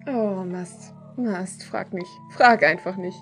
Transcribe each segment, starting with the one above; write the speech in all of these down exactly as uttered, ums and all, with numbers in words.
Oh, Mast. Mast, frag nicht. Frag einfach nicht.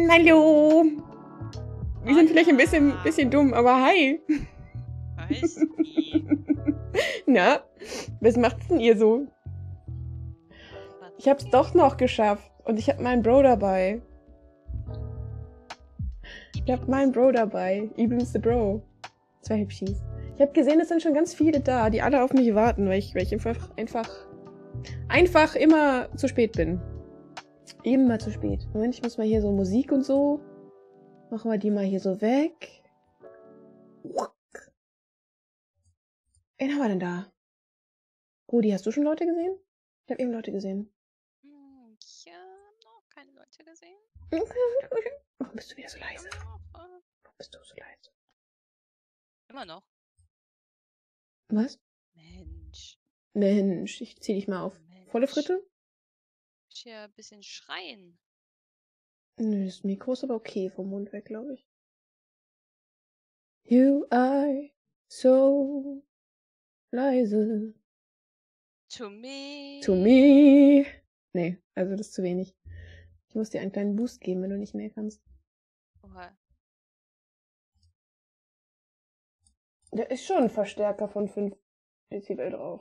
Hallo. Wir sind vielleicht ein bisschen, Hola. bisschen dumm, aber hi. Weiß nie. Na, was macht's denn ihr so? Was Ich hab's doch noch geschafft. Und ich hab meinen Bro dabei. Ich hab meinen Bro dabei. Übrigens the Bro. Zwei Hübschis. Ich hab gesehen, es sind schon ganz viele da, die alle auf mich warten, weil ich, weil ich einfach, einfach, einfach immer zu spät bin. Immer zu spät. Moment, ich muss mal hier so Musik und so. Machen wir die mal hier so weg. Wen haben wir denn da? Rudi, hast du schon Leute gesehen? Ich habe eben Leute gesehen. Hm, Ich habe noch keine Leute gesehen. Warum bist du wieder so leise? Immer noch. äh, Warum bist du so leise? Immer noch. Was? Mensch. Mensch, ich zieh dich mal auf. Volle Mensch. Fritte? Ich hier ein bisschen schreien. Nö, das Mikro ist aber okay vom Mund weg, glaube ich. You are so leise. To me. To me. Nee, also das ist zu wenig. Ich muss dir einen kleinen Boost geben, wenn du nicht mehr kannst. Oha. Da ist schon ein Verstärker von fünf Dezibel drauf.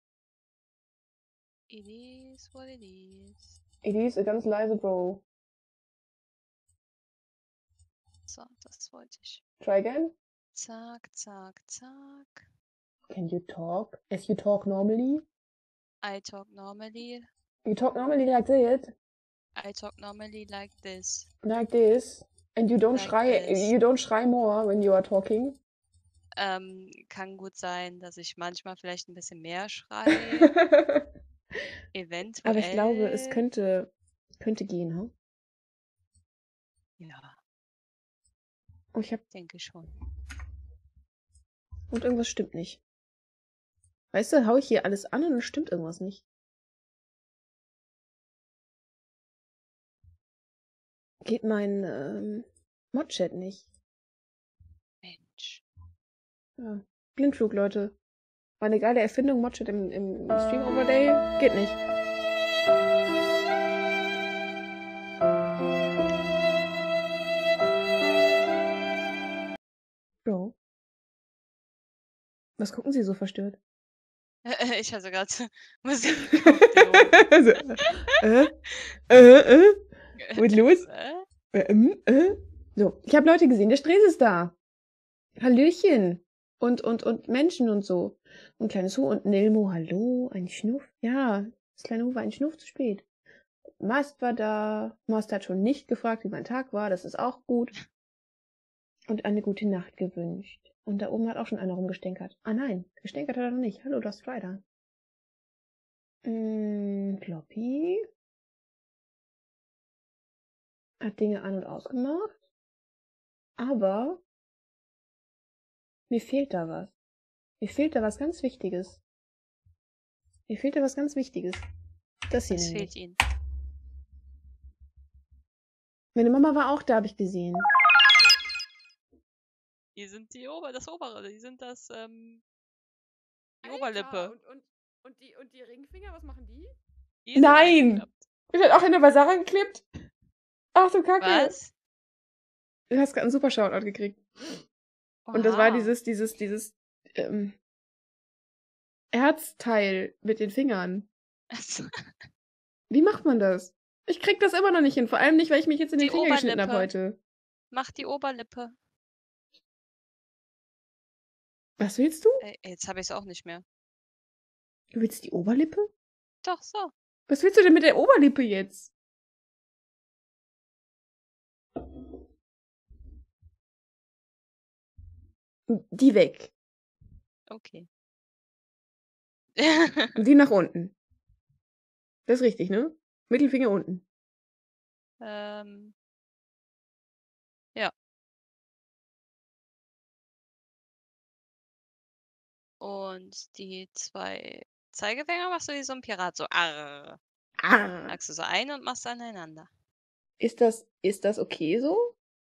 It is what it is. Elise, ganz leise, Bro. So, das wollte ich. Try again. Zack, zack, zack. Can you talk as you talk normally? I talk normally. You talk normally like that? I talk normally like this. Like this? And you don't Like schrei, this. you don't schrei more when you are talking? Ähm, kann gut sein, dass ich manchmal vielleicht ein bisschen mehr schreie. Eventuell. Aber ich glaube, es könnte, könnte gehen, hm? Ja, Oh, ich hab, denke schon. und irgendwas stimmt nicht. Weißt du, hau ich hier alles an und dann stimmt irgendwas nicht. Geht mein ähm, Modchat nicht. Mensch. Ja. Blindflug, Leute. War eine geile Erfindung, Modchat im, im Stream Overlay. Geht nicht. Bro. Was gucken Sie so verstört? Ich hatte gerade Musik auf den Ohren. Also, äh, äh, äh, was los? Äh? Äh, ähm, äh. So, ich habe Leute gesehen, der Stress ist da. Hallöchen. Und, und, und Menschen und so. Ein kleines Hu und Nilmo, hallo, ein Schnuff. Ja, das kleine Hu war ein Schnuff zu spät. Mast war da. Mast hat schon nicht gefragt, wie mein Tag war, das ist auch gut. Und eine gute Nacht gewünscht. Und da oben hat auch schon einer rumgestänkert. Ah nein, gestänkert hat er noch nicht. Hallo, Lost Rider. Mm, Floppy hat Dinge an- und ausgemacht. Aber mir fehlt da was. Mir fehlt da was ganz Wichtiges. Mir fehlt da was ganz Wichtiges. Das hier Was nämlich. fehlt Ihnen? Meine Mama war auch da, habe ich gesehen. Die sind die Ober, das Obere, die sind das, ähm, die Alter, Oberlippe. Und, und, und, die, und die Ringfinger, was machen die? Die sind Nein! eingeklappt. Ich hat auch einer bei Sarah geklebt. Ach so, Kacke. Was? Du hast gerade einen super Shoutout gekriegt. Und das war Oha. dieses, dieses, dieses, ähm, Herzteil mit den Fingern. Wie macht man das? Ich krieg das immer noch nicht hin. Vor allem nicht, weil ich mich jetzt in den Die Finger geschnitten habe Oberlippe. heute. Mach die Oberlippe. Was willst du? Äh, jetzt habe ich es auch nicht mehr. Du willst die Oberlippe? Doch, so. Was willst du denn mit der Oberlippe jetzt? Die weg. Okay. Und die nach unten. Das ist richtig, ne? Mittelfinger unten. ähm. Ja. Und die zwei Zeigefinger machst du wie so ein Pirat, so arr. Ah. Hackst du so ein und machst aneinander. Ist das, ist das okay so?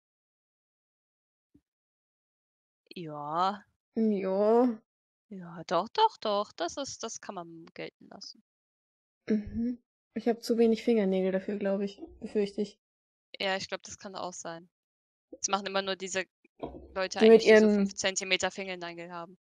Ja. Ja. Ja, doch, doch, doch. Das ist, das kann man gelten lassen. Mhm. Ich habe zu wenig Fingernägel dafür, glaube ich. Befürchte ich. Ja, ich glaube, das kann auch sein. Das machen immer nur diese Leute Die mit eigentlich, die so ihren. fünf Zentimeter Fingernägel haben.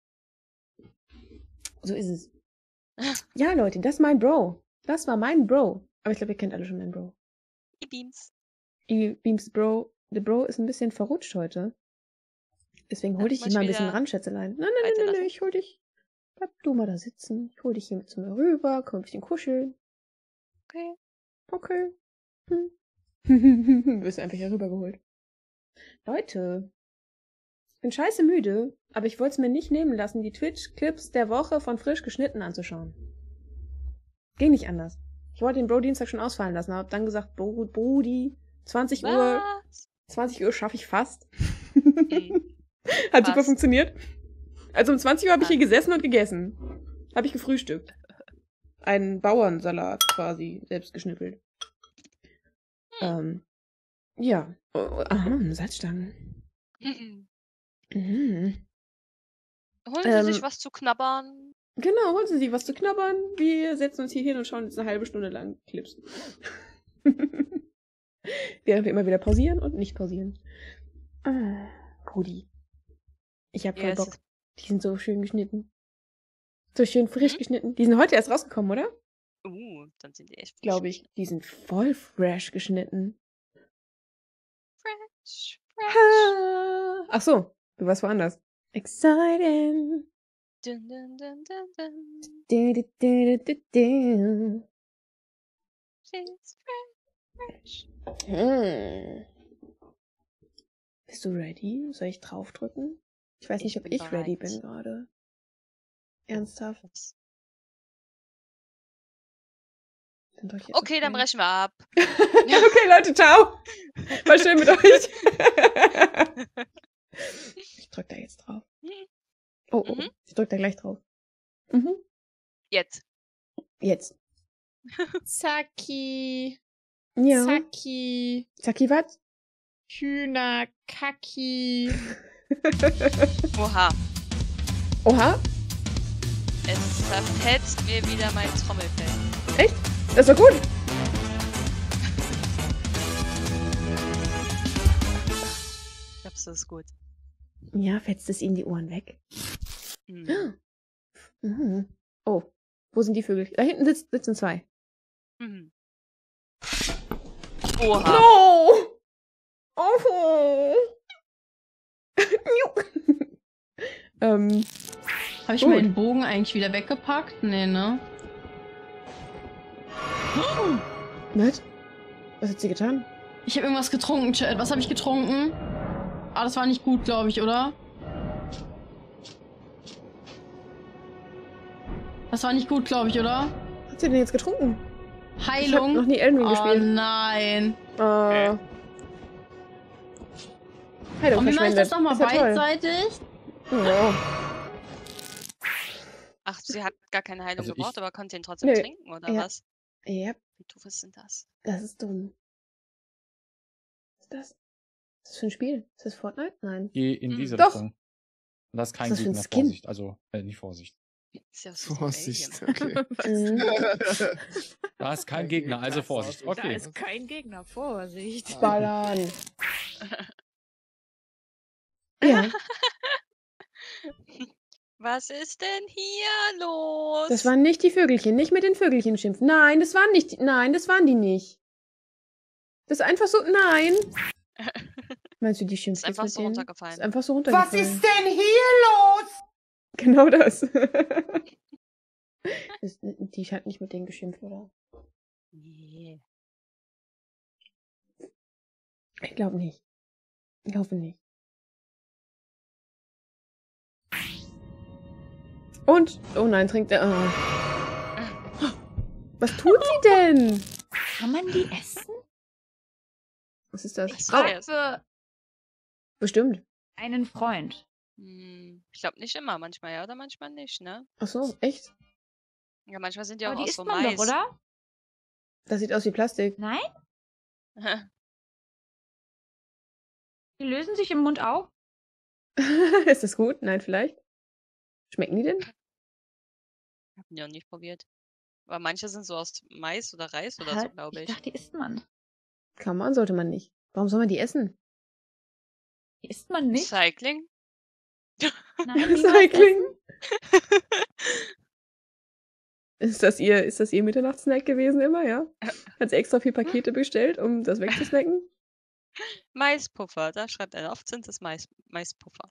So ist es. Ja, Leute, das ist mein Bro. Das war mein Bro. Aber ich glaube, ihr kennt alle schon meinen Bro. Die Beams. I Beams Bro. Der Bro ist ein bisschen verrutscht heute. Deswegen hol Ja, dich muss hier mal ein ich bisschen wieder ran, Schätzelein. Nein, nein, nein, weiter nein, nein, lassen? ich hol dich. Bleib du mal da sitzen. Ich hol dich hier mit zu mir rüber. Komm ein bisschen kuscheln. Okay. Okay. Hm. Du wirst einfach hier rübergeholt. Leute, ich bin scheiße müde, aber ich wollte es mir nicht nehmen lassen, die Twitch-Clips der Woche von Frisch geschnitten anzuschauen. Ging nicht anders. Ich wollte den Bro-Dienstag schon ausfallen lassen, aber hab dann gesagt, Bro, Brudi, zwanzig Uhr, Was? zwanzig Uhr schaffe ich fast. Mhm. Hat super Fast. funktioniert. Also um zwanzig Uhr habe ich hier Fast. gesessen und gegessen. Habe ich gefrühstückt. Einen Bauernsalat quasi, selbst geschnippelt. Hm. Ähm, ja. Oh, aha, Salzstangen. Mhm. Mhm. Holen Sie sich Ähm, was zu knabbern. genau, holen Sie sich was zu knabbern. Wir setzen uns hier hin und schauen jetzt eine halbe Stunde lang Clips. Während wir immer wieder pausieren und nicht pausieren. Ah, Rudi. Ich hab voll Yes. Bock. Die sind so schön geschnitten. So schön frisch Hm? geschnitten. Die sind heute erst rausgekommen, oder? Uh, dann sind die echt frisch Glaube ich. Die sind voll fresh geschnitten. Fresh, fresh. Ha. Ach so, du warst woanders. Exciting. Dun, dun, dun, dun, dun. Du, du, du, du, du. She's fresh. Hm. Bist du ready? Soll ich draufdrücken? Ich weiß Ich nicht, ob bin ich ready bereit. bin gerade. Ernsthaft? Was? Dann drück ich jetzt Okay, auf dann Play. brechen wir ab. Okay, Leute, ciao. War schön mit euch. Ich drück da jetzt drauf. Oh, oh, Mhm. ich drück da gleich drauf. Mhm. Jetzt. Jetzt. Zacki. Ja. Zacki. Zacki, was? Hühner. Kacki. Oha. Oha. Es zerfetzt mir wieder mein Trommelfell. Echt? Das war gut. Ich glaube, das ist gut. Ja, fetzt es ihnen die Ohren weg. Mhm. Mhm. Oh, wo sind die Vögel? Da hinten sitzt, sitzen zwei. Mhm. Oha. No! Oh. ähm, Habe ich Gut. meinen Bogen eigentlich wieder weggepackt? Nee, ne? was? Was hat sie getan? Ich habe irgendwas getrunken, Chat. Was habe ich getrunken? Ah, das war nicht gut, glaube ich, oder? Das war nicht gut, glaube ich, oder? Was hat sie denn jetzt getrunken? Ich habe Heilung. noch nie Elden Ring Oh gespielt. nein. Äh. Heilung Und wie mache ich das verschwendet. nochmal Ist ja toll. beidseitig? Oh. Ach, sie hat gar keine Heilung Also ich- gebraucht, aber konnte ihn trotzdem Nö. trinken, oder Ja. was? Ja, Wie doof ist denn das? das ist dumm. Was ist das? Was ist das für ein Spiel? Ist das Fortnite? Nein. Geh in Hm. diese Doch. Richtung. Und das ist kein Was ist das für ein Gegner, Skin? Vorsicht. Also, äh, nicht Vorsicht. Ist ja so Vorsicht, Alien. okay. Mhm. Da ist kein Gegner, also Vorsicht. Da Okay. ist kein Gegner. Vorsicht. Ballern. Ja, Was ist denn hier los? das waren nicht die Vögelchen. Nicht mit den Vögelchen schimpfen. Nein, das waren nicht die. Nein, das waren die nicht. Das ist einfach so. Nein. Meinst du, die schimpft Ist einfach jetzt mit so denen? runtergefallen. Ist einfach so Was runtergefallen. ist denn hier los? Genau das. das die hat nicht mit denen geschimpft, oder? Nee. Ich glaube nicht. Ich hoffe nicht. Und? Oh nein, trinkt er. Oh. Was tut sie denn? Kann man die essen? Was ist das? Ich Auch weiß. für Bestimmt. einen Freund. Hm, ich glaube nicht immer. Manchmal ja oder manchmal nicht, ne? Ach so, echt? Ja, manchmal sind die auch Aber die aus isst so man Mais. doch, oder? Das sieht aus wie Plastik. Nein? Die lösen sich im Mund auf. Ist das gut? Nein, vielleicht? Schmecken die denn? Ich hab die noch nicht probiert. Aber manche sind so aus Mais oder Reis oder so, Hä? glaube Ich ich. dachte, die isst man. Kann man, sollte man nicht. Warum soll man die essen? Die isst man nicht. Cycling? Nein, niemals Cycling? essen. Ist das ihr, ist das ihr Mitternachtssnack gewesen immer, ja? Hat sie extra vier Pakete bestellt, um das wegzusnacken? Maispuffer, da schreibt er. Oft sind es Mais Maispuffer.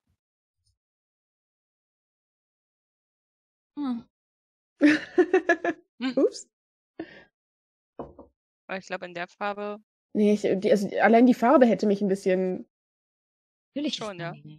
Hm. Ups. Aber ich glaube, in der Farbe Nee, ich, die, also allein die Farbe hätte mich ein bisschen. Natürlich Schon, isst man ja. die nicht.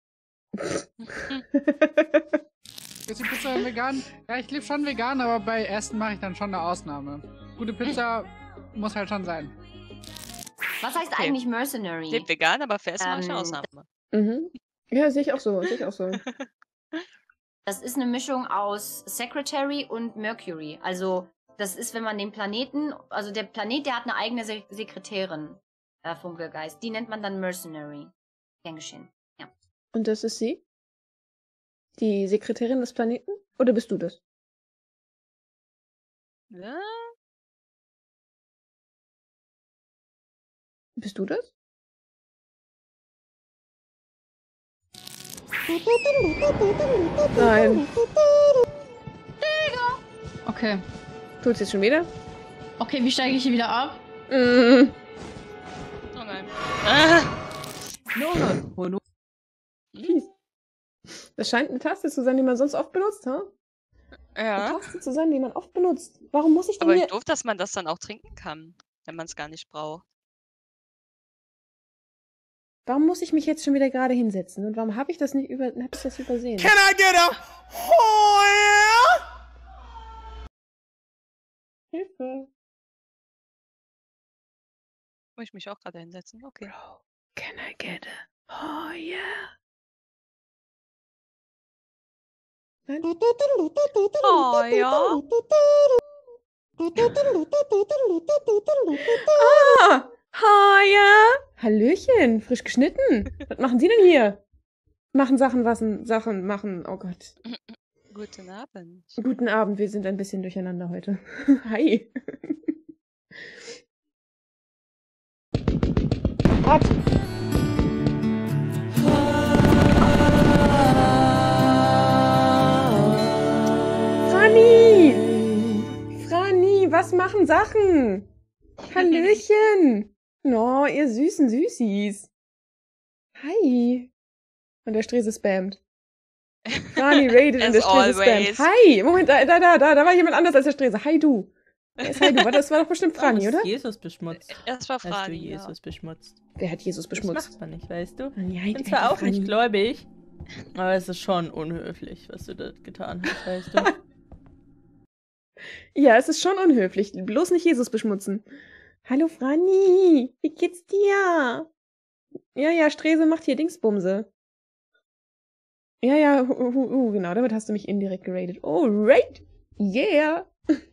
Ist die Pizza vegan? Ja, ich lebe schon vegan, aber bei Essen mache ich dann schon eine Ausnahme. Gute Pizza muss halt schon sein. Was heißt Okay. eigentlich Mercenary? lebt vegan, aber für Essen mache ich eine Ähm, Ausnahme. Mhm. Ja, sehe ich auch so, sehe ich auch so. Das ist eine Mischung aus Secretary und Mercury. Also, das ist, wenn man den Planeten, also der Planet, der hat eine eigene Se Sekretärin, äh, Funkelgeist. Die nennt man dann Mercenary. Gern geschehen. Ja. Und das ist sie? Die Sekretärin des Planeten? Oder bist du das? Ja? Bist du das? Nein. Okay. Tut's jetzt schon wieder? Okay, wie steige ich hier wieder ab? Mm. Oh nein. Ah! Fies. Das scheint eine Taste zu sein, die man sonst oft benutzt, ha? Eine Ja. Taste zu sein, die man oft benutzt. Warum muss ich denn Aber hier... doof, dass man das dann auch trinken kann, wenn man es gar nicht braucht. Warum muss ich mich jetzt schon wieder gerade hinsetzen? Und warum habe ich das nicht über... hab ich das übersehen? Can I get a oh yeah? Hilfe. Muss ich mich auch gerade hinsetzen? Okay. Can I get a... Oh yeah. Nein? Oh ja. Ah! Ha, ja! Hallöchen, frisch geschnitten. Was machen Sie denn hier? Machen Sachen, was Sachen machen. Oh Gott. Guten Abend. Guten Abend, wir sind ein bisschen durcheinander heute. Hi. What? Franni! Franni, was machen Sachen? Hallöchen! No, ihr süßen Süßis. Hi. Und der Strese spammt. Franni raided und As der Strese always. spammt. Hi! Moment, da, da, da, da, da war jemand anders als der Strese. Hi, du. Wer ist Hi, du? Warte, das war doch bestimmt Franni, Du hast oder? Jesus beschmutzt. Das war Hast du Frani. Ja. Jesus beschmutzt? Wer hat Jesus Das beschmutzt? macht man nicht, weißt du? Ja, Ich bin zwar auch nicht gläubig, aber es ist schon unhöflich, was du da getan hast, weißt du? Ja, es ist schon unhöflich. Bloß nicht Jesus beschmutzen. Hallo Franni, wie geht's dir? Ja, ja, Strese macht hier Dingsbumse. Ja, ja, hu, hu, hu, genau, damit hast du mich indirekt geradet. Oh, right, yeah.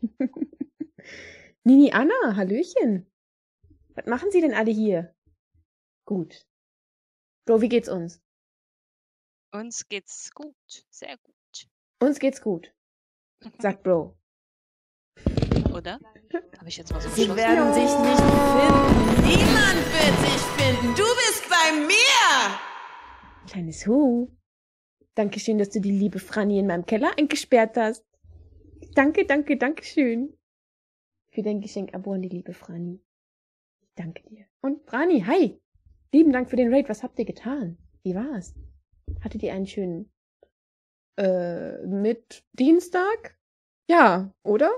Nini Anna, hallöchen. Was machen Sie denn alle hier? Gut. Bro, wie geht's uns? Uns geht's gut. Sehr gut. Uns geht's gut, sagt Bro. Oder? Habe ich jetzt mal so Sie beschlossen? werden sich nicht finden. Niemand wird sich finden. Du bist bei mir. Kleines Hu. Dankeschön, dass du die liebe Franni in meinem Keller eingesperrt hast. Danke, danke, danke schön. Für dein Geschenk-Abo an die liebe Franni. Ich danke dir. Und Franni, hi. Lieben Dank für den Raid. Was habt ihr getan? Wie war's? Hattet ihr einen schönen äh, mit Dienstag? Ja, oder?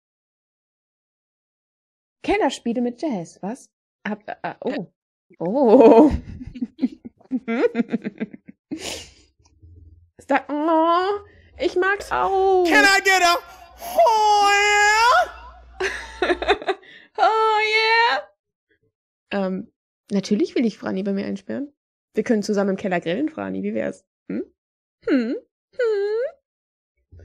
Kellerspiele mit Jazz, was? Hab, äh, äh, oh. Oh. Star oh, ich mag's auch. Can I get a oh yeah? Oh yeah. Ähm, natürlich will ich Franni bei mir einsperren. Wir können zusammen im Keller grillen, Franni. Wie wär's? Hm? Hm? Hm?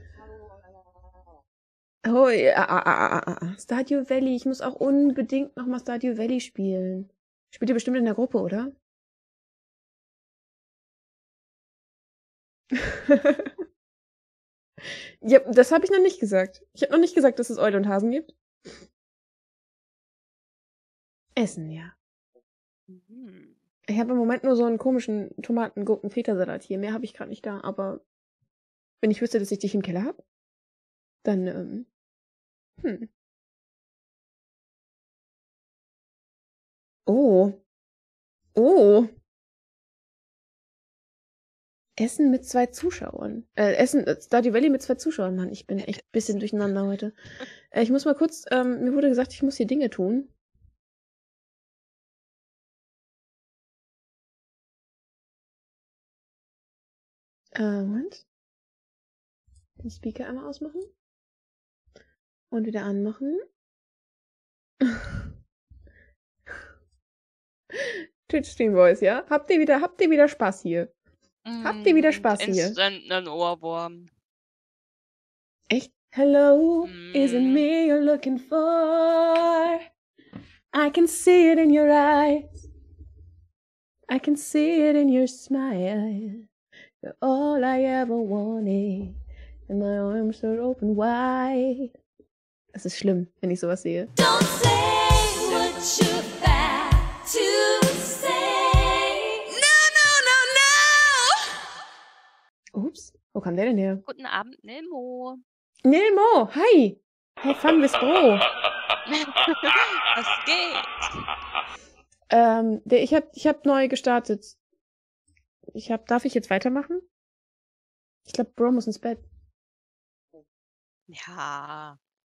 Oh ja. Ah, ah, ah, ah. Stardew Valley. Ich muss auch unbedingt nochmal Stardew Valley spielen. Spielt ihr bestimmt in der Gruppe, oder? Ja, das habe ich noch nicht gesagt. Ich habe noch nicht gesagt, dass es Eule und Hasen gibt. Essen, ja. Mhm. Ich habe im Moment nur so einen komischen Tomaten-Gurken-Feta-Salat hier. Mehr habe ich gerade nicht da, aber wenn ich wüsste, dass ich dich im Keller habe, dann, ähm, hm. Oh. Oh. Essen mit zwei Zuschauern. Äh, Essen, äh, Stardew Valley mit zwei Zuschauern, Mann. Ich bin echt ein bisschen durcheinander heute. Äh, ich muss mal kurz, ähm, mir wurde gesagt, ich muss hier Dinge tun. Äh, Moment. Den Speaker einmal ausmachen. Und wieder anmachen. Twitch Stream Voice, ja? Habt ihr wieder, habt ihr wieder Spaß hier? Habt ihr wieder Spaß hier? Instant ein Ohrwurm. Echt? Hello, is it Mhm. me you're looking for? I can see it in your eyes. I can see it in your smile. You're all I ever wanted. And my arms are open wide. Das ist schlimm, wenn ich sowas sehe. Don't say what you're about to say. No, no, no, no. Ups, wo kam der denn her? Guten Abend, Nilmo. Nilmo, hi! Hey, Fun bis Bro. Was geht? Ähm, der, ich hab, ich hab neu gestartet. Ich hab, darf ich jetzt weitermachen? Ich glaube, Bro muss ins Bett. Ja.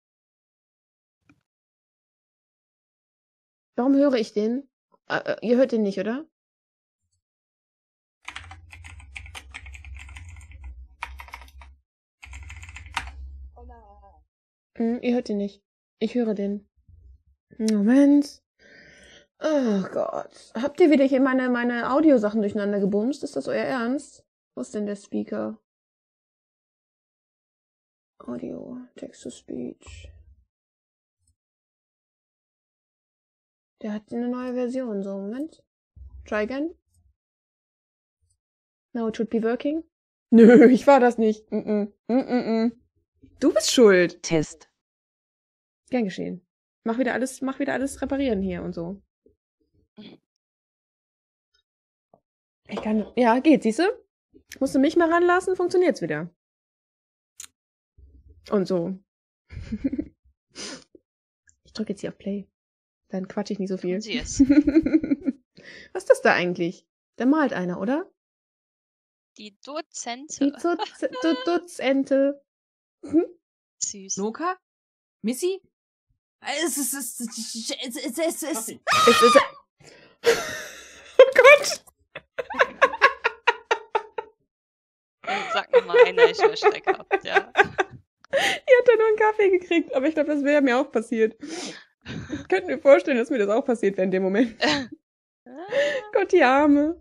Warum höre ich den? Äh, äh, ihr hört den nicht, oder? Hm, ihr hört den nicht. Ich höre den. Moment. Oh Gott. Habt ihr wieder hier meine, meine Audiosachen durcheinander gebumst? Ist das euer Ernst? Wo ist denn der Speaker? Audio, Text-to-Speech. Der hat eine neue Version. So, Moment. Try again. Now it should be working. Nö, ich war das nicht. Mm -mm. Mm -mm. Du bist schuld. Test. Gern geschehen. Mach wieder alles, mach wieder alles reparieren hier und so. Ich kann, ja, geht, siehst du? Musst du mich mal ranlassen, funktioniert's wieder. Und so. Ich drücke jetzt hier auf Play. Dann quatsch ich nicht so viel. Tun Sie es. Was ist das da eigentlich? Da malt einer, oder? Die Dozente. Die Duz du Duzente. Hm? Süß. Noka? Missy? Es ist, es ist, es ist, es ist, Es ist, oh Gott! Sag mir mal einer, ich wäre schreckhaft, ja. Ihr habt da nur einen Kaffee gekriegt, aber ich glaube, das wäre mir auch passiert. Ich könnte mir vorstellen, dass mir das auch passiert wäre in dem Moment. Gott, die Arme.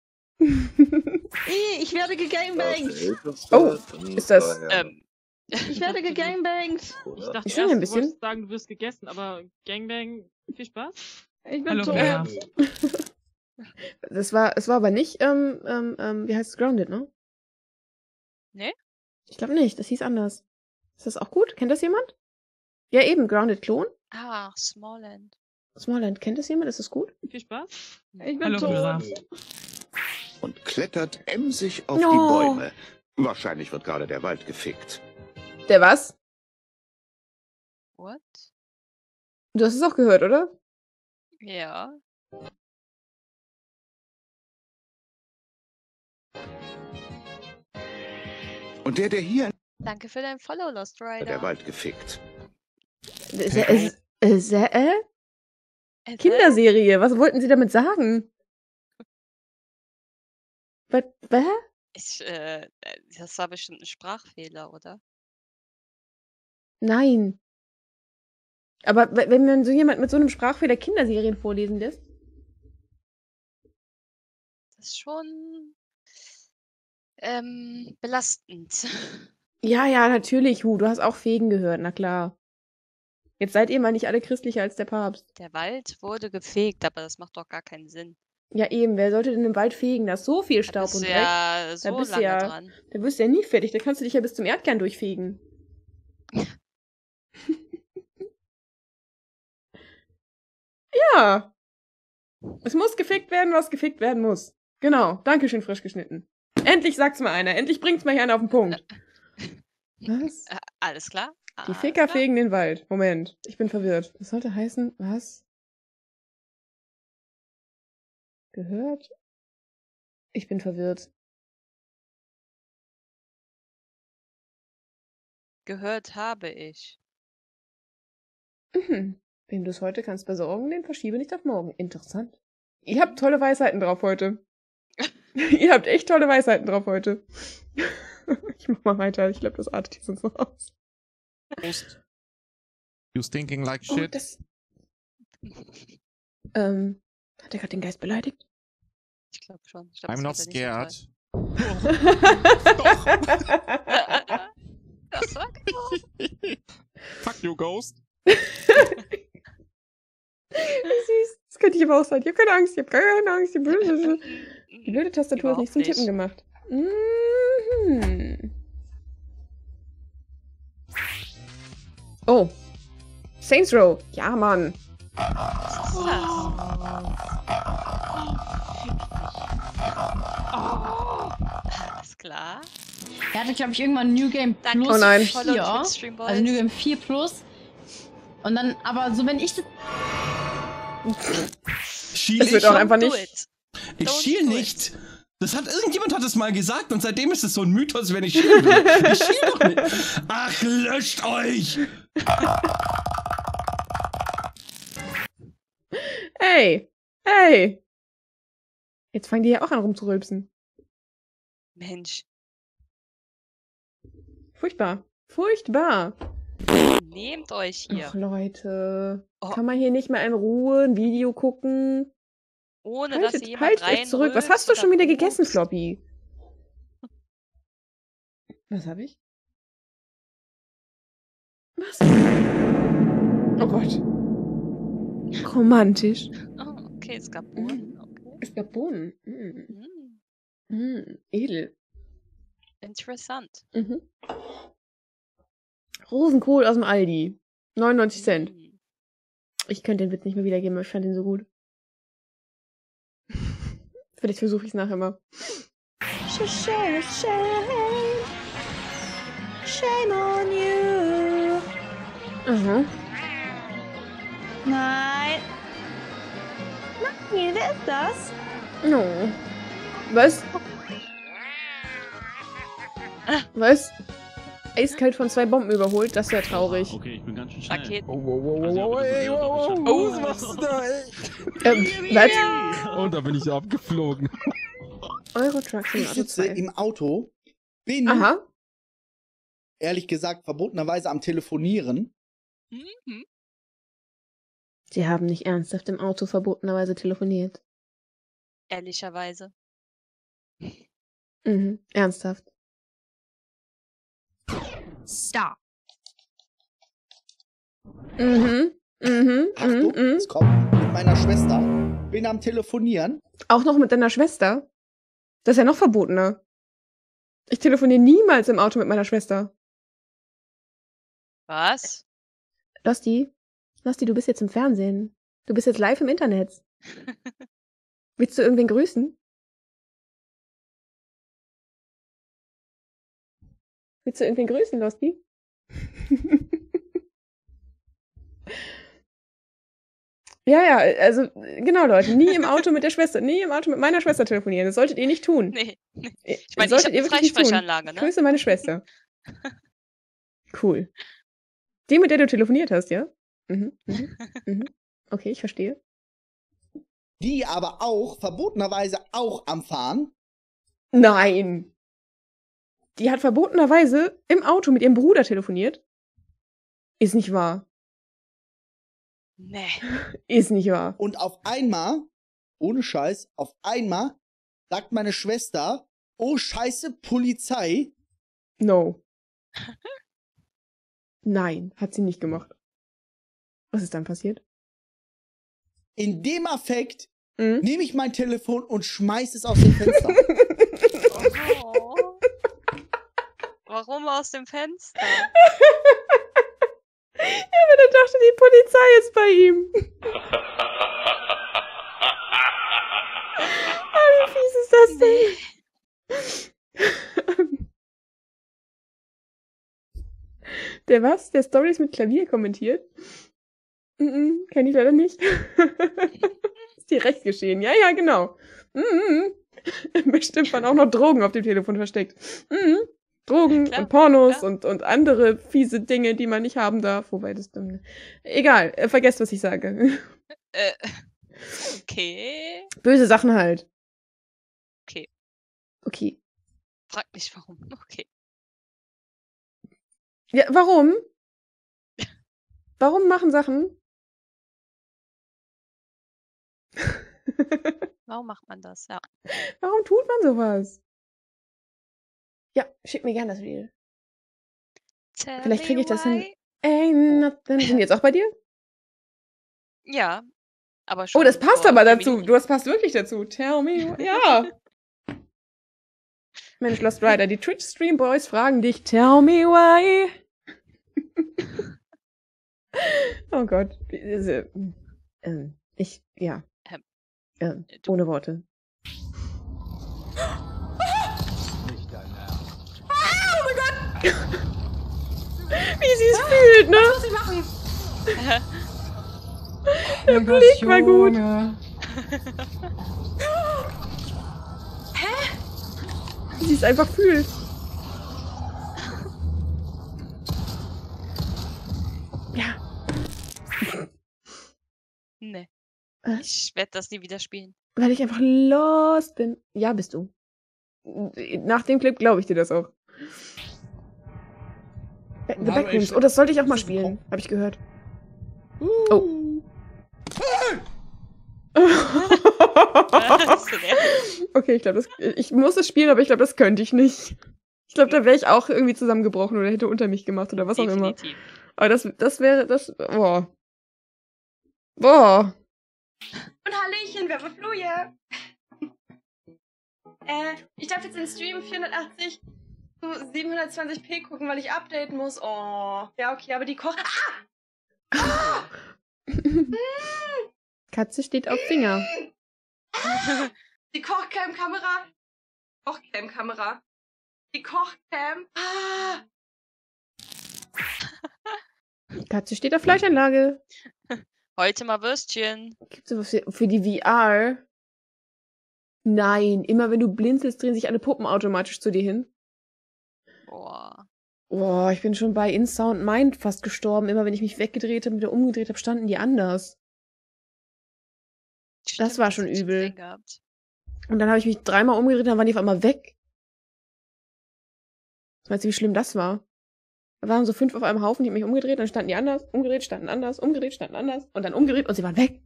Ich werde gegangbangt. Oh, ist das... Ähm, Ich werde gegangbangt. Ich dachte Ich singe erst, ein du bisschen. wolltest sagen, du wirst gegessen, aber Gangbang, viel Spaß. Ich bin Hallo, tot. Bea. Das war, es war aber nicht, ähm, ähm, ähm, wie heißt es, Grounded, ne? Nee? Ich glaube nicht, das hieß anders. Ist das auch gut? Kennt das jemand? Ja, eben, Grounded Klon. Ach, Smallland. Smallland, kennt das jemand? Ist das gut? Viel Spaß. Ich bin Hallo, tot. Bea. Und klettert emsig auf No. die Bäume. Wahrscheinlich wird gerade der Wald gefickt. Der was? What? Du hast es auch gehört, oder? Ja. Und der, der hier Danke für dein Follow, Lost Rider. der Wald gefickt. Äh, äh, äh, äh? Äh, Kinderserie, was wollten Sie damit sagen? Was? Was? Ich, äh, das war bestimmt ein Sprachfehler, oder? Nein. Aber w- wenn man so jemand mit so einem Sprachfehler Kinderserien vorlesen lässt? Das ist schon ähm, belastend. Ja, ja, natürlich, Hu, du hast auch Fegen gehört, na klar. Jetzt seid ihr mal nicht alle christlicher als der Papst. Der Wald wurde gefegt, aber das macht doch gar keinen Sinn. Ja, eben, wer sollte denn im Wald fegen? Da ist so viel Da Staub bist und du Dreck. ja Da so bist du lange ja, dran. da wirst du ja nie fertig. Da kannst du dich ja bis zum Erdkern durchfegen. Ja. Es muss gefickt werden, was gefickt werden muss. Genau. Dankeschön, frisch geschnitten. Endlich sagt's mal einer. Endlich bringt's mal hier einer auf den Punkt. Was? Äh, alles klar? Die Alles Ficker klar? fegen den Wald. Moment. Ich bin verwirrt. Das sollte heißen, was? Gehört? Ich bin verwirrt. Gehört habe ich. Mhm. Wem du es heute kannst besorgen, den verschiebe nicht auf morgen. Interessant. Ihr habt tolle Weisheiten drauf heute. Ihr habt echt tolle Weisheiten drauf heute. Ich mach mal weiter. Ich glaube, das artet jetzt sonst noch aus. Ghost. You stinking like Oh, shit. das... Ähm, hat er gerade den Geist beleidigt? Ich glaube schon. Ich glaub, I'm das not wird er nicht scared. so das war genau. Fuck you, Ghost. Süß. Das könnte ich aber auch sein. Ich hab keine Angst. Ich hab keine Angst. Die blöde, die blöde Tastatur ist nicht zum Tippen gemacht. Mhm. Oh. Saints Row. Ja, Mann. Alles klar. Er hatte, glaube ich, irgendwann New Game Danke. Plus Oh nein. Follow vier. Twitch-Stream, Boys. Also New Game vier Plus. Und dann, aber so wenn ich das... Schiel Das wird ich? auch einfach Do nicht. it. Ich Don't schiel do nicht. Das hat irgendjemand hat es mal gesagt und seitdem ist es so ein Mythos, wenn ich schielen will. Ich schiel doch nicht. Ach, löscht euch! Ey. Ey. Jetzt fangen die ja auch an rumzurülpsen. Mensch, Furchtbar. Furchtbar. nehmt euch hier. Ach, Leute. Oh. Kann man hier nicht mal in Ruhe ein Video gucken? Ohne dass Haltet, ihr jemand haltet euch zurück. Was hast du schon wieder gegessen, Floppy? Was habe ich? Was? Oh Gott. Romantisch. Oh, okay, es gab Bohnen. Okay. Es gab Bohnen. Mm. Hm, Mm. Edel. interessant. Mhm. Rosenkohl aus dem Aldi. neunundneunzig Cent. Hm. Ich könnte den Witz nicht mehr wiedergeben, aber ich fand den so gut. Vielleicht versuche ich es nachher mal. Shame, shame, shame on you. Aha. Nein. Nein, wer ist das? No. Was? Was? Eiskalt von zwei Bomben überholt, das wäre traurig. Okay, ich bin ganz schön schnell. Raketen. Oh, wow, wow, Also, wow, das ist ey, mir wow, wow, doch wow, geschafft. was machst du da, ey? Ähm, was? Und da bin ich abgeflogen. Euro Truck Ich Simulator sitze zwei. im Auto, bin Aha. ehrlich gesagt verbotenerweise am Telefonieren. Mhm. Sie haben nicht ernsthaft im Auto verbotenerweise telefoniert. Ehrlicherweise. Mhm. Ernsthaft. Stop. Mhm. Mhm. Achtung, Mhm. Mhm. es kommt mit meiner Schwester. Bin am Telefonieren. Auch noch mit deiner Schwester? Das ist ja noch verbotener. Ich telefoniere niemals im Auto mit meiner Schwester. Was? Losti, Losti, du bist jetzt im Fernsehen. Du bist jetzt live im Internet. Willst du irgendwen grüßen? Willst du irgendwen grüßen, Losti? Ja, ja, also genau, Leute, nie im Auto mit der Schwester, nie im Auto mit meiner Schwester telefonieren. Das solltet ihr nicht tun. Nee. nee. Ich Ich meine, ich solltet habe ihr eine wirklich nicht tun. Freisprechanlage, ne? Grüße meine Schwester. Cool. Die, mit der du telefoniert hast, ja? Mhm, mhm, mhm. Okay, ich verstehe. Die aber auch verbotenerweise auch am Fahren. Nein. Die hat verbotenerweise im Auto mit ihrem Bruder telefoniert. Ist nicht wahr. Nee. Ist nicht wahr. Und auf einmal, ohne Scheiß, auf einmal sagt meine Schwester, oh Scheiße, Polizei. No. Nein, hat sie nicht gemacht. Was ist dann passiert? In dem Affekt Mhm. nehme ich mein Telefon und schmeiß es aus dem Fenster. Oh. Warum aus dem Fenster? Ja, aber dann dachte die Polizei ist bei ihm. das denn? Der was? Der Stories mit Klavier kommentiert? Mhm, kenne ich leider nicht. Ist direkt geschehen. Ja, ja, genau. Mhm. Bestimmt waren auch noch Drogen auf dem Telefon versteckt. Mhm. Drogen Klar, und Pornos klar. und, und andere fiese Dinge, die man nicht haben darf. Wobei das dann. Egal, äh, vergesst, was ich sage. Äh, okay. Böse Sachen halt. Okay. Okay. Frag nicht warum. Okay. Ja, warum? Warum machen Sachen? Warum macht man das? Ja. Warum tut man sowas? Ja, schick mir gerne das Video. Tell Vielleicht kriege ich das hin. why. Ain't nothing. Sind die jetzt auch bei dir? Ja, aber schon Oh, das passt vor aber vier dazu. Minuten. Du, das passt wirklich dazu. Tell me. why- Ja. Mensch, Lost Rider, die Twitch-Stream Boys fragen dich. Tell me why. Oh Gott. Diese, ähm, ich, ja. Ähm, Ähm, ohne Worte. Ah, oh mein Gott! Wie sie es fühlt, ne? Was muss ich machen? Der Blick war gut. Hä? Wie sie es einfach fühlt. Ja. Nee. Was? Ich werde das nie wieder spielen. Weil ich einfach lost bin. Ja, bist du. Nach dem Clip glaube ich dir das auch. Ba- The Hallo, Backrooms. ich- Oh, das sollte ich auch mal Ist das spielen. gekommen? Habe ich gehört. Oh. Was denn, ey? Okay, ich glaube, das. Ich muss es spielen, aber ich glaube, das könnte ich nicht. Ich glaube, da wäre ich auch irgendwie zusammengebrochen oder hätte unter mich gemacht oder was auch immer. Definitiv. Aber das, das wäre, das, boah. Boah. Und Hallöchen, wer war Fluje? äh, ich darf jetzt den Stream vierhundertachtzig zu siebenhundertzwanzig p gucken, weil ich updaten muss. Oh, ja, okay, aber die Koch... Ah! Katze steht auf Finger. Die Kochcam-Kamera. Kochcam-Kamera. Die Kochcam. Ah! Katze steht auf Fleischanlage. Heute mal Würstchen. Gibt's sowas für, für die V R? Nein, immer wenn du blinzelst, drehen sich alle Puppen automatisch zu dir hin. Boah. Boah, ich bin schon bei In Sound Mind fast gestorben. Immer wenn ich mich weggedreht habe, wieder umgedreht habe, standen die anders. Stimmt, Das war das schon hab ich übel. gesehen gehabt. Und dann habe ich mich dreimal umgedreht, dann waren die auf einmal weg. Weißt du, wie schlimm das war? Da waren so fünf auf einem Haufen, die haben mich umgedreht, dann standen die anders, umgedreht, standen anders, umgedreht, standen anders und dann umgedreht und sie waren weg.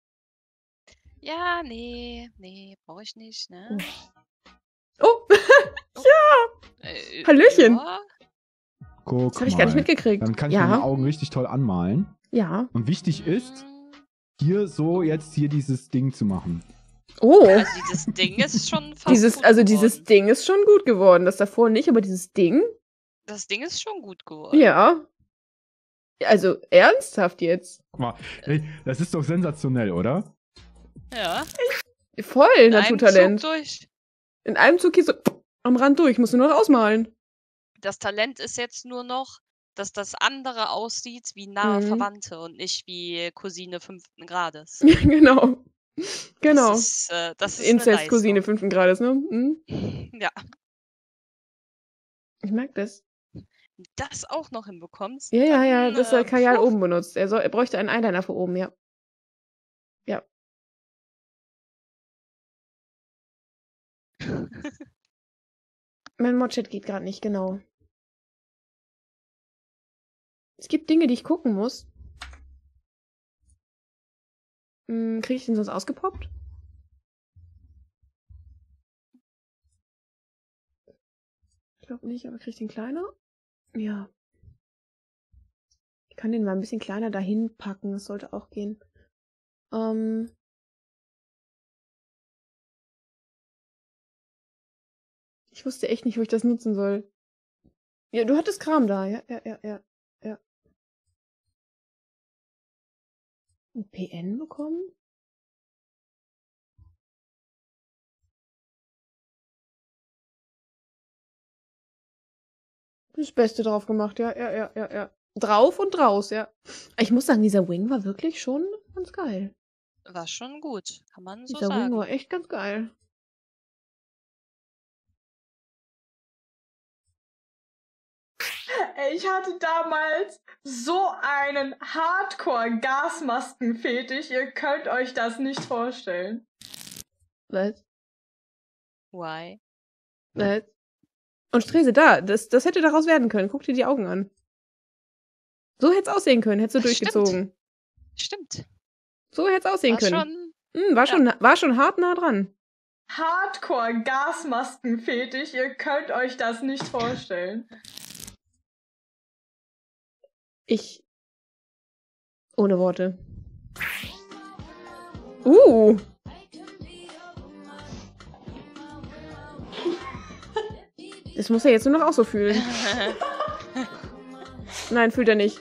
Ja, nee, nee, brauche ich nicht, ne? Oh, ja! Äh, Hallöchen! Ja. Guck Das habe ich gar nicht mal. mitgekriegt. Dann kann ich Ja. meine Augen richtig toll anmalen. Ja. Und wichtig ist, hier so jetzt hier dieses Ding zu machen. Oh. Also dieses Ding ist schon fast Dieses, gut also geworden. dieses Ding ist schon gut geworden. Das davor nicht, aber dieses Ding? Das Ding ist schon gut geworden. Ja. Also ernsthaft jetzt. Guck mal, ey, das ist doch sensationell, oder? Ja. Voll In einem Naturtalent. Zug durch. In einem Zug hier so am Rand durch. Musst du nur noch ausmalen. Das Talent ist jetzt nur noch, dass das andere aussieht wie nahe Mhm. Verwandte und nicht wie Cousine fünften Grades. Genau. Genau. Das ist, äh, das ist eine Inzest-Cousine Leistung. fünften Grades, ne? Hm? Ja. Ich mag das. Das auch noch hinbekommst. Ja, ja, ja, dann, das hat äh, Kajal puh. oben benutzt. Er, soll, er bräuchte einen Eyeliner für oben, ja. Ja. Mein Modchat geht gerade nicht, genau. Es gibt Dinge, die ich gucken muss. Hm, kriege ich den sonst ausgepoppt? Ich glaube nicht, aber kriege ich den kleiner? Ja. Ich kann den mal ein bisschen kleiner dahin packen. Das sollte auch gehen. Ähm. Ich wusste echt nicht, wo ich das nutzen soll. Ja, du hattest Kram da. Ja, ja, ja, ja. ja. Ein P N bekommen? Das Beste drauf gemacht, ja, ja, ja, ja, ja. Drauf und raus, ja. Ich muss sagen, dieser Wing war wirklich schon ganz geil. War schon gut, kann man so Dieser Wing sagen. war echt ganz geil. Ich hatte damals so einen Hardcore-Gasmasken-Fetisch. Ihr könnt euch das nicht vorstellen. Was? Why? Was? Und Strese, da, das, das hätte daraus werden können. Guck dir die Augen an. So hätte es aussehen können, hättest du durchgezogen. Stimmt. So hätte es aussehen War können. schon- Hm, war, schon, war schon hart nah dran. Hardcore-Gasmasken-Fetisch. Ihr könnt euch das nicht vorstellen. Ich. Ohne Worte. Uh. Das muss er jetzt nur noch auch so fühlen. Nein, fühlt er nicht.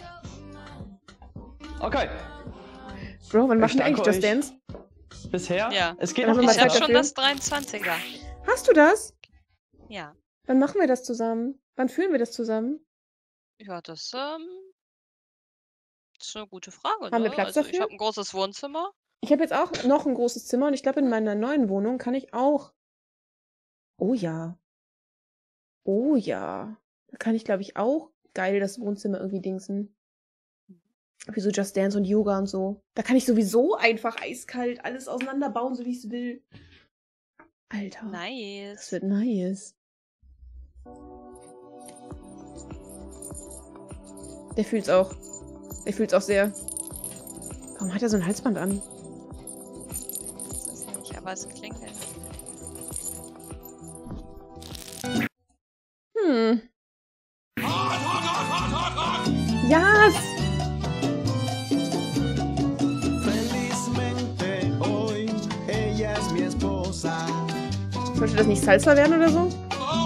Okay. Bro, wann Ich machen wir danke eigentlich Just euch. Dance? Bisher? Ja. Es geht Dann noch haben wir Ich mal hab Zeit schon dafür. das dreiundzwanziger. Hast du das? Ja. Wann machen wir das zusammen? Wann fühlen wir das zusammen? Ja, das, ähm, das ist eine gute Frage, Haben ne? wir Platz also, ich dafür? habe ein großes Wohnzimmer. Ich habe jetzt auch noch ein großes Zimmer und ich glaube, in meiner neuen Wohnung kann ich auch. Oh ja. Oh ja. Da kann ich, glaube ich, auch geil das Wohnzimmer irgendwie dingsen. Wie so Just Dance und Yoga und so. Da kann ich sowieso einfach eiskalt alles auseinanderbauen, so wie ich es will. Alter. Das Nice. wird nice. Der fühlt's auch. Der fühlt's auch sehr. Warum hat er so ein Halsband an? Das ist nicht, aber es klingelt. Hm. Yes! Sollte das nicht Salsa werden oder so?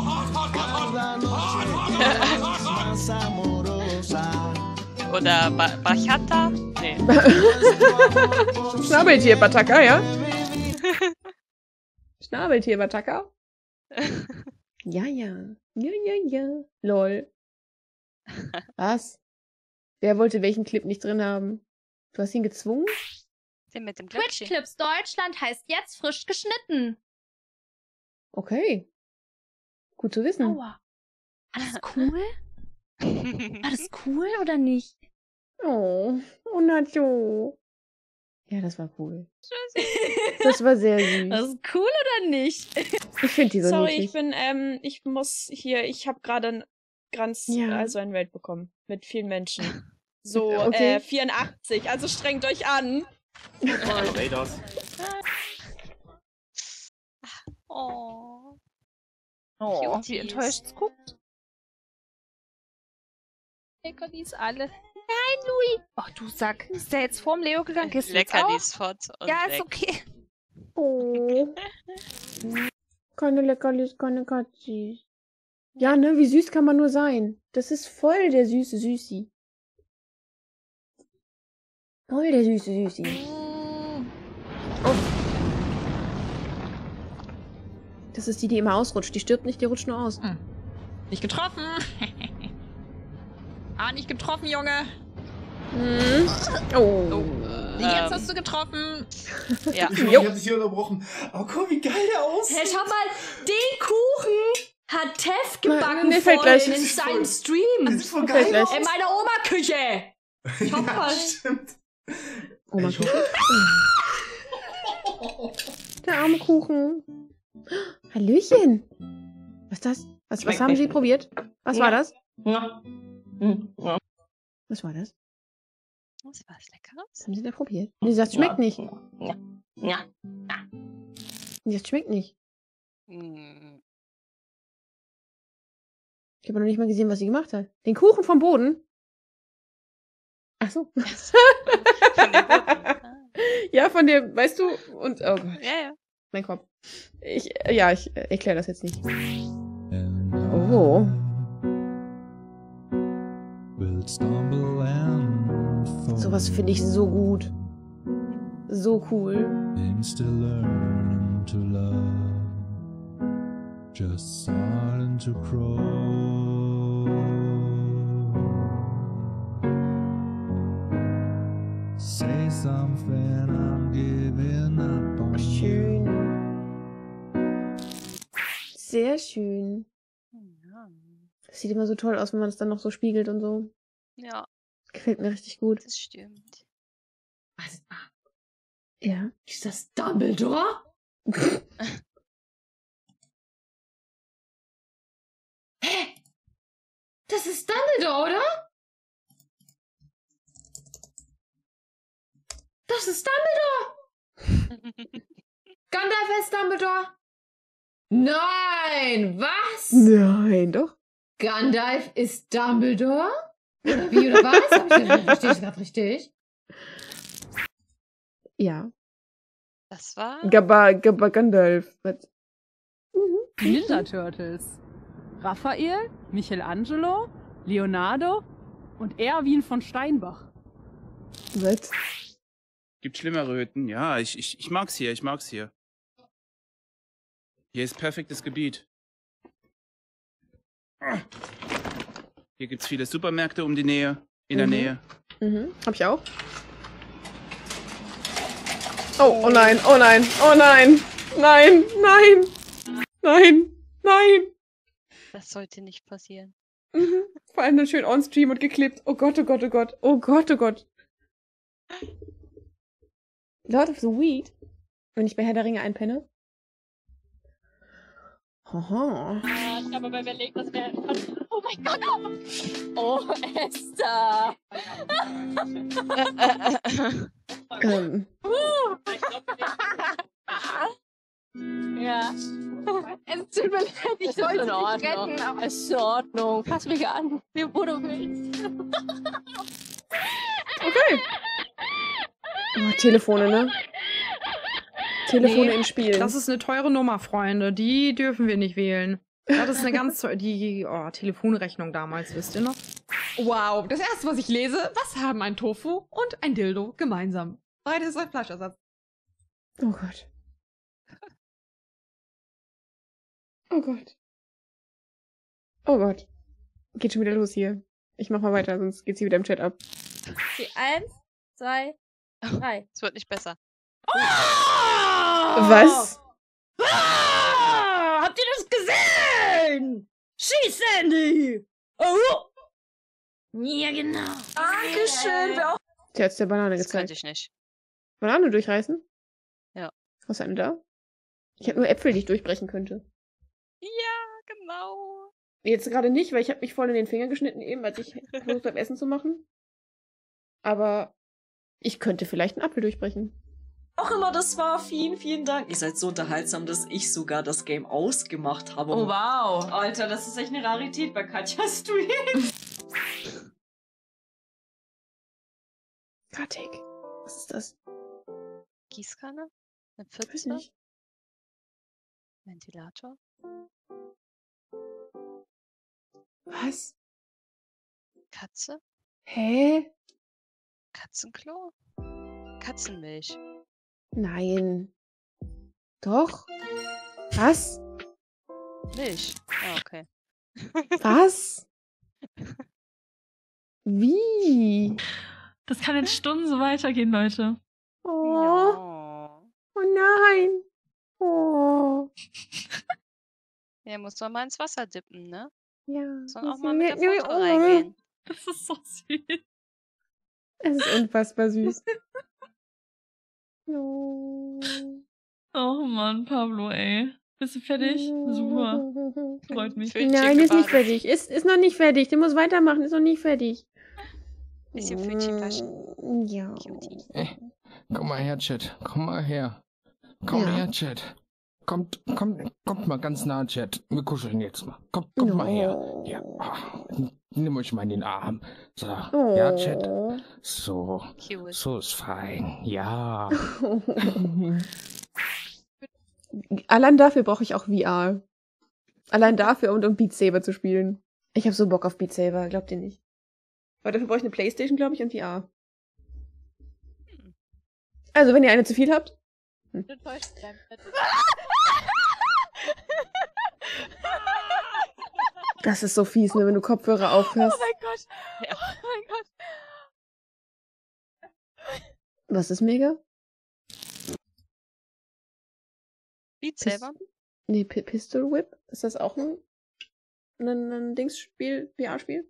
Oder ba Bachata? Nee. Schnabeltier-Bataka, ja? Schnabeltier-Bataka? Ja, ja. Ja, ja, ja. Lol. Was? Wer wollte welchen Clip nicht drin haben? Du hast ihn gezwungen? Den mit dem Glöckchen. Twitch-Clips Deutschland heißt jetzt frisch geschnitten. Okay. Gut zu wissen. Aua. War das cool? War das cool oder nicht? Oh, oh Nacho. Ja, das war cool. Das war sehr süß. Das ist cool oder nicht? Ich finde die so Sorry, niedlich. ich bin, ähm, ich muss hier, ich habe gerade ganz, Ja. also ein Welt bekommen. Mit vielen Menschen. So, Okay. äh, vierundachtzig, also strengt euch an. Oh. Oh, Cuties. wie enttäuscht guckt. Leckerlis alle. Nein, Louis! Ach du Sack. Ist der jetzt vorm Leo gegangen? Gehst du jetzt Leckerlis auch? fort und Ja, ist weg. okay. Oh. Keine Leckerlis, keine Katzis. Ja, ne, wie süß kann man nur sein? Das ist voll der süße Süßi. Voll der süße Süßi. Oh. Das ist die, die immer ausrutscht. Die stirbt nicht, die rutscht nur aus. Hm. Nicht getroffen. Ah, nicht getroffen, Junge. Hm. Oh. Jetzt Ähm. hast du getroffen. Ja. Ich hab dich hier unterbrochen. Aber guck, wie geil der aussieht. Hey, schau mal, den Kuchen hat Tev Nein, gebacken mir fällt vorhin gleich. in seinem Stream. Das sieht voll Mir fällt geil gleich. In meiner Oma-Küche. Schau Ja, mal. stimmt. Oh, mein Ich Kuchen. Der arme Kuchen. Hallöchen. Was ist das? Was, was Schmeckt haben Sie nicht. probiert? Was war das? Ja. Hm, ja. Was war das? Was war das Leckeres? Was haben Sie da probiert? Sie sagt, schmeckt nicht. Ja. Ja. Sie sagt, schmeckt nicht. Hm. Ich habe noch nicht mal gesehen, was sie gemacht hat. Den Kuchen vom Boden? Ach so. Von dem Boden. Ja, von dem, weißt du, und, oh Gott, Ja, ja. mein Kopf. Ich, äh, ja, ich äh, erkläre das jetzt nicht. Oh. Sowas finde ich so gut. So cool. Just starting to crawl. Say something, I'm giving up on Schön. Sehr schön. Das sieht immer so toll aus, wenn man es dann noch so spiegelt und so. Ja. Gefällt mir richtig gut. Das stimmt. Was? Ja. Ist das Dumbledore? Hä? Das ist Dumbledore, oder? Das ist Dumbledore! Gandalf ist Dumbledore! Nein! Was? Nein, doch. Gandalf ist Dumbledore? Oder wie, oder was? Hab ich das, verstehe ich das richtig? Ja. Das war... Gabba, Gabba Gandalf. Was? Die Ninja Turtles. Raphael, Michelangelo, Leonardo und Erwin von Steinbach. Was? Gibt schlimmere Hütten. Ja, ich, ich, ich mag's hier, ich mag's hier. Hier ist perfektes Gebiet. Hier gibt's viele Supermärkte um die Nähe, in der Mhm. Nähe. Mhm. Hab ich auch. Oh, oh nein, oh nein, oh nein. Nein, nein. Nein, nein. Das sollte nicht passieren. Mhm. Vor allem dann schön on-stream und geklippt. Oh Gott, oh Gott, oh Gott. Oh Gott, oh Gott. Lord of the Weed. Wenn ich bei Herr der Ringe einpenne. Haha. Ja, ich habe aber überlegt, dass wir... Oh mein Gott! Oh, oh Esther! Ähm. Ja. Es tut mir leid, ich wollte dich retten, aber es ist in Ordnung. Fass mich an, wo du willst. Okay. Oh, Telefone, ne? Telefone Nee, im Spiel. Das ist eine teure Nummer, Freunde. Die dürfen wir nicht wählen. Das ist eine ganz teure... Die oh, Telefonrechnung damals, wisst ihr noch? Wow, das erste, was ich lese, was haben ein Tofu und ein Dildo gemeinsam? Beides ist ein Fleischersatz. Oh Gott. Oh Gott. Oh Gott. Geht schon wieder los hier. Ich mach mal weiter, sonst geht's hier wieder im Chat ab. Okay, eins, zwei, drei. Es wird nicht besser. Was? Ah, habt ihr das gesehen? Schieß, Sandy! Oh! Ja, genau. Dankeschön. Wer auch Der hat's der Banane Das gezeigt. könnte ich nicht. Banane durchreißen? Ja. Was ist denn da? Ich habe nur Äpfel, die ich durchbrechen könnte. Ja, genau. Jetzt gerade nicht, weil ich habe mich voll in den Finger geschnitten eben, als ich versucht habe, Essen zu machen. Aber ich könnte vielleicht einen Apfel durchbrechen. Auch immer das war. Vielen, vielen Dank. Ihr seid so unterhaltsam, dass ich sogar das Game ausgemacht habe. Oh, wow. Alter, das ist echt eine Rarität bei Katjas Stream. Kartik. Was ist das? Gießkanne? Eine Weiß Pfütze? nicht. Ventilator? Was? Katze? Hä? Katzenklo? Katzenmilch. Nein. Doch? Was? Milch. Ah, okay. Was? Wie? Das kann in Stunden so weitergehen, Leute. Oh. Oh nein. Oh. Ja, muss doch mal ins Wasser dippen, ne? Ja. Soll auch das mal mit ist- der Foto oh. reingehen. Das ist so süß. Es ist unfassbar süß. Oh. Oh Mann, Pablo, ey. Bist du fertig? Super. Freut mich. Nein, ist nicht fertig. Ist, ist noch nicht fertig. Der muss weitermachen. Ist noch nicht fertig. Bisschen Pfötchen waschen. Ja. Äh, komm mal her, Chat. Komm mal her. Komm Ja. her, Chat. Kommt, kommt, kommt mal ganz nah, Chat. Wir kuscheln jetzt mal. Kommt, kommt mal her. Ja. Ah, nimm euch mal in den Arm. So. Ja, Chat. So. Cute. So ist fein. Ja. Allein dafür brauche ich auch V R. Allein dafür, um, um Beat Saber zu spielen. Ich habe so Bock auf Beat Saber, glaubt ihr nicht? Aber dafür brauche ich eine Playstation, glaube ich, und V R. Also, wenn ihr eine zu viel habt. Hm. Du täuschst dein Bett. Das ist so fies, ne, wenn du Kopfhörer aufhörst. Oh mein Gott. Ja. Oh mein Gott. Was ist mega? Beat Saber? Nee, P Pistol Whip? Ist das auch ein, ein, ein Dingsspiel, V R-Spiel?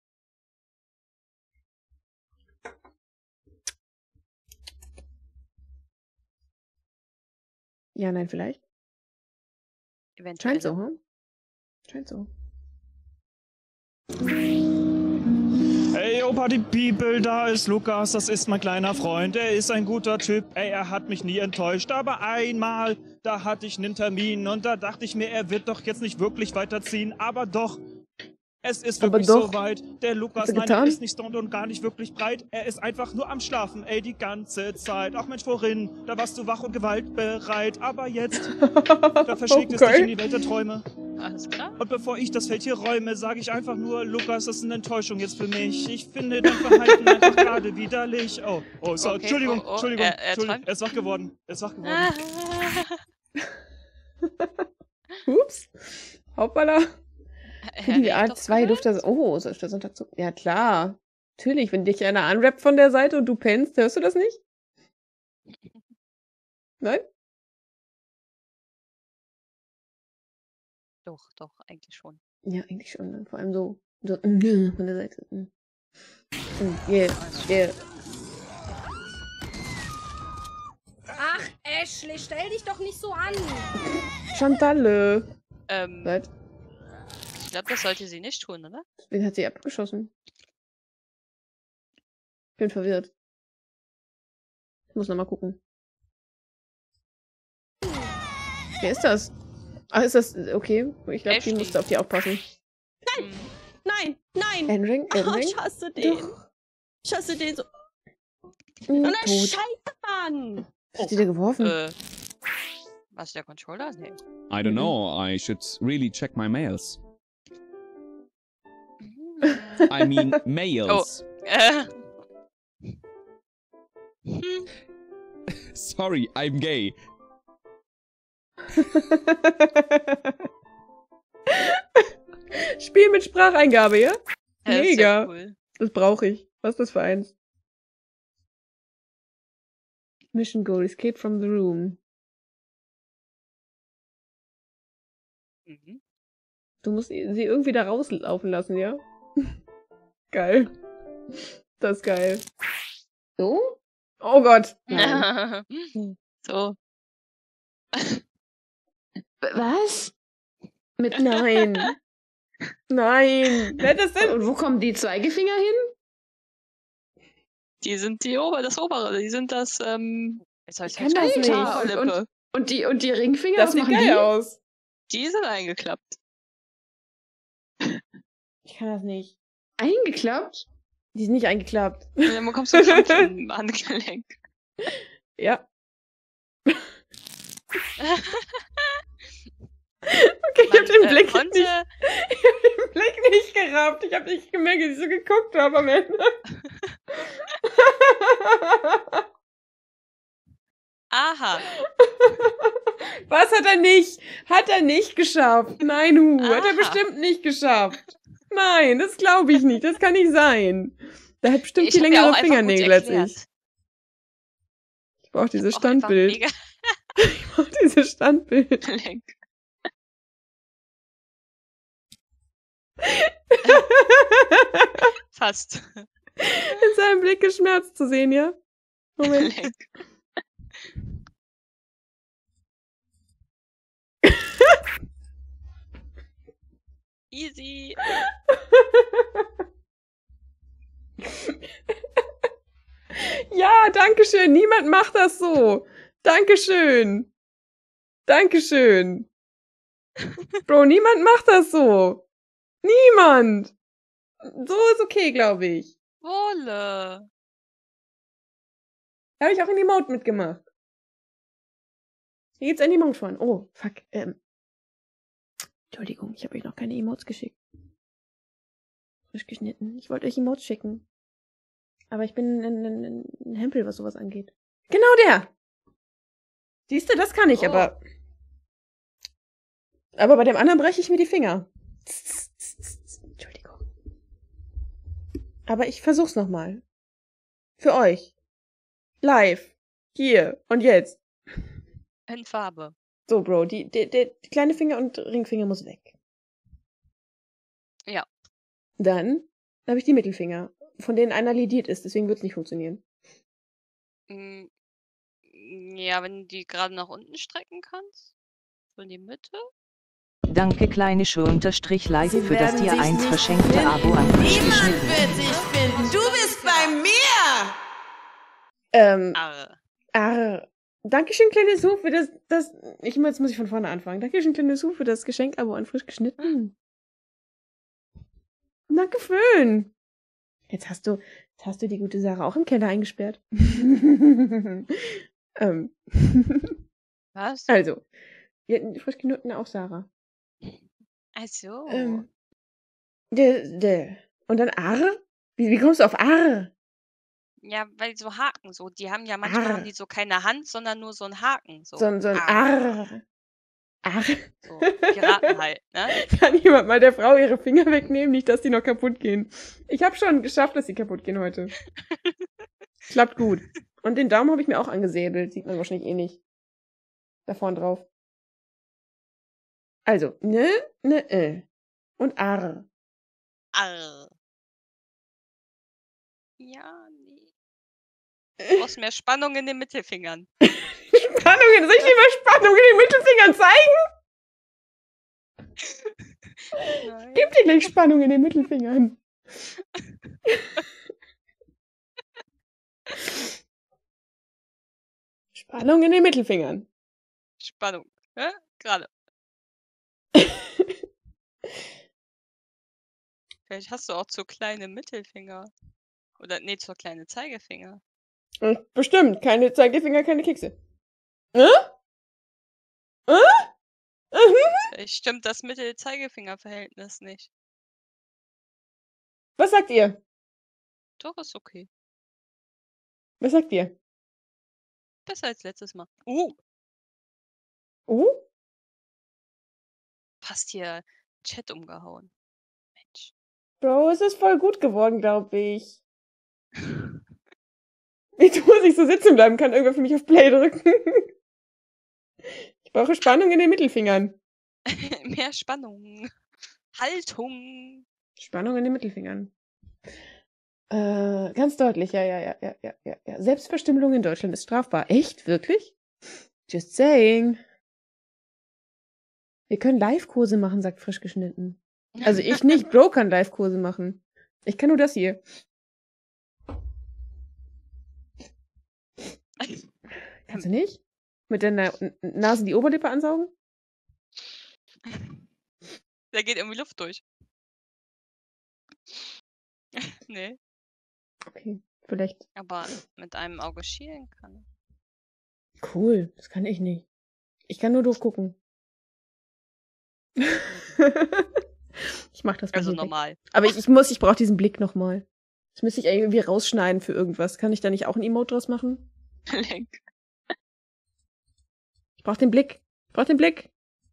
Ja, nein, vielleicht. Eventuell. Scheint so, hm? Scheint so. Hey, yo, Party People, da ist Lukas, das ist mein kleiner Freund. Er ist ein guter Typ, ey, er hat mich nie enttäuscht. Aber einmal, da hatte ich einen Termin und da dachte ich mir, er wird doch jetzt nicht wirklich weiterziehen. Aber doch, es ist Aber wirklich doch. so weit. Der Lukas, Hast du nein, er getan? ist nicht stoned und gar nicht wirklich breit. Er ist einfach nur am Schlafen, ey, die ganze Zeit. Ach Mensch, vorhin, da warst du wach und gewaltbereit. Aber jetzt, da verschlägt es Okay. dich in die Welt der Träume. Alles klar. Und bevor ich das Feld hier räume, sage ich einfach nur, Lukas, das ist eine Enttäuschung jetzt für mich. Ich finde dein Verhalten einfach gerade widerlich. Oh, oh, so, Okay, Entschuldigung, oh, oh, Entschuldigung, er- er Entschuldigung. träumt. Er ist wach geworden. Er ist wach geworden. Ah. Ups. Hoppala. Für die Harry A zwei dürfte das. Oh, so ist der Sonntagszug. Ja, klar. Natürlich, wenn dich einer anrappt von der Seite und du pennst, hörst du das nicht? Nein? Doch, doch, eigentlich schon. Ja, eigentlich schon. Ne? Vor allem so, so von der Seite. Mm. Mm, Yeah, yeah. Ach, Ashley, stell dich doch nicht so an. Chantalle. Ähm, Seit? ich glaube, das sollte sie nicht tun, oder? Wen hat sie abgeschossen? Bin verwirrt. Ich muss nochmal gucken. Wer ist das? Ach, ist das. Okay. Ich glaube, die Ashley. musste auf die aufpassen. Hm. Nein, nein. Enring? Oh, Enring? ich hasse den. Doch. Ich hasse den so. Mm, Und ein tot. Scheiße, Mann. Was hat die da geworfen? Äh, was, der Controller? Nee. I don't know. I should really check my mails. I mean mails. Oh, äh. Hm. Sorry, I'm gay. Spiel mit Spracheingabe, ja? Ja, ist Mega. ja cool. Das brauche ich. Was ist das für eins? Mission Goal, Escape from the Room. Mhm. Du musst sie irgendwie da rauslaufen lassen, ja? Geil. Das ist geil. So? Oh Gott. Nein. So. Was? Mit Nein. Nein. Wer hat das denn? Und wo kommen die Zeigefinger hin? Die sind die Ober, das obere, die sind das, ähm, jetzt hab Ich ich's kann das falsch nicht. gesagt. Und, und, und, die, und die Ringfinger, Das was sieht machen geil die? aus. Die sind eingeklappt. Ich kann das nicht. Eingeklappt? Die sind nicht eingeklappt. Und dann bekommst du Krampf im Handgelenk. Ja. Okay, ich Man, hab den äh, Blick konnte- nicht. Ich hab den Blick nicht gerafft. Ich hab nicht gemerkt, dass ich so geguckt habe am Ende. Aha. Was hat er nicht? Hat er nicht geschafft? Nein, Hu, hat er Aha. bestimmt nicht geschafft. Nein, das glaube ich nicht. Das kann nicht sein. Der hat bestimmt Ich die hab ja längeren auch einfach gut Fingernägel als erklärt. ich. Ich brauche dieses Auch einfach Standbild. mega Ich brauche dieses Standbild. Lenk. Fast. In seinem Blick geschmerzt zu sehen, ja? Moment. Lenk. Easy. Ja, danke schön. Niemand macht das so. Dankeschön. Dankeschön. Bro, niemand macht das so. Niemand. So ist okay, glaube ich. Wolle. Da habe ich auch ein Emote mitgemacht. Hier geht's ein Emote von. Oh, fuck. Ähm. Entschuldigung, ich habe euch noch keine Emotes geschickt. Frisch geschnitten. Ich wollte euch Emotes schicken. Aber ich bin ein, ein, ein Hempel, was sowas angeht. Genau der! Siehst du, das kann ich, Oh. aber... Aber bei dem anderen breche ich mir die Finger. Aber ich versuch's nochmal. Für euch. Live. Hier und jetzt. In Farbe. So, Bro, die, die, der kleine Finger und Ringfinger muss weg. Ja. Dann habe ich die Mittelfinger, von denen einer lidiert ist, deswegen wird's nicht funktionieren. Mm, Ja, wenn du die gerade nach unten strecken kannst. So in die Mitte. Danke, kleinische Unterstrich live Sie für das werden Tier sich eins nicht verschenkte finden. Abo an frisch Niemand geschnitten. wird sich finden. Du bist bei mir. Ähm, Arre. Arre. Dankeschön, kleine Sue, für das, das, ich, jetzt muss ich von vorne anfangen. Dankeschön, kleine Sue, für das Geschenk-Abo an frisch geschnitten. Danke, Föhn. Jetzt hast du, jetzt hast du die gute Sarah auch im Keller eingesperrt. ähm. Was? Also, wir hatten frisch genügten auch Sarah. Ach so. Ähm. De, de. Und dann Arre? Wie, wie kommst du auf Arre? Ja, weil so Haken so, die haben ja manchmal Arre. haben die so keine Hand, sondern nur so einen Haken. So, So, ein- so ein Arre. Arre. Arre. So, Piraten halt, ne? Kann jemand mal der Frau ihre Finger wegnehmen, nicht, dass die noch kaputt gehen. Ich habe schon geschafft, dass sie kaputt gehen heute. Klappt gut. Und den Daumen habe ich mir auch angesäbelt. Sieht man wahrscheinlich eh nicht. Da vorne drauf. Also, ne, ne, äh. Und Arre. Arr. Ja, nee. Du brauchst mehr Spannung in den Mittelfingern. Spannungen, soll ich dir mal Spannung in den Mittelfingern zeigen? Nein. Gib dir gleich Spannung in den Mittelfingern. Spannung in den Mittelfingern. Spannung. Hä? Gerade. Vielleicht hast du auch zu kleine Mittelfinger. Oder nee, zu kleine Zeigefinger. Hm, Bestimmt, keine Zeigefinger, keine Kekse. Äh? Äh? Mhm. Vielleicht stimmt das Mittel-Zeigefinger-Verhältnis nicht. Was sagt ihr? Doch, ist okay. Was sagt ihr? Besser als letztes Mal. Uh, Oh? fast hier Chat umgehauen. Mensch. Bro, es ist voll gut geworden, glaube ich. Wieso muss ich so sitzen bleiben? Kann irgendwer für mich auf Play drücken? Ich brauche Spannung in den Mittelfingern. Mehr Spannung. Haltung. Spannung in den Mittelfingern. Äh, ganz deutlich, ja, ja, ja, ja, ja, ja, ja. Selbstverstümmelung in Deutschland ist strafbar. Echt? Wirklich? Just saying. Wir können Live-Kurse machen, sagt frisch geschnitten. Also ich nicht, Bro kann Live-Kurse machen. Ich kann nur das hier. Kannst du nicht? Mit deiner N- Nase die Oberlippe ansaugen? Da geht irgendwie Luft durch. Nee, Okay, vielleicht. aber mit einem Auge schielen kann. Cool, das kann ich nicht. Ich kann nur doof gucken. Ich mach das mal Also hier weg. normal. Aber ich, ich muss, ich brauche diesen Blick nochmal. Das müsste ich irgendwie rausschneiden für irgendwas. Kann ich da nicht auch ein Emote draus machen? Lenk. Ich brauche den Blick. Ich brauche den Blick.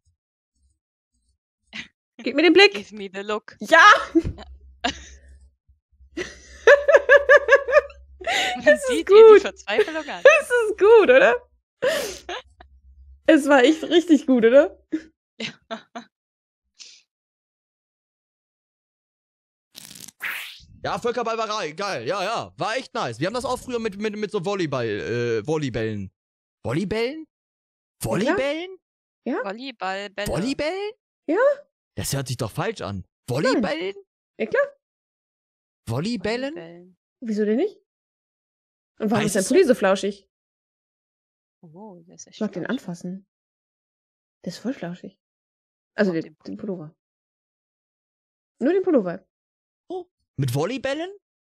Gib mir den Blick. Give me the look. Ja! Man Das ist sieht ihr die gut. Verzweiflung an. Das ist gut, oder? Es war echt richtig gut, oder? Ja, Völkerballbarei, geil, ja, ja. War echt nice. Wir haben das auch früher mit, mit, mit so Volleyball, äh, Volleybällen. Volleybällen? Volleybällen? Ja? Volleyball, Bälle. Volleybällen? Ja? Das hört sich doch falsch an. Volleybällen? Ja, klar. Volleybällen? Volleybällen. Wieso denn nicht? Und warum Heißt ist dein es so? Pulli so flauschig? Oh, das ist echt Ich mag den flauschig. anfassen. Der ist voll flauschig. Also mag den, den den Pullover. Nur den Pullover. Mit Volleybällen?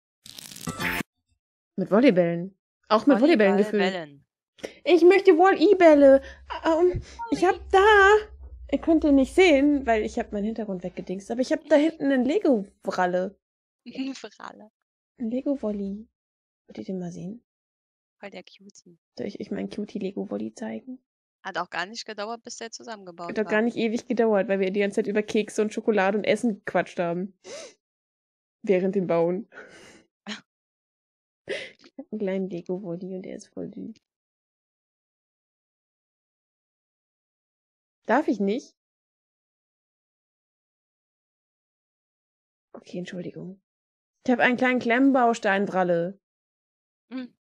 Mit Volleybällen. Auch mit Volleybällen gefüllt. Volleyballbällen. Ich möchte Volley-Bälle. Ähm, ich hab da. Ihr könnt ihn nicht sehen, weil ich habe meinen Hintergrund weggedingst. Aber ich habe da hinten einen Lego-Wralle. Fralle. Ein Lego-Volley. Wollt ihr den mal sehen? Voll der Cutie. Soll ich euch meinen Cutie-Lego-Volley zeigen? Hat auch gar nicht gedauert, bis der zusammengebaut Hat war. doch gar nicht ewig gedauert, weil wir die ganze Zeit über Kekse und Schokolade und Essen gequatscht haben. Während dem Bauen. Ich habe einen kleinen Deko-Wolli und der ist voll süß. Darf ich nicht? Okay, Entschuldigung. Ich habe einen kleinen Klemmbaustein, Bralle. Hm.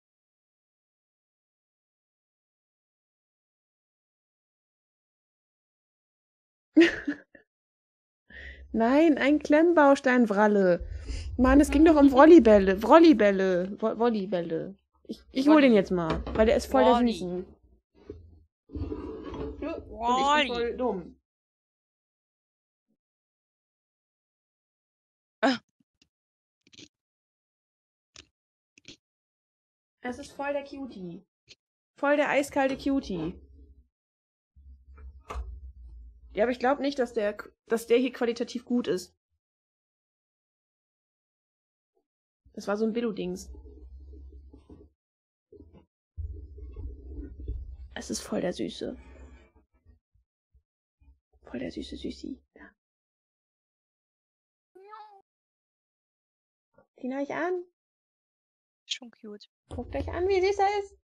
Nein, ein Klemmbaustein, Wralle. Mann, es ging doch um Volleybälle. Volleybälle. Vo Volleybälle. Ich, ich hol den jetzt mal, weil der ist voll der Süßen. Und ich bin voll dumm. Ah. Es ist voll der Cutie. Voll der eiskalte Cutie. Ja, aber ich glaube nicht, dass der, dass der hier qualitativ gut ist. Das war so ein Billo-Dings. Es ist voll der Süße. Voll der süße Süßi. Ja. Guckt ihn euch an. Schon cute. Guckt euch an, wie süß er ist.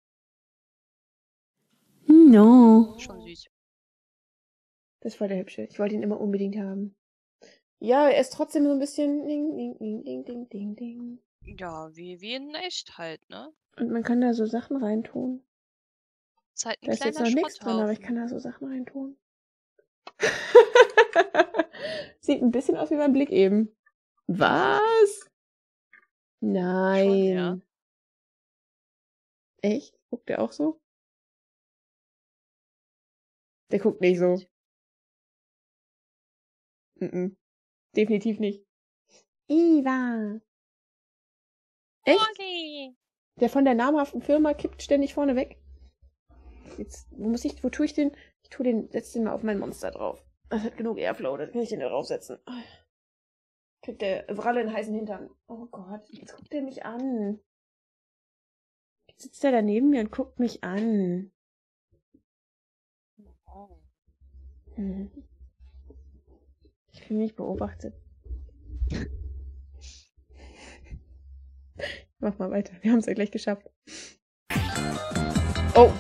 No. Schon süß. Das ist voll der hübsche. Ich wollte ihn immer unbedingt haben. Ja, er ist trotzdem so ein bisschen ding, ding, ding, ding, ding, ding, ding. Ja, wie, wie in echt halt, ne? Und man kann da so Sachen reintun. Ist halt ein Da ist jetzt noch kleiner nichts drin, aber ich Schrotthaufen. kann da so Sachen reintun. Sieht ein bisschen aus wie mein Blick eben. Was? Nein. Schon, ja. Echt? Guckt der auch so? Der guckt nicht so. Mm-mm. Definitiv nicht. Iva. Echt? Molly. Der von der namhaften Firma kippt ständig vorne weg. Jetzt, wo muss ich, wo tue ich den? Ich tue den, setz den mal auf mein Monster drauf. Das hat genug Airflow, da kann ich den da draufsetzen. Kriegt der Wralle einen heißen Hintern. Oh Gott, jetzt guckt er mich an. Jetzt sitzt er da neben mir und guckt mich an. Hm. Ich fühle mich beobachtet. Mach mal weiter, wir haben es ja gleich geschafft. Oh!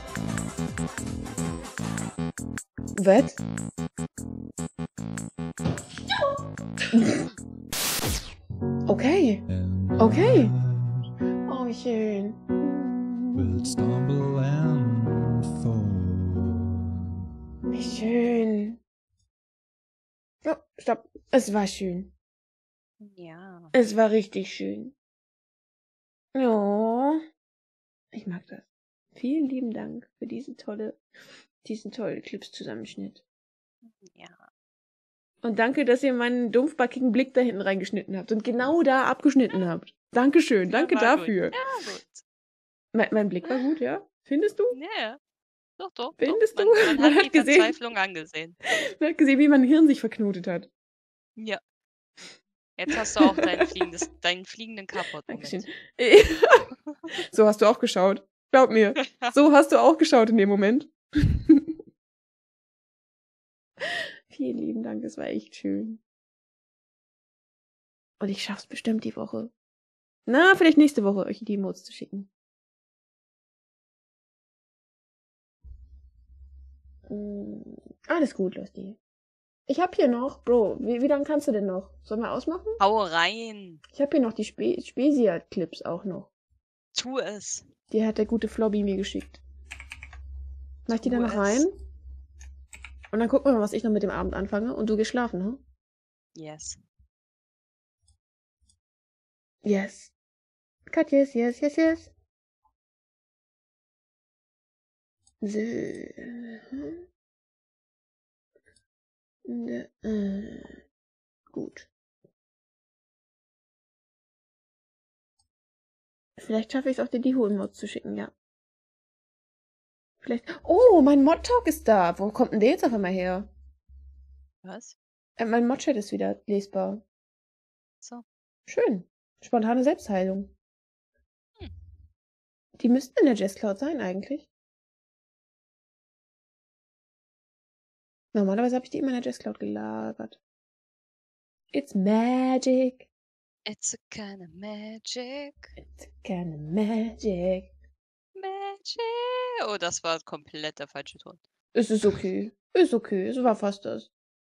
Was? Okay. Okay. Oh, wie schön. Will stumble and fall. Wie schön. Oh, stopp. Es war schön. Ja. Es war richtig schön. Oh. Ich mag das. Vielen lieben Dank für diese tolle, diesen tollen Clips-Zusammenschnitt. Ja. Und danke, dass ihr meinen dumpfbackigen Blick da hinten reingeschnitten habt und genau da abgeschnitten habt. Dankeschön, danke war dafür. Gut. Ja, gut. Mein, mein Blick war gut, ja? Findest du? Ja. Doch, doch. Findest doch. du? Man, man, Man hat hat die gesehen. Verzweiflung angesehen. Man hat gesehen, wie mein Hirn sich verknotet hat. Ja. Jetzt hast du auch dein fliegendes, deinen fliegenden Carport. Dankeschön. So hast du auch geschaut. Glaub mir. So hast du auch geschaut in dem Moment. Vielen lieben Dank, es war echt schön. Und ich schaff's bestimmt die Woche. Na, vielleicht nächste Woche euch die Emotes zu schicken. Mm, alles gut, Lusty. Ich hab hier noch, Bro, wie, wie lange kannst du denn noch? Sollen wir ausmachen? Hau rein. Ich hab hier noch die Spe Spesia-Clips auch noch. Tu es. Die hat der gute Flobby mir geschickt. Mach ich die Tu dann noch es. rein? Und dann gucken wir mal, was ich noch mit dem Abend anfange. Und du gehst schlafen, ne? Yes. Yes. Cut, yes, yes, yes, yes. So. Ne, äh, gut. Vielleicht schaffe ich es auch, dir die Hohen-Mods zu schicken, ja. Vielleicht. Oh, mein Mod-Talk ist da. Wo kommt denn der jetzt auf einmal her? Was? Äh, mein Mod-Chat ist wieder lesbar. So. Schön. Spontane Selbstheilung. Hm. Die müssten in der Jazzcloud sein, eigentlich. Normalerweise habe ich die immer in der Jazzcloud gelagert. It's magic. It's a kind of magic. It's a kind of magic. Magic. Oh, das war komplett der falsche Ton. Es ist okay. Ist okay. Es war fast das.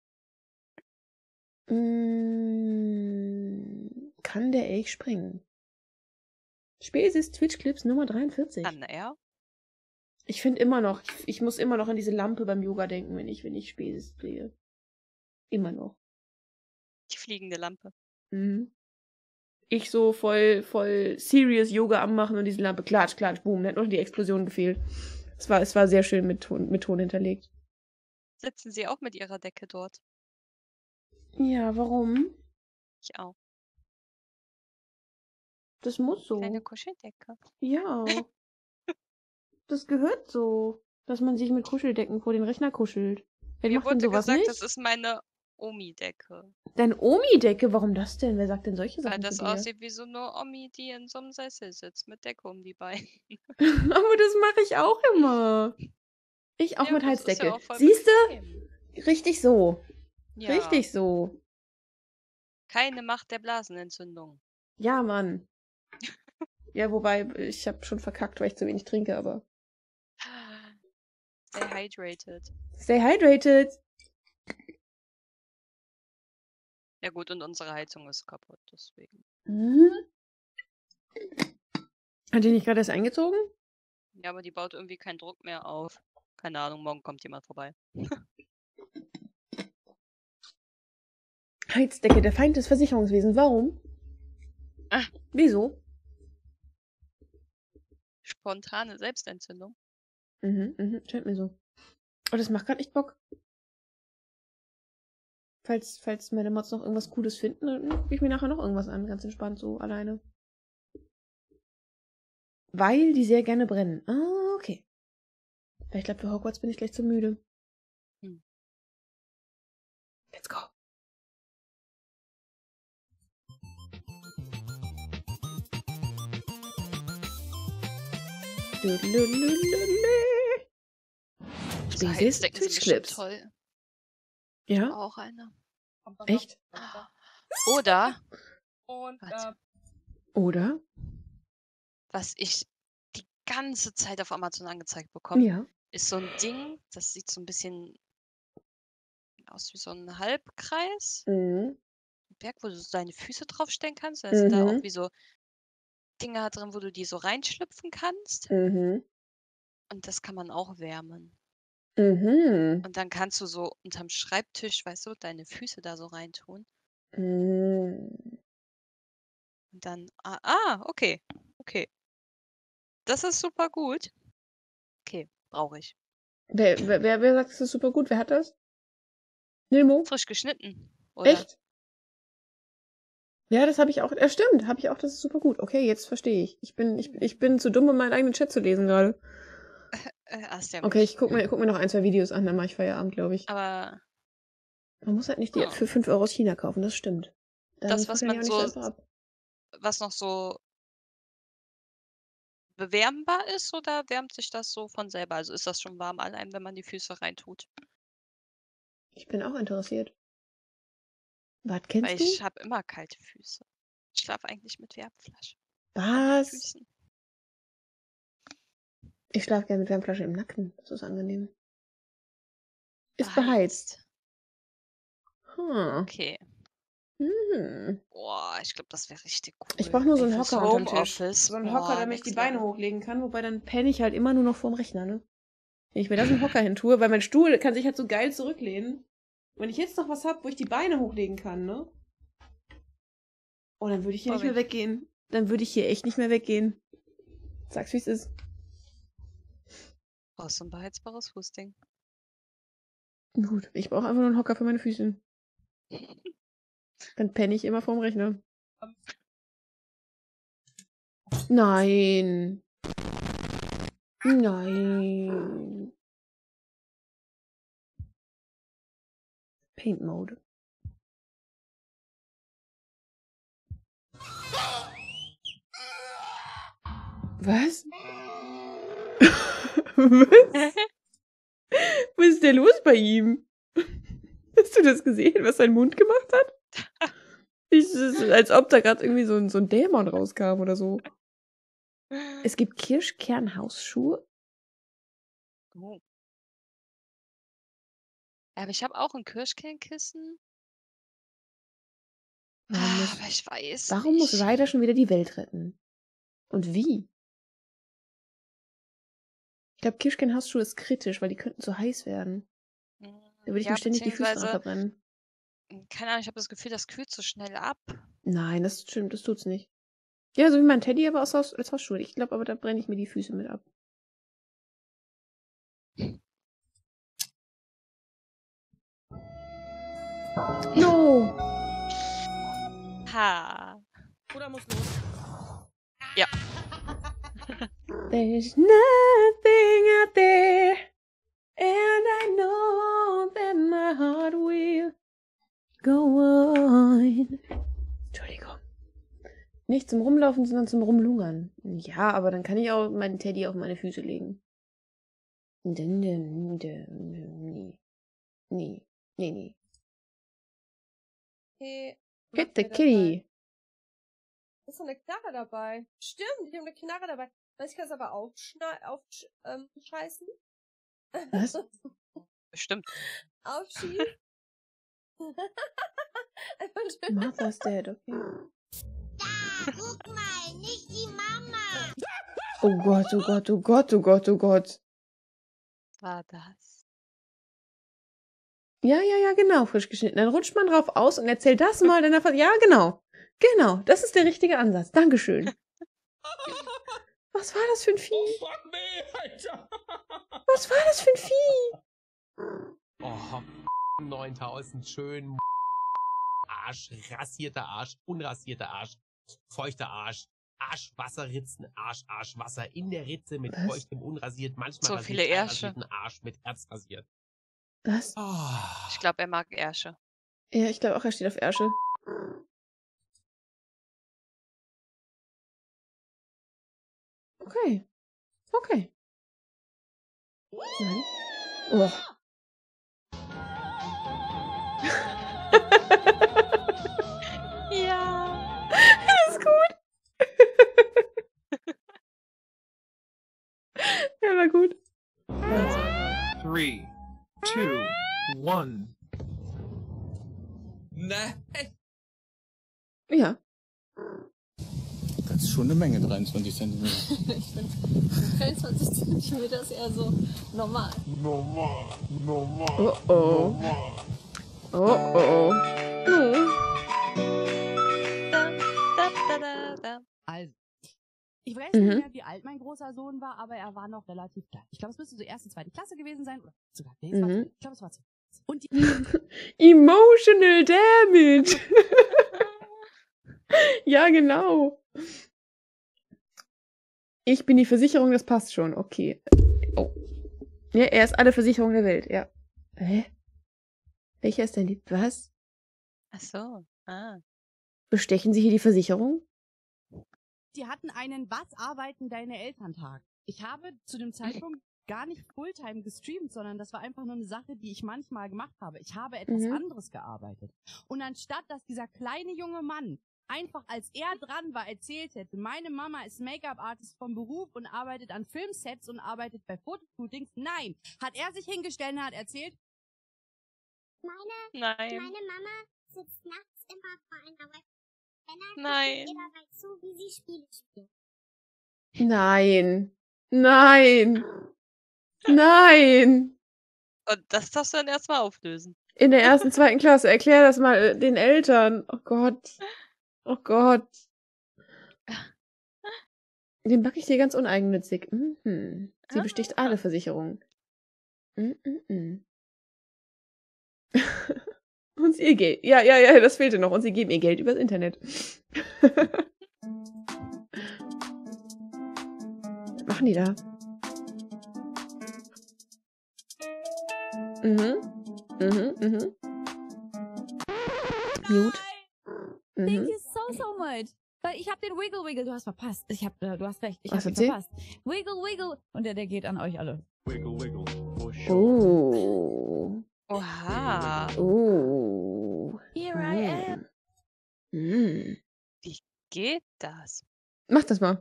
Mm, kann der Elch springen? Spezies Twitch-Clips Nummer dreiundvierzig. Kann er? Ich finde immer noch, ich, ich muss immer noch an diese Lampe beim Yoga denken, wenn ich, wenn ich Spezies sehe. Immer noch. Die fliegende Lampe. Mhm. Ich so voll, voll serious Yoga am machen und diese Lampe klatsch, klatsch, boom. Da hat noch die Explosion gefehlt. Es war, es war sehr schön mit Ton, mit Ton hinterlegt. Sitzen Sie auch mit Ihrer Decke dort? Ja, warum? Ich auch. Das muss so. Kleine Kuscheldecke. Ja. Das gehört so, dass man sich mit Kuscheldecken vor den Rechner kuschelt. Wer Mir macht denn wurde sowas gesagt, nicht? das ist meine Omi-Decke. Deine Omi-Decke? Warum das denn? Wer sagt denn solche Weil Sachen das zu dir? aussieht wie so eine Omi, die in so einem Sessel sitzt mit Decke um die Beine. Aber das mache ich auch immer. Ich auch Ja, mit das ist ja Heizdecke. auch voll Siehst bequem. du? Richtig so. Ja. Richtig so. Keine Macht der Blasenentzündung. Ja, Mann. Ja, wobei, ich habe schon verkackt, weil ich zu wenig trinke, aber. Stay hydrated. Stay hydrated. Ja gut, und unsere Heizung ist kaputt, deswegen. Mhm. Hat die nicht gerade erst eingezogen? Ja, aber die baut irgendwie keinen Druck mehr auf. Keine Ahnung, morgen kommt jemand vorbei. Heizdecke, der Feind des Versicherungswesens. Warum? Ah. Wieso? Spontane Selbstentzündung. Mhm, mhm, scheint mir so. Oh, das macht gerade echt Bock. Falls, falls meine Mods noch irgendwas Cooles finden, dann gucke ich mir nachher noch irgendwas an. Ganz entspannt, so alleine. Weil die sehr gerne brennen. Ah, okay. Ich glaube, für Hogwarts bin ich gleich zu müde. Hm. Let's go. So Spezies Heizdecken sind bestimmt Twitch-Clips. toll. Ja? Auch eine. Echt? Oder, Und, Warte. Oder? was ich die ganze Zeit auf Amazon angezeigt bekomme, Ja. ist so ein Ding, das sieht so ein bisschen aus wie so ein Halbkreis. Mhm. Ein Berg, wo du so deine Füße draufstellen kannst. Da sind da Mhm. auch wie so Dinger drin, wo du die so reinschlüpfen kannst. Mhm. Und das kann man auch wärmen. Mhm. Und dann kannst du so unterm Schreibtisch, weißt du, deine Füße da so reintun. Mhm. Und dann, ah, ah, okay, okay. Das ist super gut. Okay, brauche ich. Wer, wer, wer, wer sagt, das ist super gut? Wer hat das? Nilmo? Frisch geschnitten, oder? Echt? Ja, das habe ich auch. Ja, stimmt, habe ich auch, das ist super gut. Okay, jetzt verstehe ich. Ich bin, ich, ich bin zu dumm, um meinen eigenen Chat zu lesen gerade. Äh, hast ja Okay, mich. ich guck mir, guck mir noch ein, zwei Videos an, dann mache ich Feierabend, glaube ich. Aber Man muss halt nicht die Ja. App für fünf Euro aus China kaufen, das stimmt. Dann das, was fackeln die man auch nicht so, einfach ab. was noch so bewärmbar ist, oder wärmt sich das so von selber? Also ist das schon warm allein, wenn man die Füße reintut? Ich bin auch interessiert. Was kennst Weil du? ich habe immer kalte Füße. Ich schlafe eigentlich mit Wärmflasche an den Was? Füßen. Ich schlafe gerne mit Wärmflasche im Nacken. Das ist angenehm. Ist beheizt. Hm. Okay. Hm. Boah, ich glaube, das wäre richtig cool. Ich brauche nur so Ey, einen fürs Hocker unterm Tisch. Homeoffice. So einen Boah, Hocker, damit ich die next Beine level. hochlegen kann, wobei dann penne ich halt immer nur noch vorm Rechner, ne? Wenn ich mir da so einen Hocker hin tue, weil mein Stuhl kann sich halt so geil zurücklehnen. Wenn ich jetzt noch was hab, wo ich die Beine hochlegen kann, ne? Oh, dann würde ich hier Boah, nicht mehr wenn- weggehen. Dann würde ich hier echt nicht mehr weggehen. Sag's, wie es ist. Brauchst du ein beheizbares Fußding? Gut, ich brauche einfach nur einen Hocker für meine Füße. Dann penne ich immer vorm Rechner. Nein. Nein. Paint Mode. Was? Was? Was ist denn los bei ihm? Hast du das gesehen, was sein Mund gemacht hat? Ich, als ob da gerade irgendwie so ein, so ein Dämon rauskam oder so. Es gibt Kirschkernhausschuhe. Oh. Ja, aber ich habe auch ein Kirschkernkissen. Warum muss, aber ich weiß warum nicht. muss Ryder schon wieder die Welt retten? Und wie? Ich glaube, Kirschkernhausschuhe ist kritisch, weil die könnten zu heiß werden. Da würde ich Ja, mir ständig die Füße dran beziehungsweise, verbrennen. keine Ahnung, ich habe das Gefühl, das kühlt so schnell ab. Nein, das stimmt, das tut's nicht. Ja, so wie mein Teddy, aber aus Haus, als Hausschuhe. Ich glaube aber, da brenne ich mir die Füße mit ab. No! Ha. Oder muss los? Ja. There's nothing out there, and I know that my heart will go on. Entschuldigung. Nicht zum Rumlaufen, sondern zum Rumlungern. Ja, aber dann kann ich auch meinen Teddy auf meine Füße legen. Nee. Nee. Nee, nee. Hey, Hit the kitty. ist so eine Knarre dabei. Stimmt, ich habe eine Knarre dabei. Weiß ich kann es aber aufschneiden, aufscheißen. Ähm, scheißen. Was? Stimmt. Aufschießen. Martha's dead, okay. Guck mal, nicht die Mama. Oh Gott, oh Gott, oh Gott, oh Gott, oh Gott. War das? Ja, ja, ja, genau, frisch geschnitten. Dann rutscht man drauf aus und erzählt das mal. Dann einfach, ja, genau. Genau, das ist der richtige Ansatz. Dankeschön. Was war das für ein Vieh? Oh, fuck me, Alter. Was war das für ein Vieh? Oh, neuntausend, schön. Arsch, rasierter Arsch, unrasierter Arsch, feuchter Arsch, Arsch, Wasserritzen, Arsch, Arsch, Wasser in der Ritze mit Was? feuchtem unrasiert, manchmal So rasiert, viele Ärsche. einrasierten Arsch mit Herz rasiert. Was? Oh. Ich glaube, er mag Ärsche. Ja, ich glaube auch, er steht auf Ärsche. Okay. Okay. Nein. Oh. Ja. Das ist gut. Ja, war gut. Three, two, one. Nein. Ja. Das ist schon eine Menge, dreiundzwanzig Zentimeter. Ich finde dreiundzwanzig Zentimeter ist eher so normal. Normal, normal. Oh oh. Oh oh. Oh. Da, da, da, da. Also, ich weiß Mhm. nicht mehr, wie alt mein großer Sohn war, aber er war noch relativ klein. Ich glaube, es müsste so erste, zweite Klasse gewesen sein. Oder sogar, nee, es war, Mhm. ich glaube, es war zweite Klasse. Und die, Emotional Damage. Ja, genau. Ich bin die Versicherung, das passt schon. Okay. Oh. Ja, er ist alle Versicherungen der Welt, ja. Hä? Welcher ist denn die... Was? Ach so. Ah. Bestechen Sie hier die Versicherung? die hatten einen Was arbeiten deine Eltern-Tag. Ich habe zu dem Zeitpunkt gar nicht Fulltime gestreamt, sondern das war einfach nur eine Sache, die ich manchmal gemacht habe. Ich habe etwas Mhm. anderes gearbeitet. Und anstatt, dass dieser kleine junge Mann einfach, als er dran war, erzählt hätte, meine Mama ist Make-up-Artist vom Beruf und arbeitet an Filmsets und arbeitet bei Fotoshootings, nein, hat er sich hingestellt und hat erzählt, Meine, Nein. meine Mama sitzt nachts immer vor einer Webcam. Nein. Ihr dabei zu, wie sie Spiele spielt. Nein. Nein. Nein. Und das darfst du dann erstmal auflösen. In der ersten, zweiten Klasse. Erklär das mal äh, den Eltern. Oh Gott. Oh Gott. Den backe ich dir ganz uneigennützig. Mhm. Sie besticht alle Versicherungen. Mhm. Und sie ihr Geld. Ja, ja, ja, das fehlte noch. Und sie geben ihr Geld übers Internet. Was machen die da? Mhm. Mhm, mhm. Mute. Thank Mhm. you so, so much. Weil ich habe den Wiggle Wiggle, du hast verpasst. Ich hab, äh, du hast recht, ich Was habe ihn hat sie? verpasst. Wiggle Wiggle. Und der, der geht an euch alle. Wiggle, wiggle. Oh. Oha. Oh. Here I am. Mm. geht das? Mach das mal.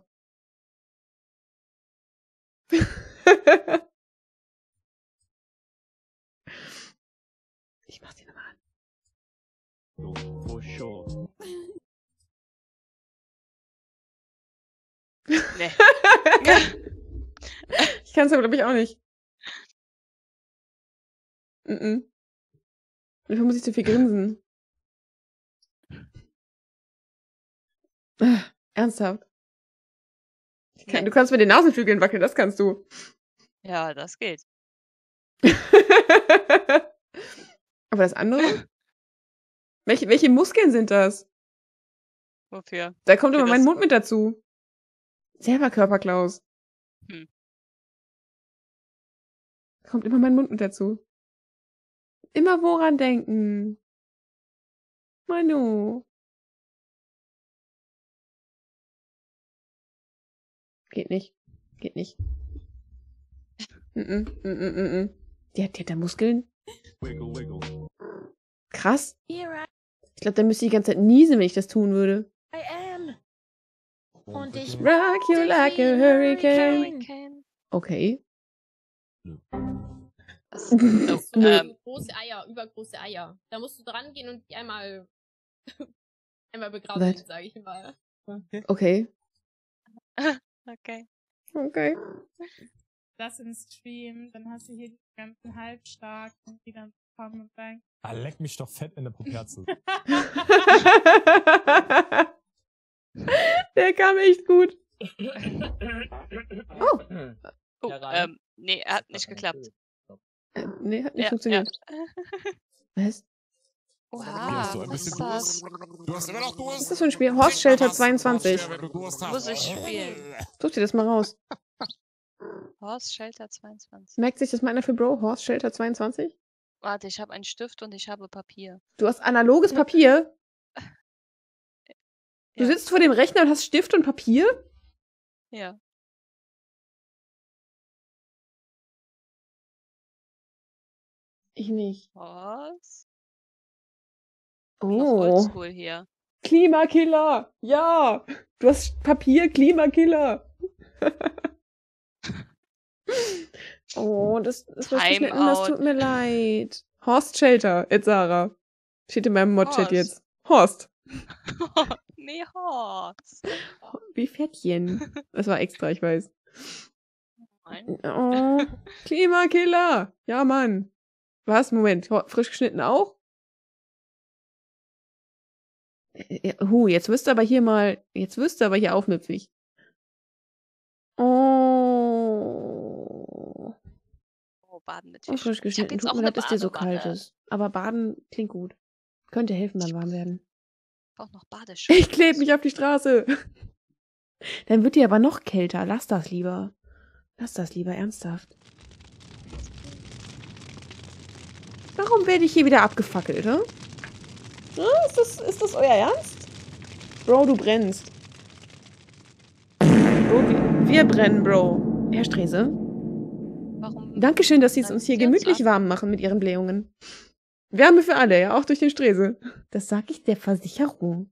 Ich mach die nochmal an. For sure. Nee. Ich kann es aber, glaube ich, auch nicht. Mhm. Dafür muss ich zu viel grinsen. Ah, ernsthaft. Ich kann, Nee. Du kannst mit den Nasenflügeln wackeln, das kannst du. Ja, das geht. Aber das andere? Welche, welche Muskeln sind das? Wofür? Da kommt Für immer mein das- Mund mit dazu. Selber Körperklaus. Hm. Da kommt immer mein Mund mit dazu. Immer woran denken. Manu. Geht nicht. Geht nicht. Mm -mm, mm -mm, mm -mm. Die hat, die hat da Muskeln. Wiggle, wiggle. Krass. Here Ich glaube, da müsste ich die ganze Zeit niesen, wenn ich das tun würde. I am. Und ich Rock you like a hurricane. Okay. Das, Oh, oh, ähm, Große Eier, übergroße Eier. Da musst du dran gehen und die einmal, einmal begraben, Was? sage ich mal. Okay. okay. Okay. Das in Stream, dann hast du hier die ganzen Halbstarken, die dann kommen und sagen, Ah, leck mich doch fett in der Puperze. Der kam echt gut. Oh. Oh, ähm, nee, er hat nicht geklappt. Äh, nee, hat nicht Ja, funktioniert. Was? Oha, du ein was bisschen ist das? Du hast immer noch Durst? Was ist das für ein Spiel? Horst Shelter zweiundzwanzig. Muss ich spielen. Such dir das mal raus. Horst Shelter zweiundzwanzig. Merkt sich das mal einer für Bro? Horst Shelter zweiundzwanzig? Warte, ich habe einen Stift und ich habe Papier. Du hast analoges Papier? Du Ja. sitzt vor dem Rechner und hast Stift und Papier? Ja. Ich nicht. Was? Oh. Noch oldschool hier. Klimakiller! Ja! Du hast Papier, Klimakiller! Oh, das, das war geschnitten, das Timeout. tut mir leid. Horst Shelter, et Sarah. Steht in meinem Mod-Chat Horst. jetzt. Horst. Nee, Horst. Wie Fettchen. Das war extra, ich weiß. Nein. Oh, Klimakiller! Ja, Mann. Was? Moment, ho- frisch geschnitten auch? Äh, äh, Hu, jetzt wirst du aber hier mal, jetzt wirst du aber hier aufmüpfig. Oh. Oh, Baden mit Oh, Fisch. frisch Ich hab geschnitten. jetzt Tut auch mir eine leid, dass dir so Badewanne. kalt ist. Aber Baden klingt gut. Könnte helfen beim Warmwerden. Ich brauch noch Badeschuhe. Ich kleb mich auf die Straße. Dann wird dir aber noch kälter. Lass das lieber. Lass das lieber ernsthaft. Warum werde ich hier wieder abgefackelt, hä? Ah, ist, das, ist das euer Ernst? Bro, du brennst. Bro, wir, wir brennen, Bro. Herr Strese. Warum? Dankeschön, dass Sie es uns hier Sie uns gemütlich warm machen mit Ihren Blähungen. Wärme für alle, ja, auch durch den Strese. Das sag ich der Versicherung.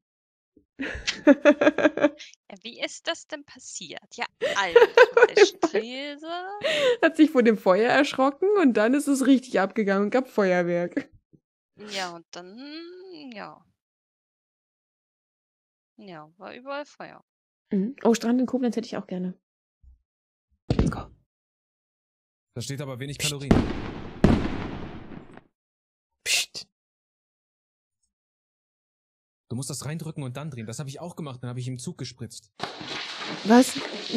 Ja, wie ist das denn passiert? Ja, Alter, der Strese. Hat sich vor dem Feuer erschrocken und dann ist es richtig abgegangen und gab Feuerwerk. Ja, und dann, ja. Ja, war überall Feuer. Mhm. Oh, Strand in Koblenz hätte ich auch gerne. Let's go. Da steht aber wenig Kalorien. Psst. Du musst das reindrücken und dann drehen. Das habe ich auch gemacht. Dann habe ich im Zug gespritzt. Was?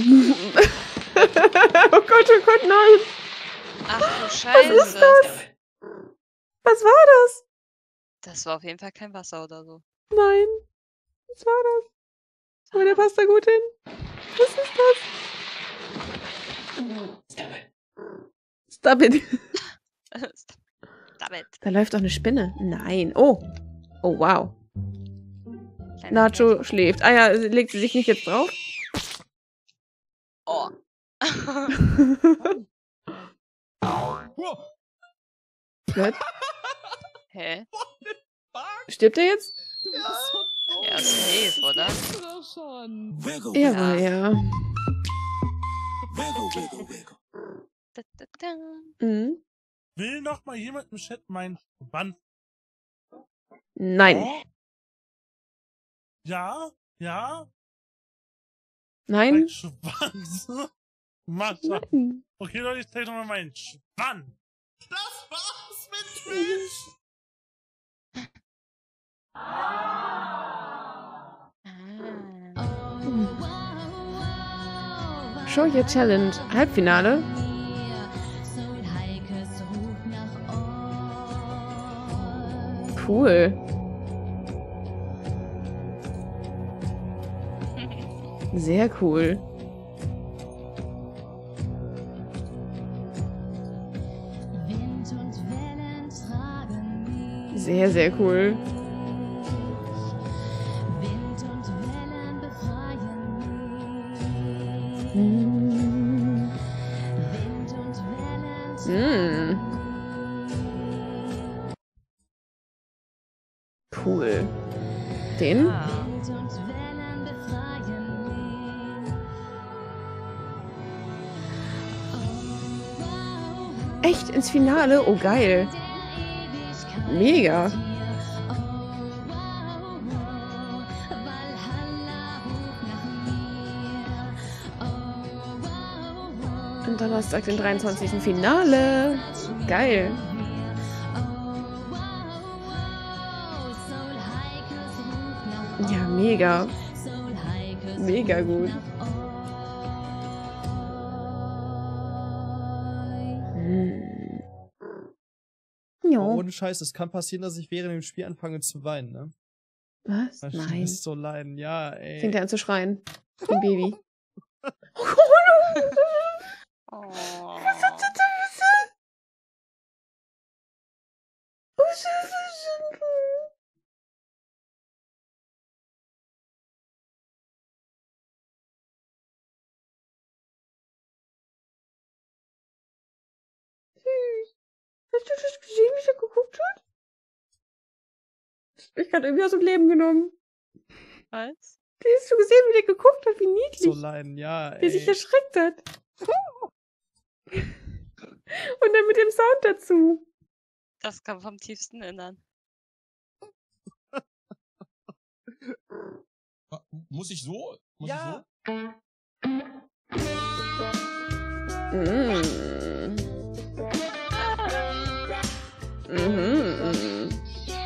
Oh Gott, oh Gott, nein. Ach du Scheiße. Was ist das? Was war das? Das war auf jeden Fall kein Wasser oder so. Nein. Was war das? Aber der passt da gut hin. Was ist das? Stop it. Stop it. Da läuft doch eine Spinne. Nein. Oh. Oh, wow. Kleiner Nacho schläft. Ah ja, legt sie sich nicht jetzt drauf? Oh. What? Hä? Stirbt er jetzt? Ja. Ja, safe, oder? Doch schon. Ja, war ja. Da, da, da. Mhm. Will noch mal jemand im Chat meinen Schwanz? Nein. Ja? Ja? Nein? Mein Schwanz? Mascha. Nein. Okay, Leute, ich zeig noch mal meinen Schwanz. Das war's mit Twitch. Show Your Challenge. Halbfinale. Cool. Sehr cool. Sehr, sehr cool. Mm. Mm. Cool. Den? Echt ins Finale? Oh, geil. Mega. Und Donnerstag, den dreiundzwanzigsten Finale. Geil. Ja, mega. Mega gut. Hm. Ja. Aber ohne Scheiß, es kann passieren, dass ich während dem Spiel anfange zu weinen, ne? Was? Das Nein. ist so leiden, ja, ey. Fängt er an zu schreien. Wie ein Baby. Oh. Was hat das denn? Was ist das denn? Süß. Hast du das gesehen, wie er geguckt hat? Das hab ich gerade irgendwie aus dem Leben genommen. Was? Hast du gesehen, wie der geguckt hat? Wie niedlich. So leiden, ja, ey. Wie er sich erschreckt hat. Und dann mit dem Sound dazu. Das kam vom tiefsten Innern. Muss ich so? Muss Ja. ich so? Mm. Mhm.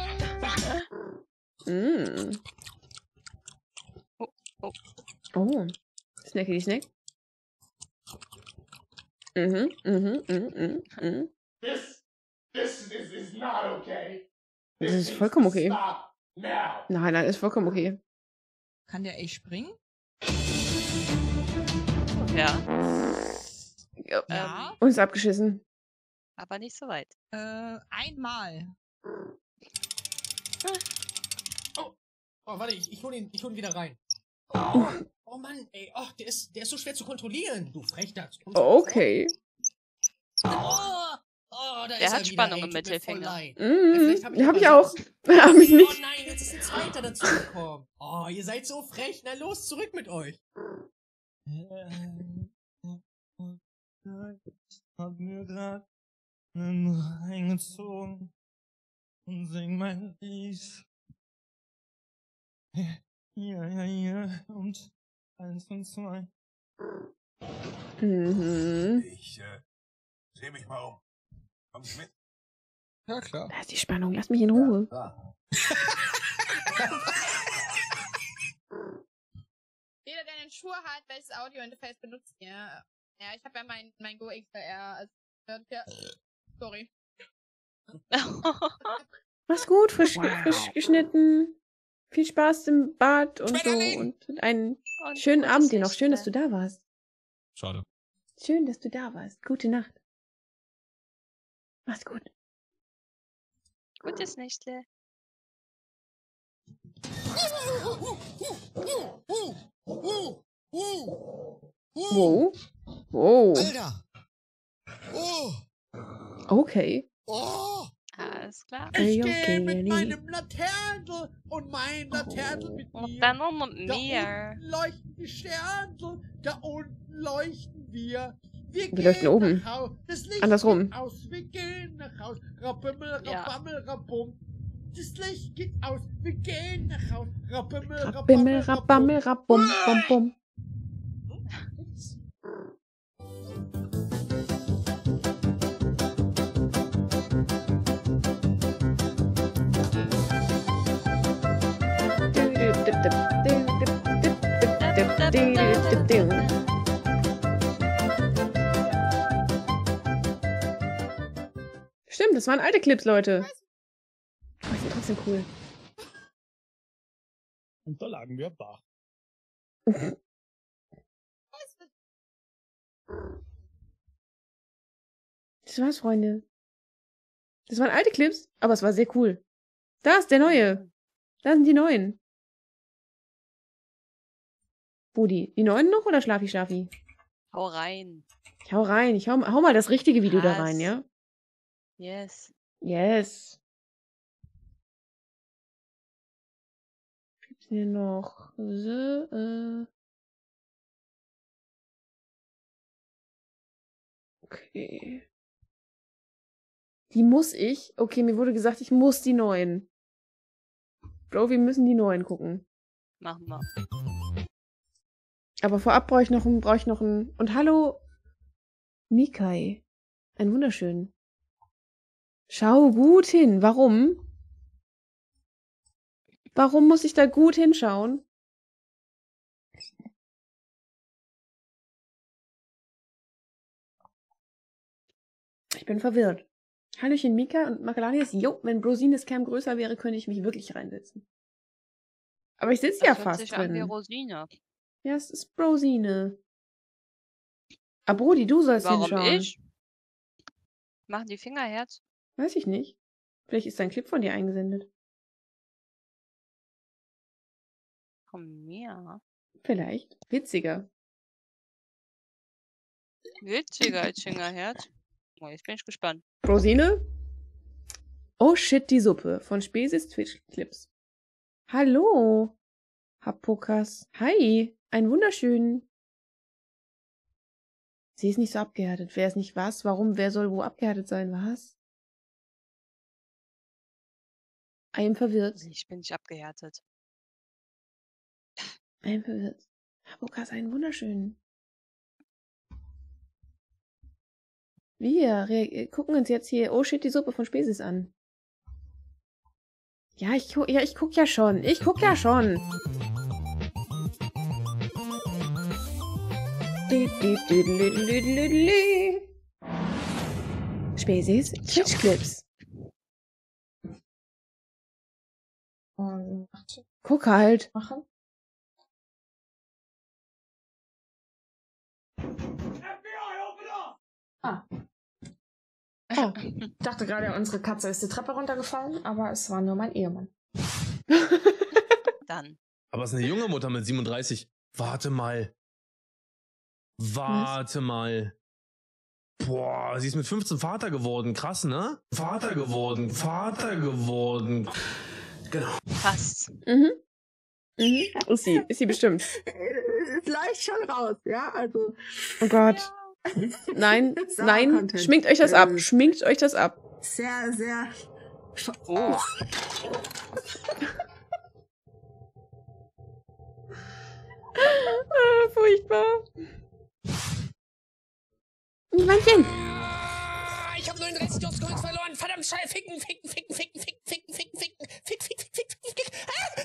Mm. Oh, oh. Oh. Snackity Snack. Mhm, mhm, mhm, mhm, mhm. This, this, this is not okay. Das ist vollkommen okay. Stop now. Nein, nein, ist vollkommen okay. Kann der echt springen? Ja. Ja. Ja. Und ist abgeschissen. Aber nicht so weit. Äh, einmal. Oh, oh warte, ich, ich hol ihn, ich hol ihn wieder rein. Oh, oh Mann, ey, oh, der ist, der ist so schwer zu kontrollieren, du Frechdachs. Okay. Oh, oh, da Der ist hat er Spannung wieder, im ey, tut mir voll Mittelfinger. leid. Mhm, Ja, vielleicht hab hab aber ich auch. sonst- Hab ich nicht. Oh nein, jetzt ist ein zweiter dazu gekommen. Oh, ihr seid so frech. Na los, zurück mit euch. Ich hab mir grad einen reingezogen und sing mein Lied. Ja, ja, ja, und eins und zwei. Mhm. Ich äh, seh mich mal um. Komm ich mit? Ja, klar. Da ist die Spannung. Lass mich in Ruhe. Jeder, der einen Schuh hat, welches Audio-Interface benutzt ihr? Ja, ich habe ja mein, mein Go X L R. Also, ja, sorry. Mach's gut, frisch, frisch geschnitten. Viel Spaß im Bad und so. Und einen Und schönen gutes Abend dir noch. Schön, dass du Nächte. da warst. Schade. Schön, dass du da warst. Gute Nacht. Mach's gut. Gutes Nächtle. Wow. Wow. Alter! Oh! Okay. Oh! Ah, Alles klar. Ich gehe mit meinem Laternel und mein Laternel mit Und mir. dann um und Da mir. unten leuchten die Sterne, da unten leuchten wir. Wir, Wir leuchten gehen oben. nach Haus. Das Licht Andersrum. geht aus, wir gehen nach Haus. Rabimmel, Ja. rabammel, rabum. Das Licht geht aus, wir gehen nach Haus. Rabimmel, rabammel, Bimmel, rabammel, rabum, bum, bum. Stimmt, das waren alte Clips, Leute. Aber ist ja trotzdem cool. Und da lagen wir wach. Das war's, Freunde. Das waren alte Clips, aber es war sehr cool. Da ist der neue. Da sind die neuen. Budi, die neuen noch oder Schlafi Schlafi? Hau rein. Ich hau rein. Ich hau, hau mal das richtige Video da Was? rein, ja? Yes. Yes. Was gibt's denn hier noch? So, äh. Okay. Die muss ich. Okay, mir wurde gesagt, ich muss die neuen. Bro, wir müssen die neuen gucken. Machen wir. Aber vorab brauche ich noch ein, brauche ich noch ein. Und hallo, Mikai. Ein wunderschön. Schau gut hin. Warum? Warum muss ich da gut hinschauen? Ich bin verwirrt. Hallöchen Mika und Makalanius. Jo, wenn Brosines Cam größer wäre, könnte ich mich wirklich reinsetzen. Aber ich sitze ja Das hört fast sich an wie drin. Rosine. Ja, es ist Brosine. Ah, Brody, du sollst Warum hinschauen. ich? Machen die Fingerherz? Weiß ich nicht. Vielleicht ist da ein Clip von dir eingesendet. Von mir. Vielleicht. Witziger. Witziger als Fingerherz. Oh, jetzt bin ich gespannt. Brosine? Oh shit, die Suppe von Spesis Twitch Clips. Hallo. Hapokas. Hi. Einen wunderschönen. Sie ist nicht so abgehärtet. Wer ist nicht was? Warum? Wer soll wo abgehärtet sein? Was? I am verwirrt. Ich bin nicht abgehärtet. I am verwirrt. Hapokas, einen wunderschönen. Wir re- gucken uns jetzt hier Oh shit, die Suppe von Spesis an. Ja, ich, gu ja, ich guck ja schon. Ich guck ja schon. Spesis Twitch Clips. Und Guck halt. machen. Ah. Oh, ich dachte gerade, unsere Katze ist die Treppe runtergefallen, aber es war nur mein Ehemann. Dann. Aber es ist eine junge Mutter mit siebenunddreißig. Warte mal. Warte mal. Boah, sie ist mit fünfzehn Vater geworden. Krass, ne? Vater geworden. Vater geworden. Genau. Fast. Mhm. Mhm. Ist sie. Ist sie bestimmt. Es leicht schon raus, ja, also. Oh Gott. Nein, nein. Content. Schminkt euch das ab. Äh, Schminkt euch das ab. Sehr, sehr. Oh. Ah, furchtbar. Niemandchen. Ich habe neununddreißig aufs Kreuz verloren. Verdammt, Scheiße. Ficken, ficken, ficken, ficken, ficken, ficken, ficken, ficken. Fick, fick, fick, fick, fick, fick.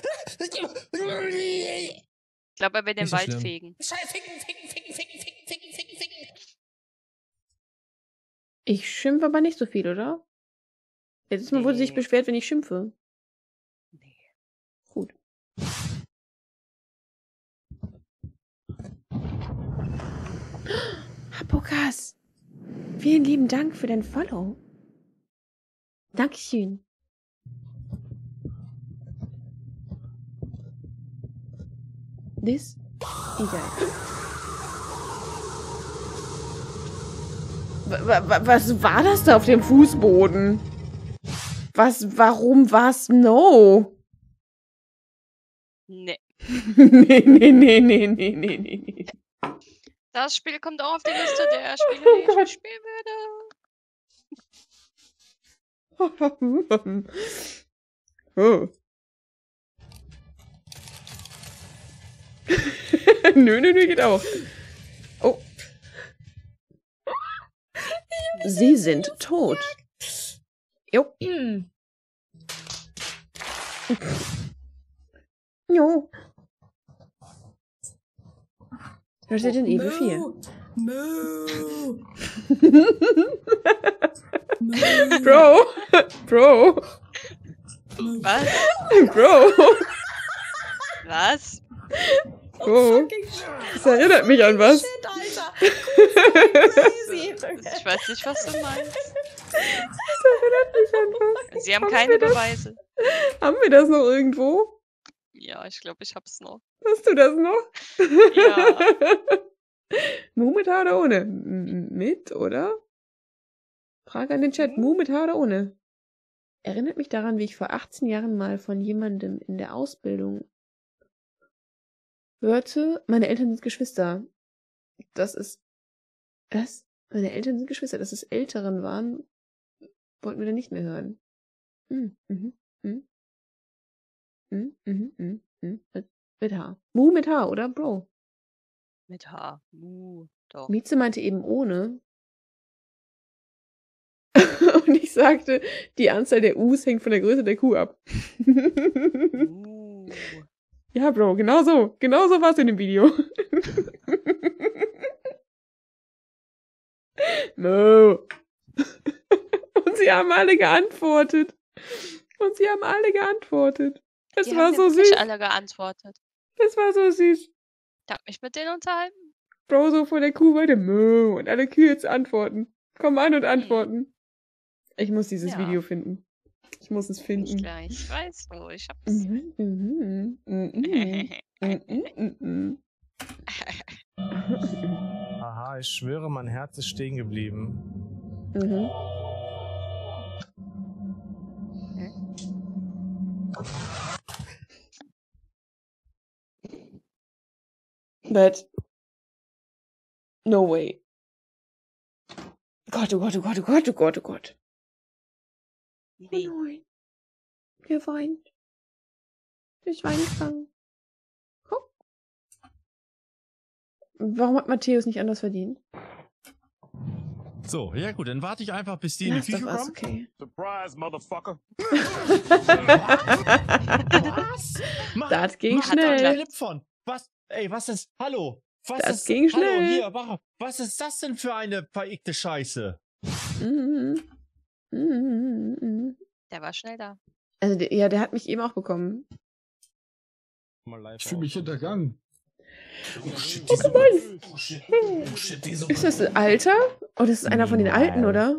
Ich glaube, er will den Nicht so Wald schlimm. fegen. Scheiße, ficken, ficken, ficken, ficken, ficken, ficken, ficken, ficken. Ich schimpfe aber nicht so viel, oder? Letztes Mal wurde sich Nee. beschwert, wenn ich schimpfe. Nee. Gut. Hapokas. Vielen lieben Dank für dein Follow. Dankeschön. This? Egal. Wa- wa- wa- Was war das da auf dem Fußboden? Was, warum, was? No. Nee. nee, nee, nee, nee, nee, nee, nee. Das Spiel kommt auch auf die Liste der Spiele, die ich spielen werde. oh. nö, nö, nö, geht auch. Oh. Sie sind tot. Jo. jo. Resident Evil vier. Moo. Bro. Bro. Was? Bro. Was? Bro. Das erinnert mich an was. Shit, Alter. Ich weiß nicht, was du meinst. Das erinnert mich an was. Sie haben, haben keine das, Beweise. Haben wir das noch irgendwo? Ja, ich glaube, ich hab's noch. Hast du das noch? Ja. Mu mit Haar oder ohne? M mit, oder? Frage an den Chat. Mu mit Haar oder ohne? Erinnert mich daran, wie ich vor achtzehn Jahren mal von jemandem in der Ausbildung hörte, meine Eltern sind Geschwister. Das ist... Was? Meine Eltern sind Geschwister. Dass es Älteren waren, wollten wir dann nicht mehr hören. Hm, mhm, mhm. Mhm, mhm, mhm, mhm. Mit, mit H. Mu mit H, oder, Bro? Mit H. Mu, doch. Mieze meinte eben ohne. Und ich sagte, die Anzahl der U's hängt von der Größe der Kuh ab. uh. Ja, Bro, genau so. Genau so war es in dem Video. No. Und sie haben alle geantwortet. Und sie haben alle geantwortet. Es Die war haben so mir süß. wirklich alle geantwortet. Es war so süß. Ich hab mich mit denen unterhalten. Bro, so vor der Kuh weiter. Mö. Und alle Kühe jetzt antworten. Komm an und antworten. Ich muss dieses Ja. Video finden. Ich muss es Ich finden. gleich. Ich weiß wo, ich hab's. Mhm, mhm, mhm, mhm, mhm. Aha, ich schwöre, mein Herz ist stehen geblieben. Mhm. But no way. Gott, oh Gott, oh Gott, oh Gott, oh Gott, oh Gott. Oh Wie? nein. Der weint. Der ist weingefangen. Guck. Warum hat Matthäus nicht anders verdient? So, ja gut, dann warte ich einfach, bis die in die Last of Küche Us, kommen. okay. Surprise, Motherfucker. Was? Das ging Mach da schnell. einen Clip von. Was? Ey, was ist? Hallo? Was Das ist? ging Hallo, schnell. hier, wach. Was ist das denn für eine vereckte Scheiße? Mhm. Mhm, mhm. Der war schnell da. Also, der, ja, der hat mich eben auch bekommen. Ich fühle mich hintergangen. Oh shit, Oh, guck mal. Oh shit, oh shit, die so Ist das ein Alter? Oh, das ist einer von den Alten, oder?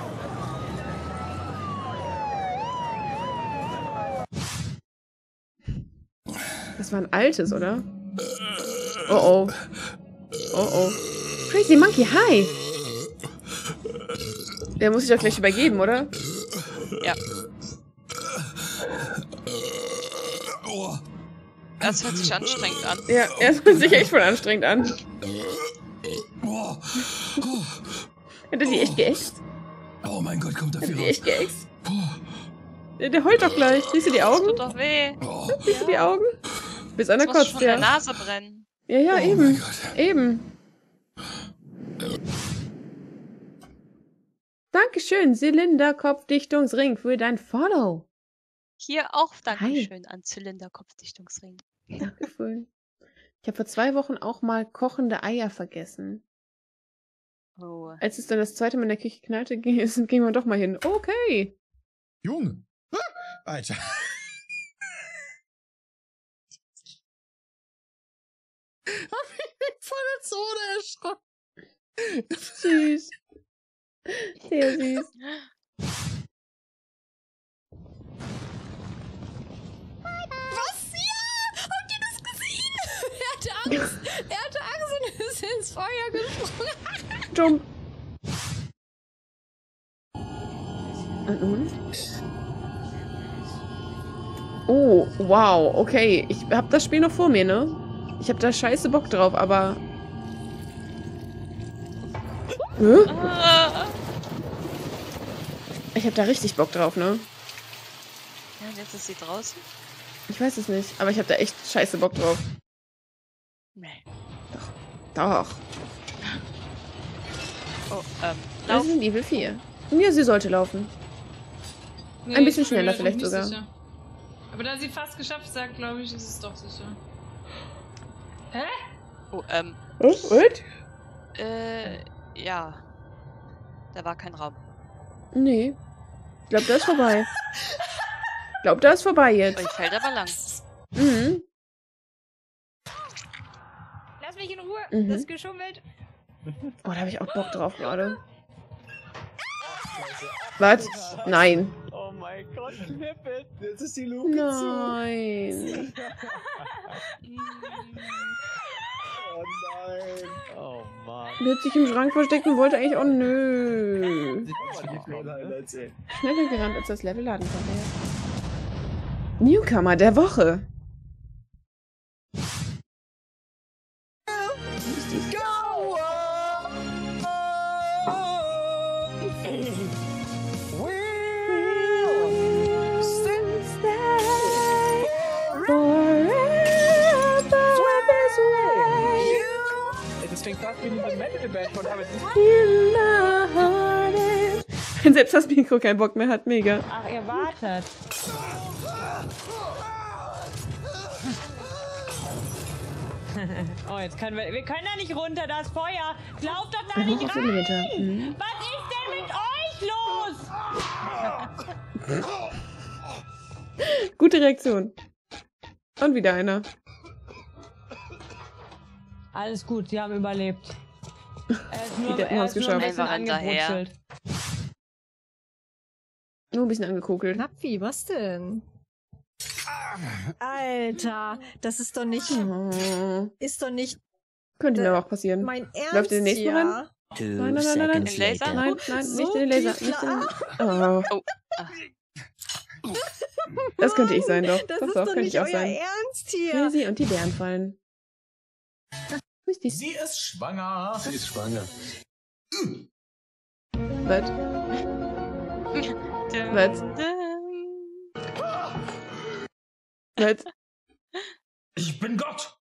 Das war ein altes, oder? Oh oh. Oh oh. Crazy Monkey, hi! Der muss sich doch gleich übergeben, oder? Ja. Das hört sich anstrengend an. Ja, er fühlt sich echt voll anstrengend an. Hat er die echt geäxt? Oh mein Gott, kommt da Hat er viel die raus. echt geäxt? Der, der heult doch gleich. Siehst du die Das Augen? tut doch weh. Siehst du die Augen? Bis einer Das muss kotzt, schon in der ja. Nase brennen. Ja, ja, Oh eben. mein Gott. Eben. Dankeschön, Zylinderkopfdichtungsring, für dein Follow. Hier auch Dankeschön an Zylinderkopfdichtungsring. Dankeschön. Ich habe vor zwei Wochen auch mal kochende Eier vergessen. Oh. Als es dann das zweite Mal in der Küche knallte, ging, es- ging man doch mal hin. Okay. Junge. Ah, Alter. Hab ich mich von der Zone erschrocken. Süß. Sehr süß. Was? Ja! Habt ihr das gesehen? Er hatte Angst. Er hatte Angst und ist ins Feuer gesprungen. Jump. Und nun? Oh, wow, okay. Ich hab das Spiel noch vor mir, ne? Ich hab da scheiße Bock drauf, aber... Hä? Ich hab da richtig Bock drauf, ne? Ja, und jetzt ist sie draußen? Ich weiß es nicht, aber ich hab da echt scheiße Bock drauf. Nee. Doch. Oh, ähm, Das ist ein Level vier. Ja, sie sollte laufen. Nee, Ein bisschen ich bin mir schneller doch vielleicht nicht sogar. sicher. Aber da sie fast geschafft sagt, glaube ich, ist es doch sicher. Hä? Oh, ähm. Was? What? Äh, ja. Da war kein Raum. Nee. Ich glaube, da ist vorbei. Ich glaube, da ist vorbei Oh, jetzt. ich fällt aber lang. Mhm. Lass mich in Ruhe. Mhm. Das ist geschummelt. Oh, da habe ich auch Bock drauf gerade. Was? Nein. Oh mein Gott, Knippet. Jetzt ist die Luke Nein. Oh nein. Oh Mann. Der hat sich im Schrank versteckt und wollte eigentlich... Oh, nö. Schneller gerannt, als das Level laden konnte. Ja. Newcomer der Woche. Deswegen fast wie diese Metal-Band von Harvard. Wenn selbst das Mikro keinen Bock mehr hat, mega. Ach, ihr wartet. Oh, jetzt können wir... Wir können da nicht runter, das Feuer. Glaubt doch da nicht Auf rein. den Meter. Mhm. Was ist denn mit euch los? Gute Reaktion. Und wieder einer. Alles gut, sie haben überlebt. Er ist nur, Die Deppen er haben's ist nur ein geschafft. bisschen Einfach hinterher. angebrutschelt. Nur ein bisschen angekokelt. Nappi, was denn? Alter, das ist doch nicht. Ist doch nicht. Könnte mir aber auch passieren. Mein Ernst. Läuft in den nächsten ja? rein? Nein, nein, nein, nein, nein. Den Laser? Nein, nein, So nicht in den Laser. tief Nicht in den... la- Oh. Oh. Ah. Das könnte ich sein, doch. Das doch, ist doch, doch könnte nicht ich auch euer sein. Ernst hier. Crazy und die Bären fallen. Sie ist schwanger. Sie ist schwanger. Was? Was? Was? Ich bin Gott.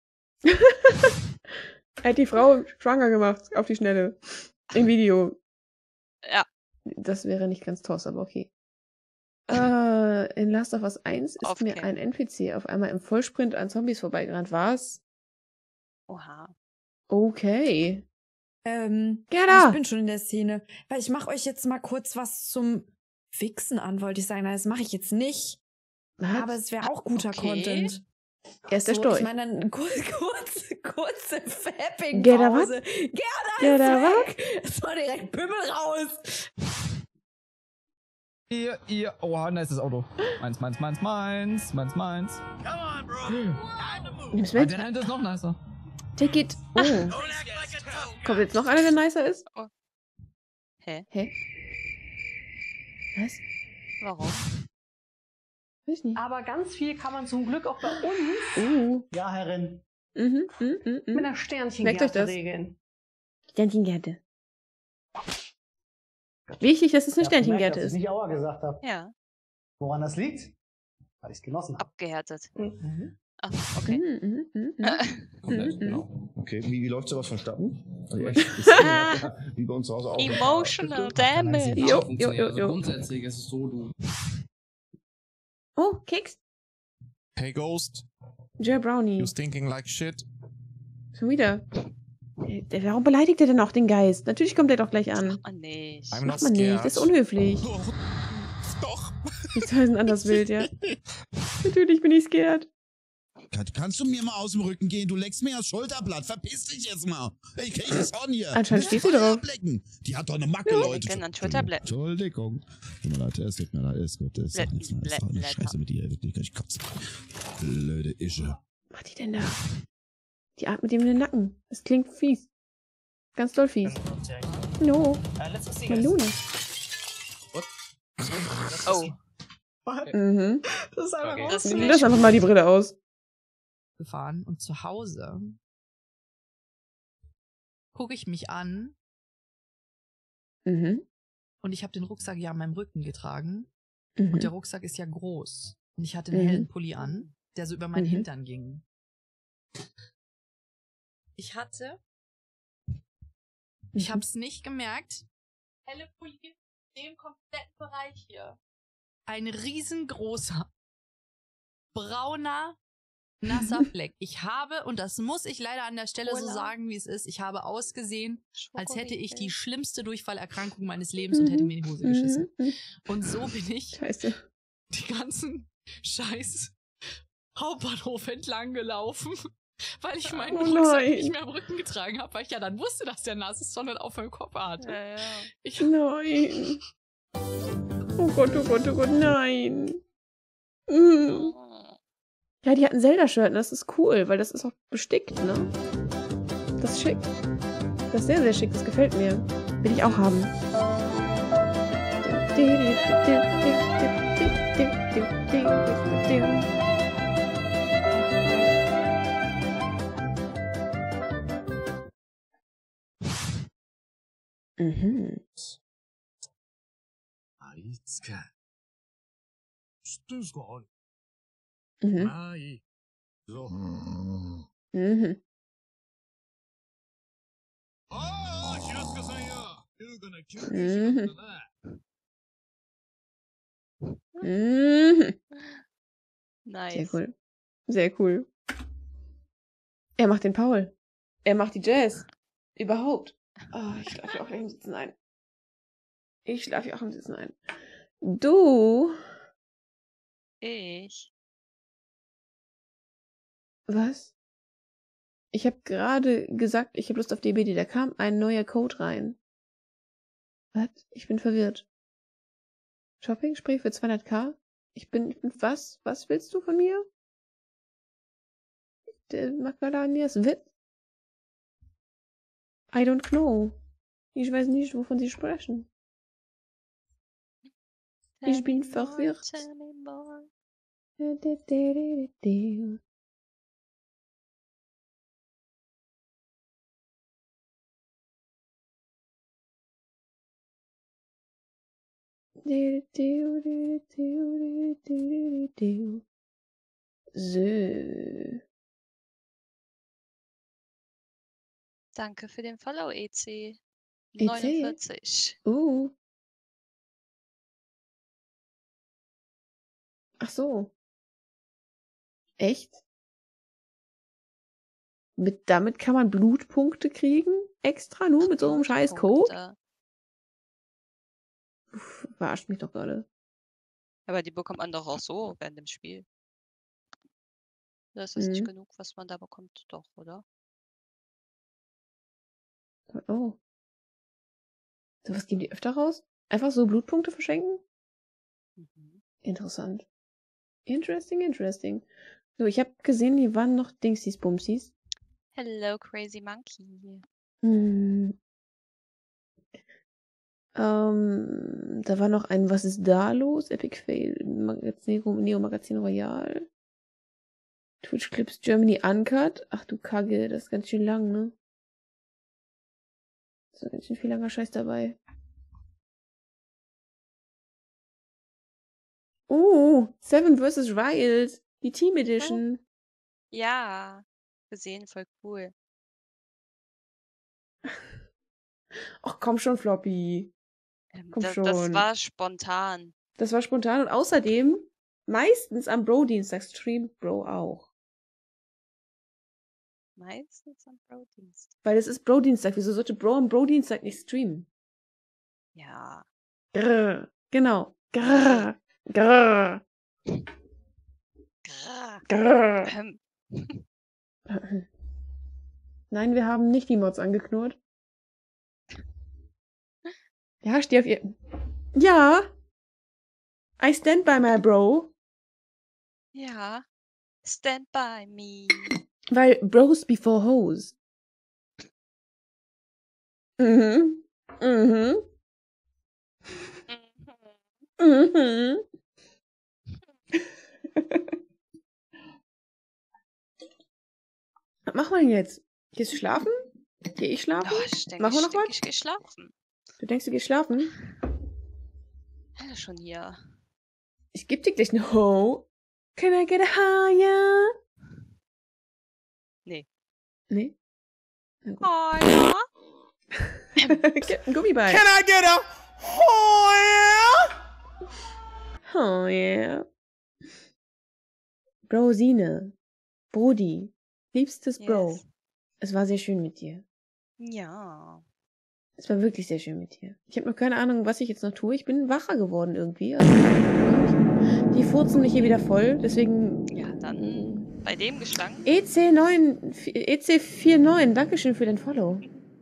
Er hat die Frau schwanger gemacht, auf die Schnelle. Im Video. Ja. Das wäre nicht ganz toss, aber okay. Äh, in Last of Us eins ist Okay. mir ein N P C auf einmal im Vollsprint an Zombies vorbeigerannt. Was? Oha. Okay. Ähm, Gerda! ich bin schon in der Szene. Weil ich mache euch jetzt mal kurz was zum Fixen an, wollte ich sagen. Das mache ich jetzt nicht. Was? Aber es wäre auch guter Okay. Content. Er ist der So, Storch. ich meine, dann kurz, kurz, kurze Fapping-Pause. Gerda, was? Gerda, Gerda, ist weg! Es war direkt Pimmel raus. Ihr, ihr. Oha, da ist das Auto. Meins, meins, meins, meins, meins, meins. Nimm's Ah, mit. der dahinter ist noch nicer. Take it. Oh. Kommt jetzt noch einer, der nicer ist? Oh. Hä? Hä? Was? Warum? Weiß nicht. Aber ganz viel kann man zum Glück auch bei uns Uh. ja, Herrin, Mhm, mhm, mhm. mit einer Merkt euch Sternchengerte das. regeln. Sternchengärte. Wichtig, dass es eine Ich hab gemerkt, Sternchengärte dass ist. ich nicht Aua gesagt habe. Ja. Woran das liegt? Weil ich es genossen habe. Abgehärtet. Mhm. Ah, okay. Mhm, mhm, mhm, Kommt gleich, mhm. genau. Okay, wie, wie läuft sowas vonstatten? Also echt, ist, ja, wie bei uns zu Hause auch. Emotional damage. Jo, jo, jo, jo. Grundsätzlich ist es so, du. Oh, Keks. Hey Ghost, Joe Brownie. you stinking like shit. Schon wieder. Der, warum beleidigt er denn auch den Geist? Natürlich kommt er doch gleich an. Oh nee. I'm Macht not man nicht, scared. das ist unhöflich. Doch. Die zwei sind anders wild, ja. Natürlich bin ich scared. Kann, kannst du mir mal aus dem Rücken gehen? Du leckst mir das Schulterblatt. Verpiss dich jetzt mal. Ich krieg das on hier. Anscheinend Du steht musst sie Feuer drauf. ablecken. Die hat doch eine Macke, Ja. Leute. Lecken an Schulterblättern. Entschuldigung. Tut mir leid, es tut mir leid, es gut. Es ist Blätt- nichts Neues. Blätt- Eine Blätter. Scheiße mit dir, wirklich. Ich kotze. Blöde Ische. Was macht die denn da? Die atmet ihm in den Nacken. Das klingt fies. Ganz doll fies. No. Uh, let's see, guys. Melone. Oh. Mhm. Das ist einfach Okay. raus. Nimm das einfach mal die Brille aus. Gefahren und zu Hause gucke ich mich an Mhm. und ich habe den Rucksack ja an meinem Rücken getragen Mhm. und der Rucksack ist ja groß und ich hatte einen Mhm. hellen Pulli an, der so über meinen Mhm. Hintern ging. Ich hatte, ich Mhm. habe es nicht gemerkt, helle Pulli in dem kompletten Bereich hier. Ein riesengroßer, brauner, nasser Fleck. Ich habe, und das muss ich leider an der Stelle so Urlaub. sagen, wie es ist, ich habe ausgesehen, als hätte ich die Schokoriegel. schlimmste Durchfallerkrankung meines Lebens und hätte mir in die Hose geschissen. Mhm. Und so bin ich Scheiße. die ganzen scheiß Hauptbahnhof entlang gelaufen, weil ich meinen Oh Rucksack nein. nicht mehr am Rücken getragen habe, weil ich ja dann wusste, dass der nass ist, sondern auf meinem Kopf hatte. Ja, ja. Ich, Nein. Oh Gott, oh Gott, oh Gott, nein. Mhm. Ja, die hat ein Zelda-Shirt und das ist cool, weil das ist auch bestickt, ne? Das ist schick. Das ist sehr, sehr schick, das gefällt mir. Will ich auch haben. Mhm. あいつか。知ってんすかあれ。 Mhm. まあいい。そう。 Mhm. ああ、平塚さんよ。優雅な休憩 Mhm. 時間だな。 Mhm. Nice. Sehr cool. Sehr cool. Er macht den Paul. Er macht die Jazz. Überhaupt. Oh, ich schlafe ja auch gleich im Sitzen ein. Ich schlafe ja auch im Sitzen ein. Du. Ich. Was? Ich habe gerade gesagt, ich habe Lust auf D B D. Da kam ein neuer Code rein. Was? Ich bin verwirrt. Shopping-Spree für zweihunderttausend? Ich bin, ich bin, was? Was willst du von mir? Der Macadamias Witz? I don't know. Ich weiß nicht, wovon Sie sprechen. Ich bin verwirrt. Tell me more. So. Danke für den Follow, E C. E C? neunundvierzig. Uh. Ach so. Echt? Mit, damit kann man Blutpunkte kriegen? Extra nur mit so einem scheiß Code? Blutpunkte. Uff, verarscht mich doch gerade. Aber die bekommt man doch auch so während dem Spiel. Das ist nicht Mhm. genug, was man da bekommt, doch, oder? Oh. So was geben die öfter raus? Einfach so Blutpunkte verschenken? Mhm. Interessant. Interesting, interesting. So, ich habe gesehen, hier waren noch Dingsies, Bumsies. Hello, Crazy Monkey. Hm. Ähm, da war noch ein Was ist da los? Epic Fail, Magazin, Neo Magazin Royal. Twitch Clips Germany Uncut. Ach du Kacke, das ist ganz schön lang, ne? Da ist ganz schön viel langer Scheiß dabei. Uh, Seven versus. Wild. Die Team Edition. Ja, gesehen, voll cool. Ach komm schon, Floppy. Ähm, Komm das, schon. das war spontan. Das war spontan und außerdem meistens am Bro-Dienstag streamt Bro auch. Meistens am Bro-Dienst. Weil es ist Bro-Dienstag. Wieso sollte Bro am Bro-Dienstag nicht streamen? Ja. Grrr. Genau. Grrr. Grrr. Grrr. Grrr. Ähm. Nein, wir haben nicht die Mods angeknurrt. Ja, steh auf ihr. Ja. I stand by my bro. Ja. Stand by me. Weil Bros before Hoes. Mhm. Mhm. Mhm. Was machen wir denn jetzt? Gehst du schlafen? Geh ich schlafen? Oh, ich denke, Machen wir ich, noch denk, was? ich gehe schlafen. Du denkst, du gehst schlafen? Alle schon hier. Ich geb dir gleich eine Ho. Can I get a higher? Nee. Nee? Na gut. Oh, ja. Gib ein Gummiball. Can I get a oh yeah? Oh yeah. Brosine. Brody. Liebstes Bro. Yes. Es war sehr schön mit dir. Ja. Es war wirklich sehr schön mit dir. Ich habe noch keine Ahnung, was ich jetzt noch tue. Ich bin wacher geworden irgendwie. Also, die furzen mich hier wieder voll. Deswegen. Ja, dann bei dem geschlagen. E C neun, E C neunundvierzig, Dankeschön für den Follow.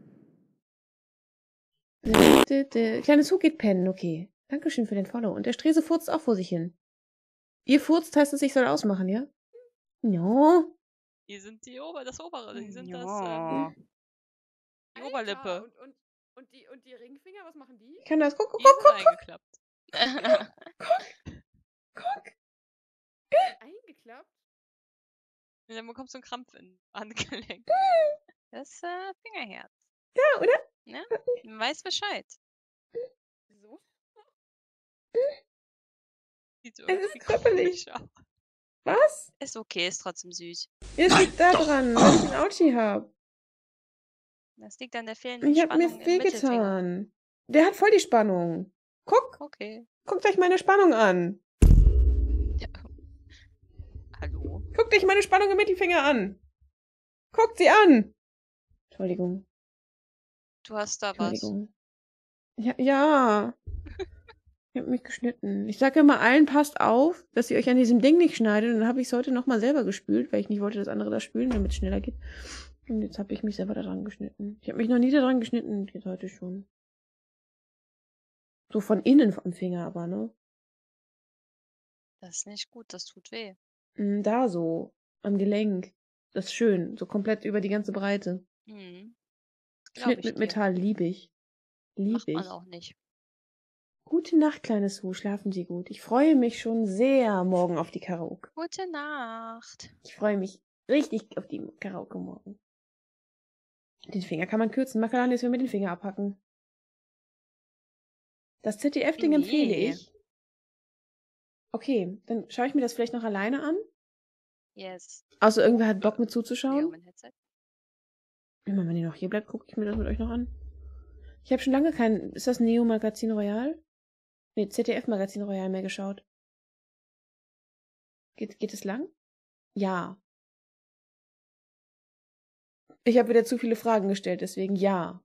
Kleines Hu geht pennen, okay. Dankeschön für den Follow. Und der Strese furzt auch vor sich hin. Ihr furzt heißt es, ich soll ausmachen, ja? Ja. Hier sind die Ober, das Obere, die sind Ja. das, ähm, die Oberlippe. Und, und, und, die, und die Ringfinger, was machen die? Ich kann das. Guck, guck, Die guck, sind guck. eingeklappt. Eingeklappt? Und dann bekommst du einen Krampf im Handgelenk. Das äh, Fingerherz. Ja, oder? Ne? Man weiß Bescheid. So? Sieht so Es ist irgendwie krüppelig. komisch aus. Was? Ist okay, ist trotzdem süß. Ihr liegt da dran, weil ich einen Ouchie hab. Das liegt an der fehlenden Ich hab mir Spannung im Mittelfinger. wehgetan. Der hat voll die Spannung. Guck, Okay. guckt euch meine Spannung an. Ja. Hallo? Guckt euch meine Spannung im Mittelfinger an. Guckt sie an. Entschuldigung. Du hast da was. Entschuldigung. Ja, ja. Ich hab mich geschnitten. Ich sage immer allen, passt auf, dass ihr euch an diesem Ding nicht schneidet. Und dann habe ich es heute nochmal selber gespült, weil ich nicht wollte, dass andere das spülen, damit es schneller geht. Und jetzt habe ich mich selber daran geschnitten. Ich habe mich noch nie daran geschnitten, jetzt heute schon. So von innen am Finger aber, ne? Das ist nicht gut, das tut weh. Mm, Da so, am Gelenk. Das ist schön, so komplett über die ganze Breite. Mhm. Glaub Schnitt ich mit dir. Metall, lieb ich. Lieb Macht man ich. auch nicht. Gute Nacht, kleines Hu, schlafen Sie gut. Ich freue mich schon sehr morgen auf die Karaoke. Gute Nacht. Ich freue mich richtig auf die Karaoke morgen. Den Finger kann man kürzen. Makalani ist mir mit den Finger abhacken. Das Z D F-Ding empfehle Nee. ich. Okay, dann schaue ich mir das vielleicht noch alleine an. Yes. Außer irgendwer hat Bock mit Ja, zuzuschauen. mein Headset. Immer wenn ihr noch hier bleibt, gucke ich mir das mit euch noch an. Ich habe schon lange kein... Ist das Neo Magazin Royal? Nee, Z D F Magazin Royal mehr geschaut. Geht, geht es lang? Ja. Ich habe wieder zu viele Fragen gestellt, deswegen ja.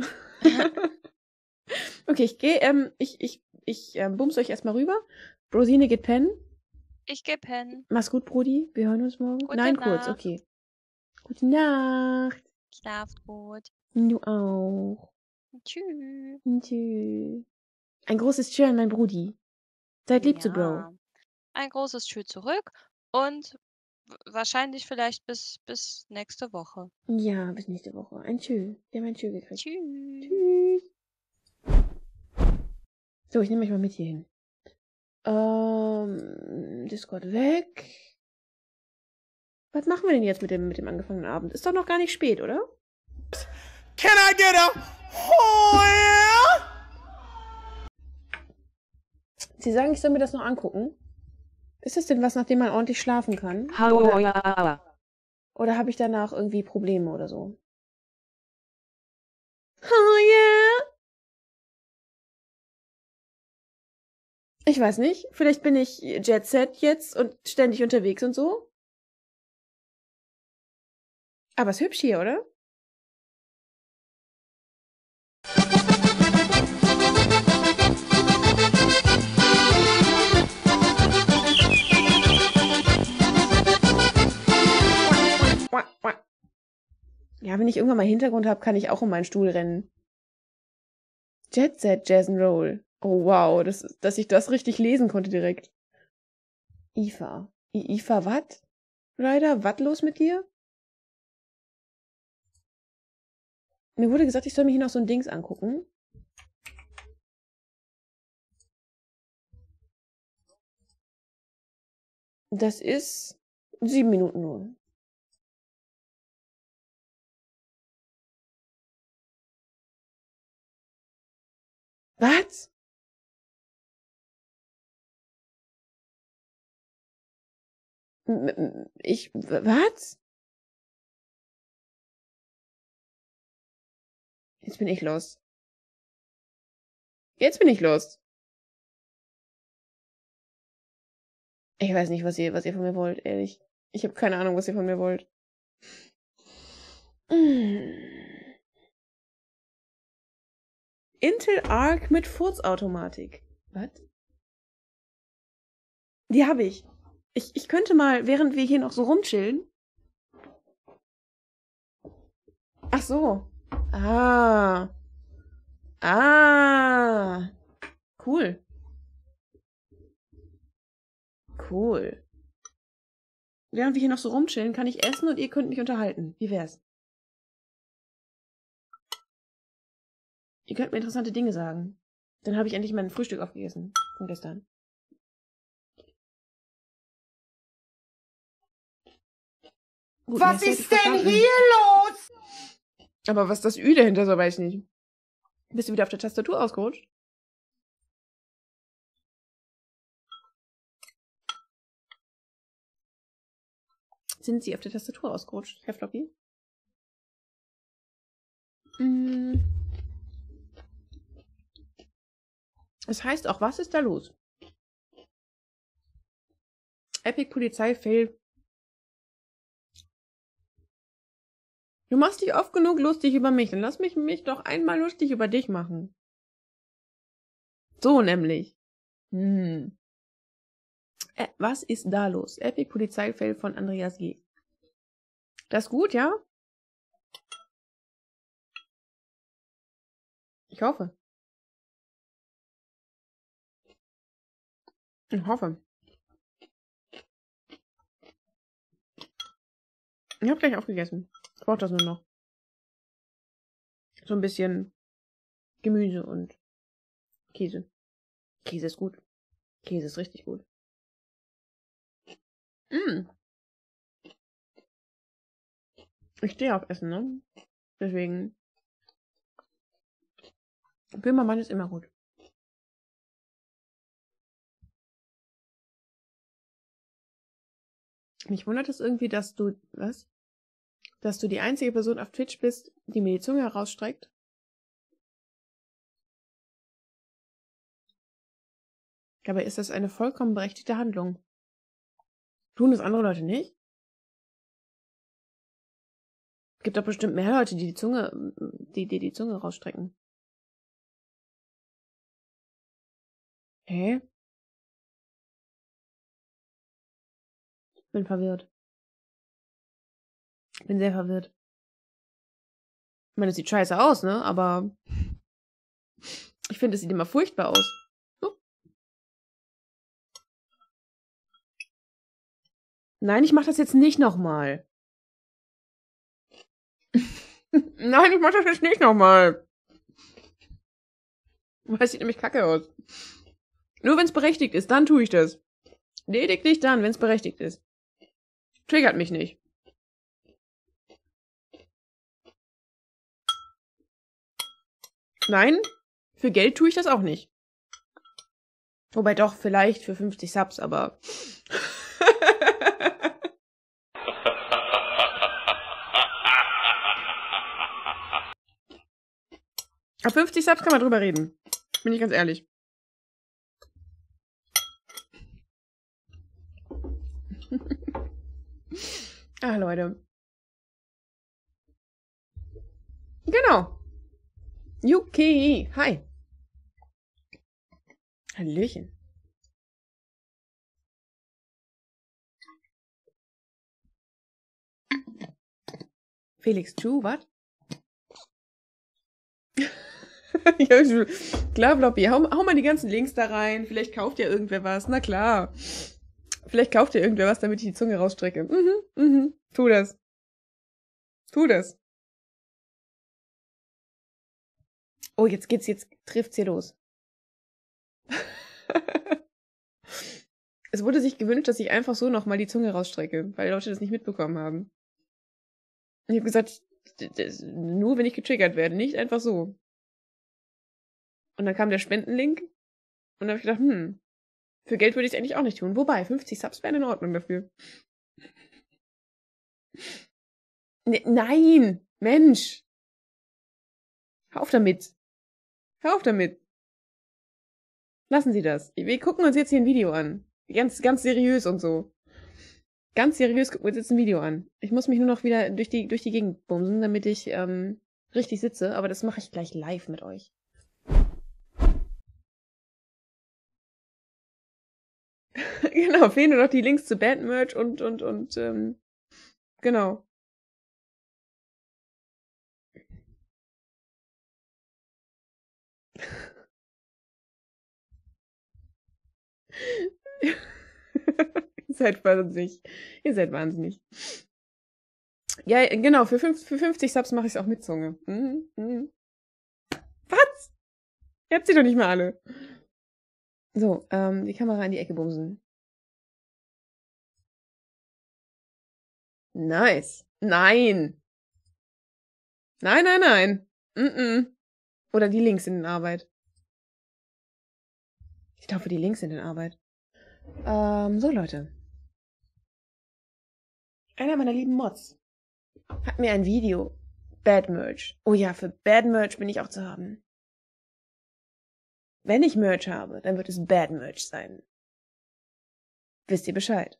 Okay, ich gehe, ähm, ich, ich, ich ähm, bums euch erstmal rüber. Brosine geht pennen. Ich geh pennen. Mach's gut, Brody. Wir hören uns morgen. Gute Nein, kurz, Nacht. okay. Gute Nacht. Schlaft gut. Du auch. Tschüss. Tschüss. Ein großes Tschüss an mein Brudi. Seid lieb zu Bro. Ja. Ein großes Tschüss zurück und w- wahrscheinlich vielleicht bis, bis nächste Woche. Ja, bis nächste Woche. Ein Tschüss. Wir haben ein Tschüss gekriegt. Tschüss. Tschüss. So, ich nehme euch mal mit hier hin. Ähm, Discord weg. Was machen wir denn jetzt mit dem, mit dem angefangenen Abend? Ist doch noch gar nicht spät, oder? Can I get a oh yeah? Sie sagen, ich soll mir das noch angucken. Ist das denn was, nach dem man ordentlich schlafen kann? Hallo, Oder, ja. oder habe ich danach irgendwie Probleme oder so? Oh yeah! Ich weiß nicht. Vielleicht bin ich Jet Set jetzt und ständig unterwegs und so. Aber ist hübsch hier, oder? Ja, wenn ich irgendwann mal Hintergrund habe, kann ich auch um meinen Stuhl rennen. Jet Set, Jazz and Roll. Oh wow, das, dass ich das richtig lesen konnte direkt. I F A. I I F A wat? Ryder, was los mit dir? Mir wurde gesagt, ich soll mir hier noch so ein Dings angucken. Das ist sieben Minuten nur. Was? M- m- Ich, w- was? Jetzt bin ich los. Jetzt bin ich los. Ich weiß nicht, was ihr, was ihr von mir wollt, ehrlich. Ich habe keine Ahnung, was ihr von mir wollt. Mm. Intel Arc mit Furzautomatik. Was? Die habe ich. ich. Ich könnte mal, während wir hier noch so rumchillen. Ach so. Ah. Ah. Cool. Cool. Während wir hier noch so rumchillen, kann ich essen und ihr könnt mich unterhalten. Wie wär's? Ihr könnt mir interessante Dinge sagen. Dann habe ich endlich mein Frühstück aufgegessen. Von gestern. Gut, Was jetzt hab ich ist denn verstanden. hier los? Aber was das Ü dahinter so, weiß ich nicht. Bist du wieder auf der Tastatur ausgerutscht? Sind Sie auf der Tastatur ausgerutscht, Herr Floppy? Mm. Es heißt auch, was ist da los? Epic Polizei Fail. Du machst dich oft genug lustig über mich. Dann lass mich mich doch einmal lustig über dich machen. So nämlich. Hm. Äh, was ist da los? Epic Polizeifail von Andreas G. Das ist gut, ja? Ich hoffe. Ich hoffe. Ich hab gleich aufgegessen. Ich brauche das nur noch. So ein bisschen Gemüse und Käse. Käse ist gut. Käse ist richtig gut. Mm. Ich stehe auf Essen, ne? Deswegen. Böhmermann ist immer gut. Mich wundert es irgendwie, dass du, was? Dass du die einzige Person auf Twitch bist, die mir die Zunge herausstreckt. Dabei ist das eine vollkommen berechtigte Handlung. Tun das andere Leute nicht? Es gibt doch bestimmt mehr Leute, die die Zunge, die die, die Zunge rausstrecken. Hä? Bin verwirrt. Bin sehr verwirrt. Ich meine, es sieht scheiße aus, ne? Aber ich finde, es sieht immer furchtbar aus. Oh. Nein, ich mach das jetzt nicht nochmal. Nein, ich mach das jetzt nicht nochmal. Das sieht nämlich kacke aus. Nur wenn es berechtigt ist, dann tue ich das. Lediglich dann, wenn es berechtigt ist. Triggert mich nicht. Nein, für Geld tue ich das auch nicht. Wobei doch, vielleicht für fünfzig Subs, aber... Ab fünfzig Subs kann man drüber reden. Bin ich ganz ehrlich. Ah, Leute. Genau. Yuki. Hi. Hallöchen. Felix Chu, was? Ja, klar, Floppy. Hau, hau mal die ganzen Links da rein. Vielleicht kauft ja irgendwer was. Na klar. Vielleicht kauft ja irgendwer was, damit ich die Zunge rausstrecke. Mhm, mhm. Tu das. Tu das. Oh, jetzt geht's, jetzt trifft's hier los. Es wurde sich gewünscht, dass ich einfach so nochmal die Zunge rausstrecke, weil Leute das nicht mitbekommen haben. Ich habe gesagt, nur wenn ich getriggert werde, nicht einfach so. Und dann kam der Spendenlink. Und dann habe ich gedacht, hm, für Geld würde ich es eigentlich auch nicht tun. Wobei, fünfzig Subs wären in Ordnung dafür. Ne, nein! Mensch! Hör auf damit! Hör auf damit! Lassen Sie das. Wir gucken uns jetzt hier ein Video an. Ganz, ganz seriös und so. Ganz seriös gucken wir uns jetzt ein Video an. Ich muss mich nur noch wieder durch die, durch die Gegend bumsen, damit ich ähm, richtig sitze. Aber das mache ich gleich live mit euch. Genau, fehlen nur noch die Links zu Bandmerch und, und, und, ähm, genau. Ihr seid wahnsinnig. Ihr seid wahnsinnig. Ja, genau, für, fünf, für fünfzig Subs mache ich es auch mit Zunge. Mhm, mhm. Was? Ihr habt sie doch nicht mal alle. So, ähm, die Kamera in die Ecke bumsen. Nice. Nein. Nein, nein, nein. Mm-mm. Oder die Links in den Arbeit. Ich glaube, die Links sind in Arbeit. Ähm, so Leute. Einer meiner lieben Mods hat mir ein Video. Bad Merch. Oh ja, für Bad Merch bin ich auch zu haben. Wenn ich Merch habe, dann wird es Bad Merch sein. Wisst ihr Bescheid?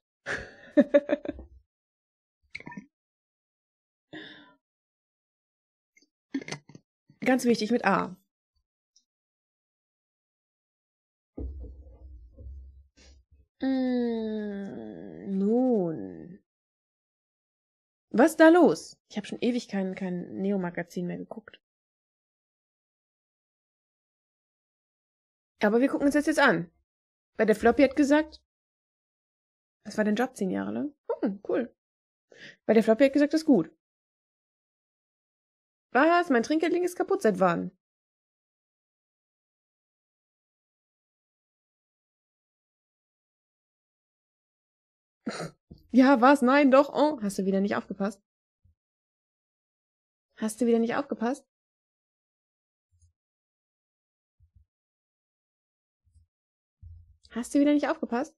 Ganz wichtig mit A. Mm, nun. Was ist da los? Ich habe schon ewig kein, kein Neo-Magazin mehr geguckt. Aber wir gucken uns das jetzt an. Weil der Floppy hat gesagt, was war dein Job? Zehn Jahre lang? Hm, cool. Weil der Floppy hat gesagt, das ist gut. Was? Mein Trinkgeldling ist kaputt. Seit wann? Ja, was? Nein, doch. Oh, hast du wieder nicht aufgepasst? Hast du wieder nicht aufgepasst? Hast du wieder nicht aufgepasst?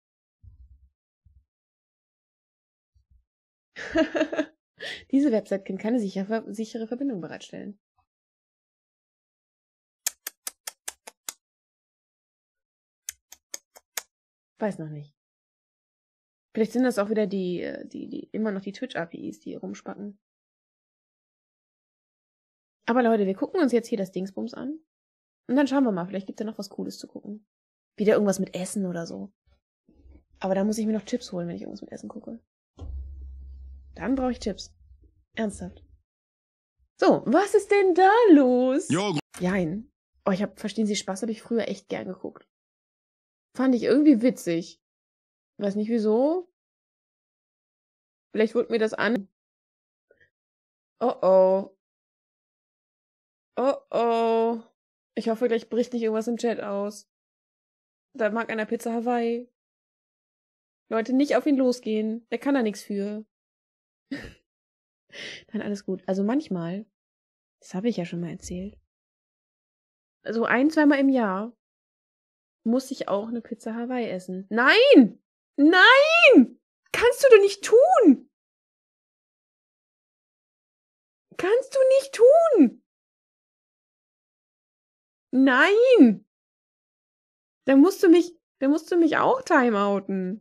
Diese Website kann keine sichere, sichere Verbindung bereitstellen. Weiß noch nicht. Vielleicht sind das auch wieder die, die, die, immer noch die Twitch-A P Is, die rumspacken. Aber Leute, wir gucken uns jetzt hier das Dingsbums an. Und dann schauen wir mal, vielleicht gibt es ja noch was Cooles zu gucken. Wieder irgendwas mit Essen oder so. Aber da muss ich mir noch Chips holen, wenn ich irgendwas mit Essen gucke. Dann brauche ich Chips. Ernsthaft. So, was ist denn da los? Jo. Jein. Oh, ich hab, verstehen Sie Spaß, habe ich früher echt gern geguckt. Fand ich irgendwie witzig. Weiß nicht wieso. Vielleicht wurde mir das an. Oh oh. Oh oh. Ich hoffe, gleich bricht nicht irgendwas im Chat aus. Da mag einer Pizza Hawaii. Leute, nicht auf ihn losgehen. Der kann da nichts für. Nein, alles gut. Also manchmal, das habe ich ja schon mal erzählt, also ein, zweimal im Jahr muss ich auch eine Pizza Hawaii essen. Nein! Nein! Kannst du doch nicht tun! Kannst du nicht tun! Nein! Dann musst du mich, dann musst du mich auch timeouten.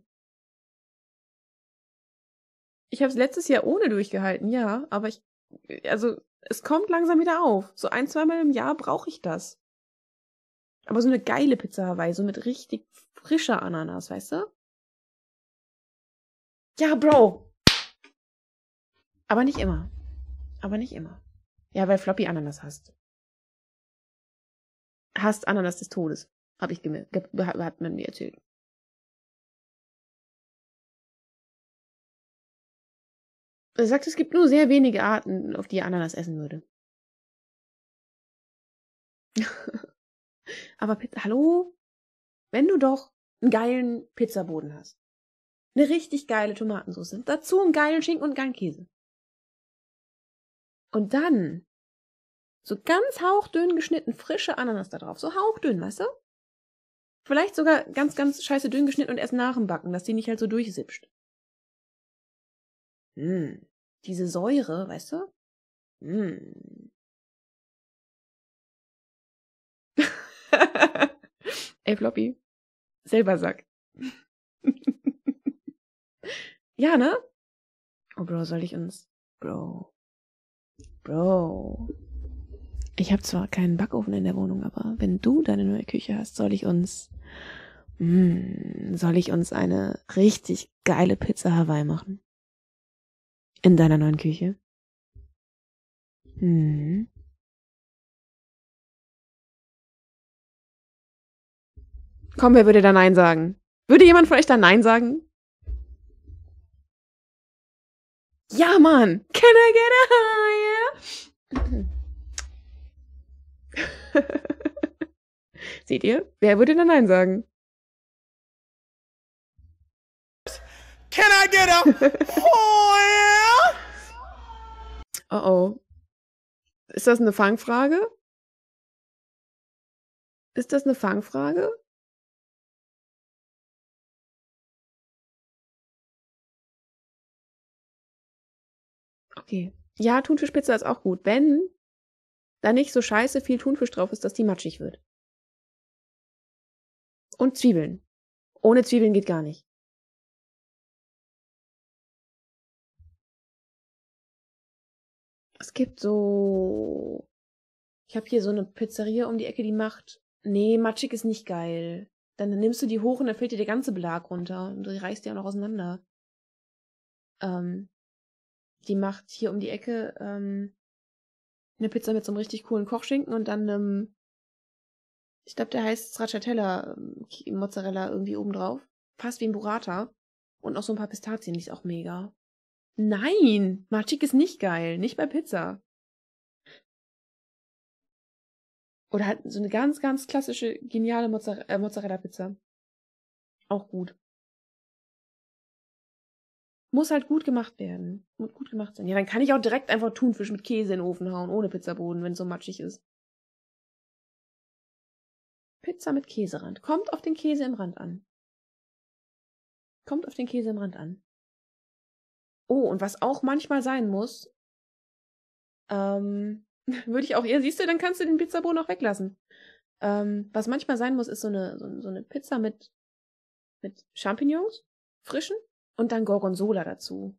Ich habe es letztes Jahr ohne durchgehalten, ja, aber ich, also, es kommt langsam wieder auf. So ein, zweimal im Jahr brauche ich das. Aber so eine geile Pizza Hawaii, so mit richtig frischer Ananas, weißt du? Ja, Bro! Aber nicht immer. Aber nicht immer. Ja, weil Floppy Ananas hasst. Hasst Ananas des Todes. Hab ich gemerkt. Hat man mir erzählt. Er sagt, es gibt nur sehr wenige Arten, auf die er Ananas essen würde. Aber Pizza, hallo? Wenn du doch einen geilen Pizzaboden hast, eine richtig geile Tomatensauce, dazu einen geilen Schinken und einen geilen Käse. Und dann So ganz hauchdünn geschnitten, frische Ananas da drauf. So hauchdünn, weißt du? Vielleicht sogar ganz, ganz scheiße dünn geschnitten und erst nach dem Backen, dass die nicht halt so durchsipscht. Mm, diese Säure, weißt du? Mm. Ey, Floppy. Selber Sack. Ja, ne? Oh, Bro, soll ich uns... Bro. Bro. Ich habe zwar keinen Backofen in der Wohnung, aber wenn du deine neue Küche hast, soll ich uns... Mm, soll ich uns eine richtig geile Pizza Hawaii machen? In deiner neuen Küche? Hm. Komm, wer würde da Nein sagen? Würde jemand von euch da Nein sagen? Ja, Mann! Can I get a higher? Seht ihr? Wer würde da Nein sagen? Can I get a higher? Oh oh. Ist das eine Fangfrage? Ist das eine Fangfrage? Okay. Ja, Thunfischpizza ist auch gut, wenn da nicht so scheiße viel Thunfisch drauf ist, dass die matschig wird. Und Zwiebeln. Ohne Zwiebeln geht gar nicht. Es gibt so... Ich habe hier so eine Pizzeria um die Ecke, die macht... Nee, matschig ist nicht geil. Dann nimmst du die hoch und dann fällt dir der ganze Belag runter. Und die reißt dir auch noch auseinander. Ähm... Die macht hier um die Ecke ähm, eine Pizza mit so einem richtig coolen Kochschinken und dann, ähm, ich glaube, der heißt Stracciatella, ähm, Mozzarella irgendwie oben drauf. Passt wie ein Burrata. Und noch so ein paar Pistazien, die ist auch mega. Nein! Matschig ist nicht geil. Nicht bei Pizza. Oder halt so eine ganz, ganz klassische, geniale Mozzare- äh, Mozzarella-Pizza. Auch gut. Muss halt gut gemacht werden. Muss gut gemacht sein. Ja, dann kann ich auch direkt einfach Thunfisch mit Käse in den Ofen hauen, ohne Pizzaboden, wenn es so matschig ist. Pizza mit Käserand. Kommt auf den Käse im Rand an. Kommt auf den Käse im Rand an. Oh, und was auch manchmal sein muss, ähm, würde ich auch eher, siehst du, dann kannst du den Pizzaboden auch weglassen. Ähm, was manchmal sein muss, ist so eine, so, so eine Pizza mit, mit Champignons, frischen, und dann Gorgonzola dazu.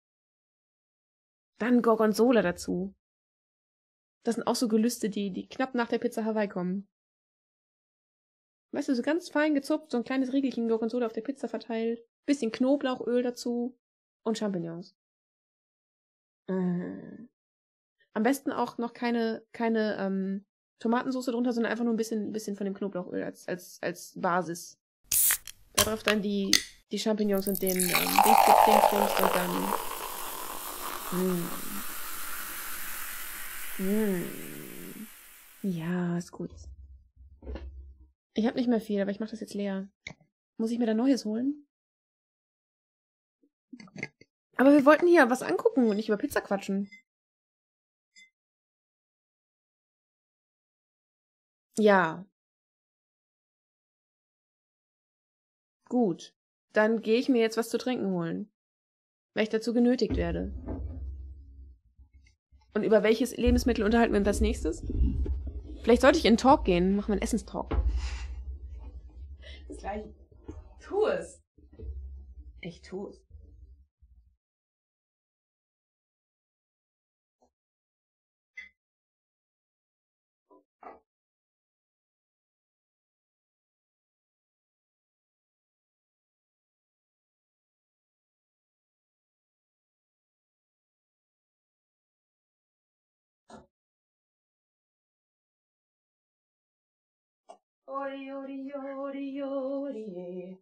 Dann Gorgonzola dazu. Das sind auch so Gelüste, die, die knapp nach der Pizza Hawaii kommen. Weißt du, so ganz fein gezupft, so ein kleines Riegelchen Gorgonzola auf der Pizza verteilt, bisschen Knoblauchöl dazu und Champignons. Mmh. Am besten auch noch keine, keine ähm, Tomatensauce drunter, sondern einfach nur ein bisschen, ein bisschen von dem Knoblauchöl als, als, als Basis. Darauf dann die, die Champignons und den ähm, Dings, Dings, Dings und dann... Mm. Mm. Ja, ist gut. Ich habe nicht mehr viel, aber ich mache das jetzt leer. Muss ich mir da Neues holen? Aber wir wollten hier was angucken und nicht über Pizza quatschen. Ja. Gut. Dann gehe ich mir jetzt was zu trinken holen. Weil ich dazu genötigt werde. Und über welches Lebensmittel unterhalten wir uns als nächstes? Vielleicht sollte ich in einen Talk gehen. Machen wir einen Essenstalk. Das gleiche. Tu es. Ich tu es. Ori, ori, ori, ori.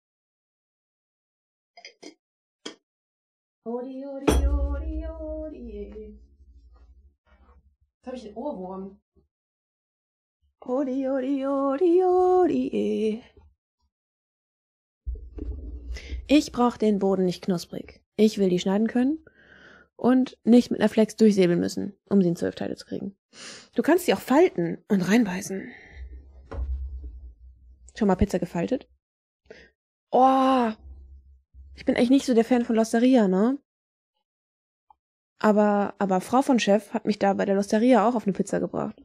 Ori, ori, ori, ori. Jetzt habe ich den Ohrwurm. Ori, ori, ori, ori. Ich brauche den Boden nicht knusprig. Ich will die schneiden können und nicht mit einer Flex durchsäbeln müssen, um sie in zwölf Teile zu kriegen. Du kannst sie auch falten und reinbeißen. Schon mal Pizza gefaltet? Oh, ich bin echt nicht so der Fan von L'Osteria, ne? Aber, aber Frau von Chef hat mich da bei der L'Osteria auch auf eine Pizza gebracht.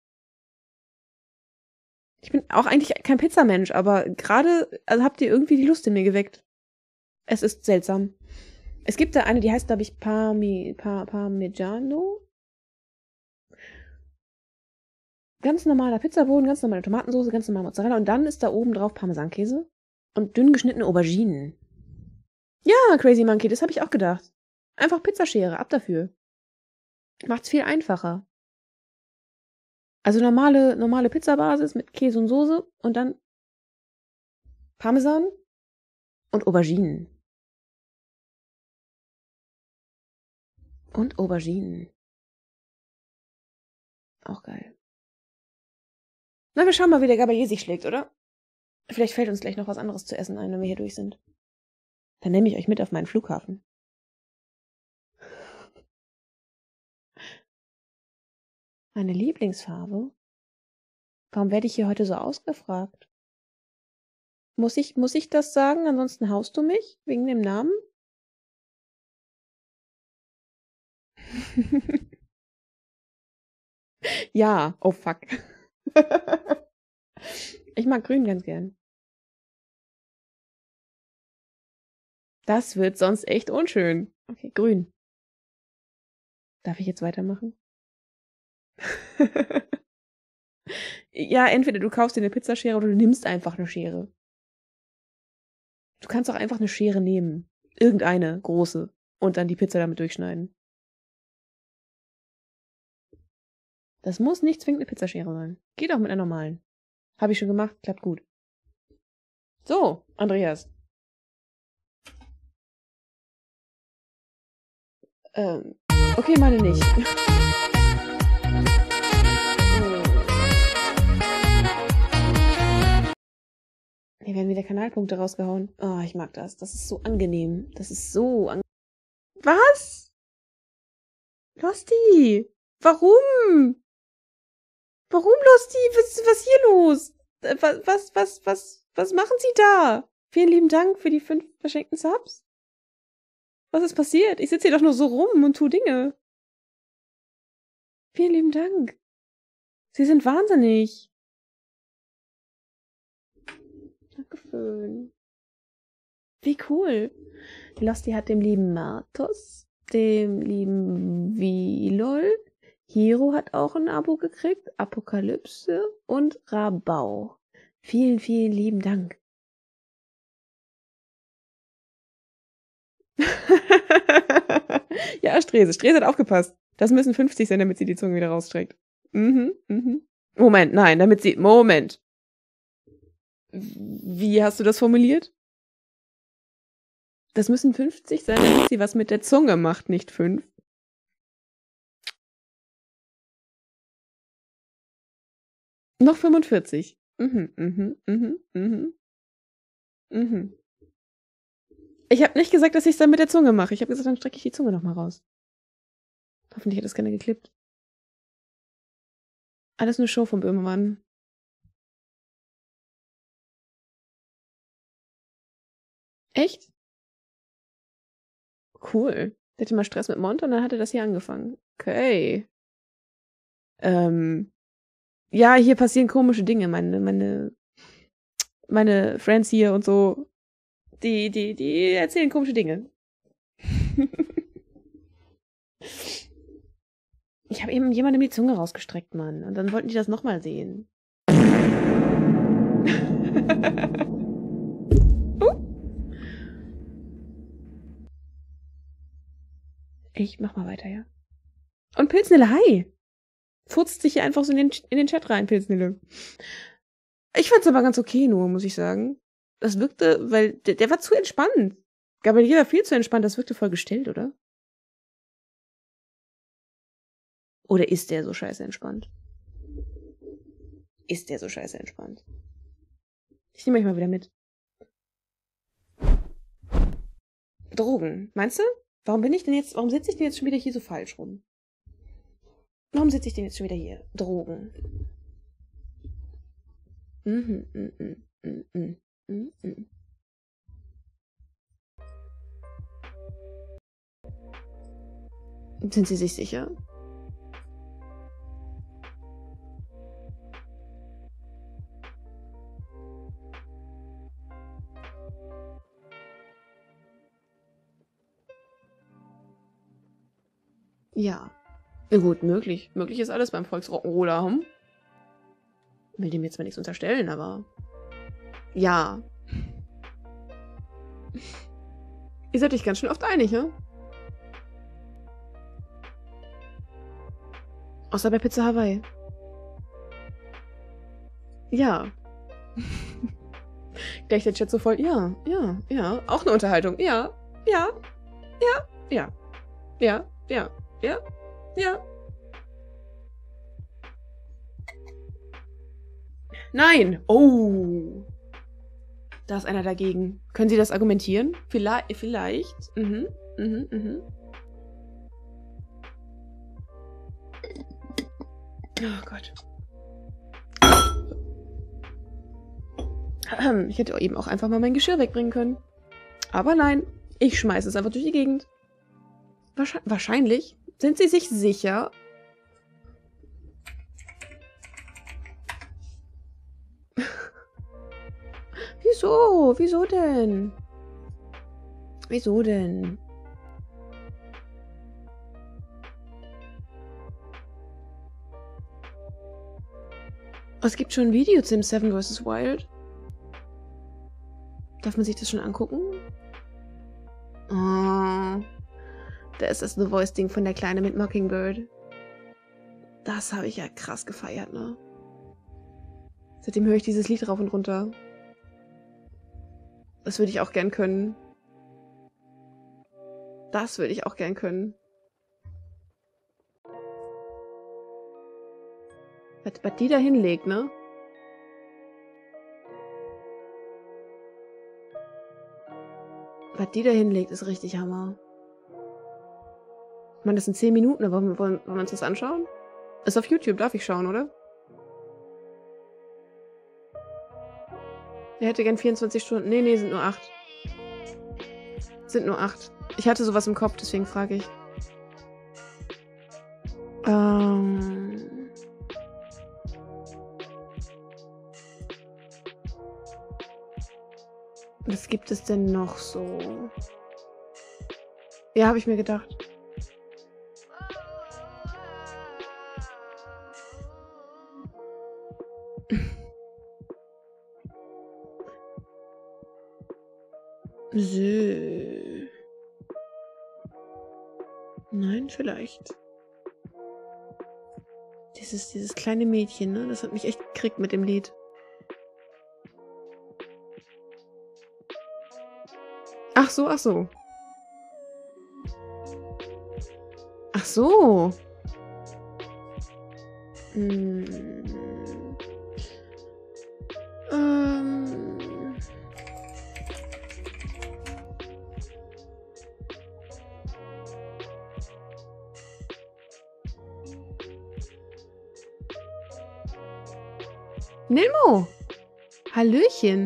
Ich bin auch eigentlich kein Pizzamensch, aber gerade also habt ihr irgendwie die Lust in mir geweckt. Es ist seltsam. Es gibt da eine, die heißt, glaube ich, Parmi, Par, Parmigiano. Ganz normaler Pizzaboden, ganz normale Tomatensauce, ganz normale Mozzarella und dann ist da oben drauf Parmesankäse und dünn geschnittene Auberginen. Ja, Crazy Monkey, das habe ich auch gedacht. Einfach Pizzaschere, ab dafür. Macht's viel einfacher. Also normale, normale Pizzabasis mit Käse und Soße und dann Parmesan und Auberginen. Und Auberginen. Auch geil. Na, wir schauen mal, wie der Gabalier sich schlägt, oder? Vielleicht fällt uns gleich noch was anderes zu essen ein, wenn wir hier durch sind. Dann nehme ich euch mit auf meinen Flughafen. Meine Lieblingsfarbe? Warum werde ich hier heute so ausgefragt? Muss ich, muss ich das sagen? Ansonsten haust du mich? Wegen dem Namen? Ja, oh fuck. Ich mag grün ganz gern. Das wird sonst echt unschön. Okay, grün. Darf ich jetzt weitermachen? Ja, entweder du kaufst dir eine Pizzaschere oder du nimmst einfach eine Schere. Du kannst auch einfach eine Schere nehmen. Irgendeine große. Und dann die Pizza damit durchschneiden. Das muss nicht zwingend eine Pizzaschere sein. Geht auch mit einer normalen. Habe ich schon gemacht, klappt gut. So, Andreas. Ähm, okay, meine nicht. Hier werden wieder Kanalpunkte rausgehauen. Oh, ich mag das. Das ist so angenehm. Das ist so angenehm. Was? Losti? Warum? Warum, Losti? Was, was ist hier los? Was, was, was, was, was machen Sie da? Vielen lieben Dank für die fünf verschenkten Subs. Was ist passiert? Ich sitze hier doch nur so rum und tu Dinge. Vielen lieben Dank. Sie sind wahnsinnig. Dankeschön. Wie cool. Losti hat dem lieben Martos, dem lieben Vilol, Hiro hat auch ein Abo gekriegt, Apokalypse und Rabau. Vielen, vielen lieben Dank. Ja, Strese. Strese hat aufgepasst. Das müssen fünfzig sein, damit sie die Zunge wieder rausstreckt. Mhm, mhm. Moment, nein, damit sie... Moment. Wie hast du das formuliert? Das müssen fünfzig sein, damit sie was mit der Zunge macht, nicht fünf. Noch fünfundvierzig. Mhm, mhm, mhm, mhm. Mhm. Ich habe nicht gesagt, dass ich es dann mit der Zunge mache. Ich habe gesagt, dann strecke ich die Zunge nochmal raus. Hoffentlich hat das keiner geklippt. Alles nur Show vom Böhmermann. Echt? Cool. Der hatte mal Stress mit Monte und dann hat er das hier angefangen. Okay. Ähm. Ja, hier passieren komische Dinge. Meine, meine, meine Friends hier und so, die, die, die erzählen komische Dinge. Ich habe eben jemandem die Zunge rausgestreckt, Mann. Und dann wollten die das nochmal sehen. Ich mach mal weiter, ja. Und Pilznille, hi! Furzt sich hier einfach so in den, in den Chat rein, Pilznille. Ich fand's aber ganz okay nur, muss ich sagen. Das wirkte, weil der, der war zu entspannt. Gabalier war viel zu entspannt, das wirkte voll gestellt, oder? Oder ist der so scheiße entspannt? Ist der so scheiße entspannt? Ich nehme euch mal wieder mit. Drogen, meinst du? Warum bin ich denn jetzt, warum sitze ich denn jetzt schon wieder hier so falsch rum? Warum sitze ich denn jetzt schon wieder hier? Drogen. Mhm, mhm, mhm, mhm, mhm, mhm. Sind Sie sich sicher? Ja. Ja gut, möglich. Möglich ist alles beim Volksrock'n'Roller, hm? Will dem jetzt mal nichts unterstellen, aber... Ja. Ihr seid euch ganz schön oft einig, ne? Außer bei Pizza Hawaii. Ja. Gleich der Chat so voll. Ja, ja, ja. Auch eine Unterhaltung. Ja, ja, ja, ja, ja, ja, ja, ja. Nein! Oh! Da ist einer dagegen. Können Sie das argumentieren? Vielleicht, vielleicht. Mhm, mhm, mhm. Oh Gott. Ich hätte eben auch einfach mal mein Geschirr wegbringen können. Aber nein, ich schmeiße es einfach durch die Gegend. Wahrscheinlich. Wahrscheinlich. Sind Sie sich sicher? Wieso? Wieso denn? Wieso denn? Es gibt schon ein Video zu dem Seven versus. Wild. Darf man sich das schon angucken? Oh. Da ist das The Voice-Ding von der Kleine mit Mockingbird. Das habe ich ja krass gefeiert, ne? Seitdem höre ich dieses Lied rauf und runter. Das würde ich auch gern können. Das würde ich auch gern können. Was, was die da hinlegt, ne? Was die da hinlegt, ist richtig Hammer. Ich meine, das sind zehn Minuten, aber wollen, wollen wir uns das anschauen? Ist auf YouTube, darf ich schauen, oder? Er hätte gern vierundzwanzig Stunden. Nee, nee, sind nur acht. Sind nur acht. Ich hatte sowas im Kopf, deswegen frage ich. Ähm... Was gibt es denn noch so? Ja, habe ich mir gedacht. So. Nein, vielleicht. Dieses, dieses kleine Mädchen, ne? Das hat mich echt gekriegt mit dem Lied. Ach so, ach so. Ach so. Hm. Ähm. Nilmo! Hallöchen!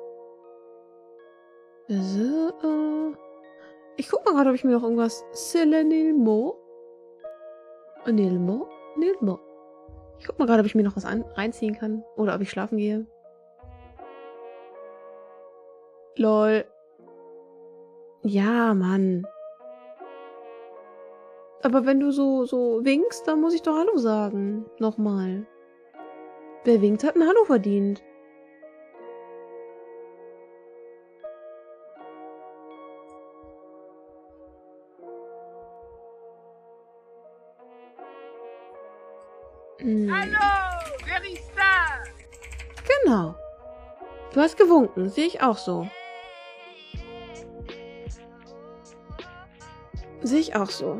So, äh, ich guck mal gerade, ob ich mir noch irgendwas... Sille Nilmo? Nilmo? Nilmo? Ich guck mal gerade, ob ich mir noch was an reinziehen kann. Oder ob ich schlafen gehe. Lol. Ja, Mann. Aber wenn du so, so winkst, dann muss ich doch Hallo sagen. Nochmal. Wer winkt, hat ein Hallo verdient. Hm. Hallo, wer ist da? Genau. Du hast gewunken, sehe ich auch so. Sehe ich auch so.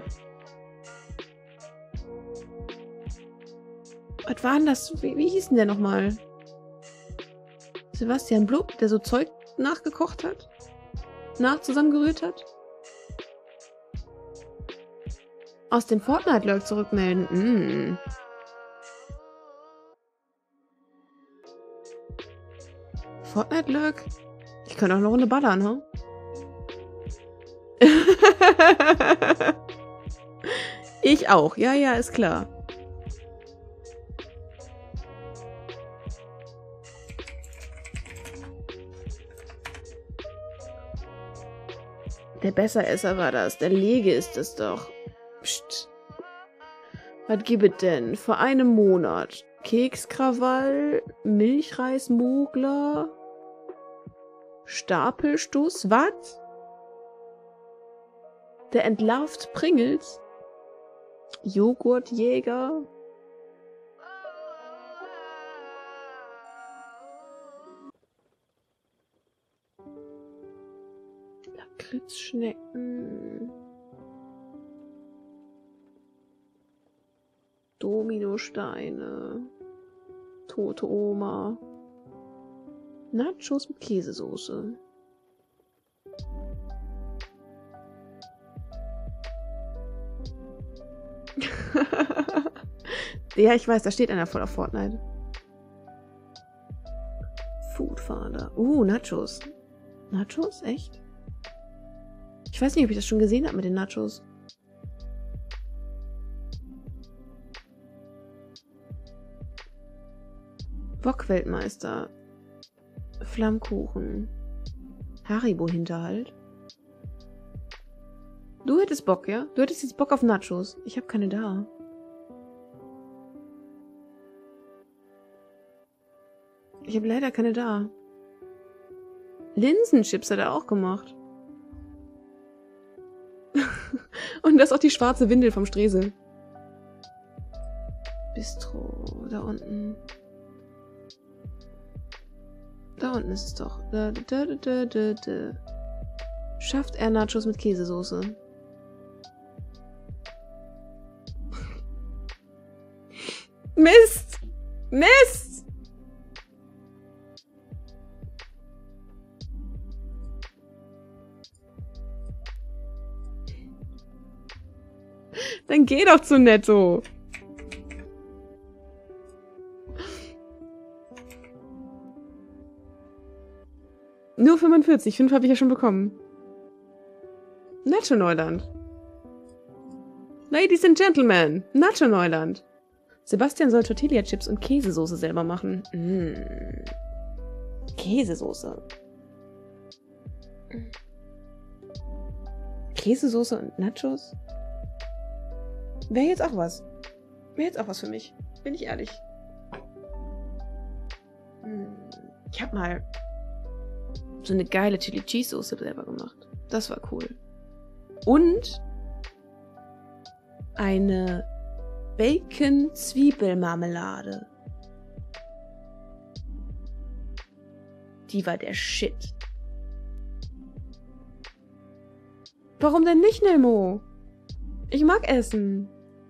Was war denn das? Wie, wie hieß denn der nochmal? Sebastian Blub, der so Zeug nachgekocht hat? Nach zusammengerührt hat? Aus dem Fortnite-Lurk zurückmelden. Mm. Fortnite-Lurk? Ich könnte auch eine Runde ballern, ne? Ich auch. Ja, ja, ist klar. Der Besseresser war das. Der Lege ist es doch. Psst. Was gibt es denn? Vor einem Monat. Kekskrawall, Milchreismogler, Stapelstoß, was? Der entlarvt Pringles, Joghurtjäger, Lakritzschnecken, Dominosteine, tote Oma, Nachos mit Käsesoße. Ja, ich weiß, da steht einer voll auf Fortnite. Foodfather. Uh, Nachos. Nachos? Echt? Ich weiß nicht, ob ich das schon gesehen habe mit den Nachos. Bock-Weltmeister. Flammkuchen. Haribo-Hinterhalt. Du hättest Bock, ja? Du hättest jetzt Bock auf Nachos. Ich habe keine da. Ich habe leider keine da. Linsenchips hat er auch gemacht. Und das ist auch die schwarze Windel vom Strese. Bistro, da unten. Da unten ist es doch. Da, da, da, da, da, da. Schafft er Nachos mit Käsesoße? Mist! Mist! Dann geh doch zu Netto. Nur fünfundvierzig. fünf habe ich ja schon bekommen. Nacho Neuland. Ladies and Gentlemen. Nacho Neuland. Sebastian soll Tortilla-Chips und Käsesoße selber machen. Mm. Käsesoße. Käsesoße und Nachos? Wäre jetzt auch was. Wäre jetzt auch was für mich. Bin ich ehrlich. Ich habe mal so eine geile Chili Cheese Soße selber gemacht. Das war cool. Und eine Bacon-Zwiebelmarmelade. Die war der Shit. Warum denn nicht, Nemo? Ich mag Essen.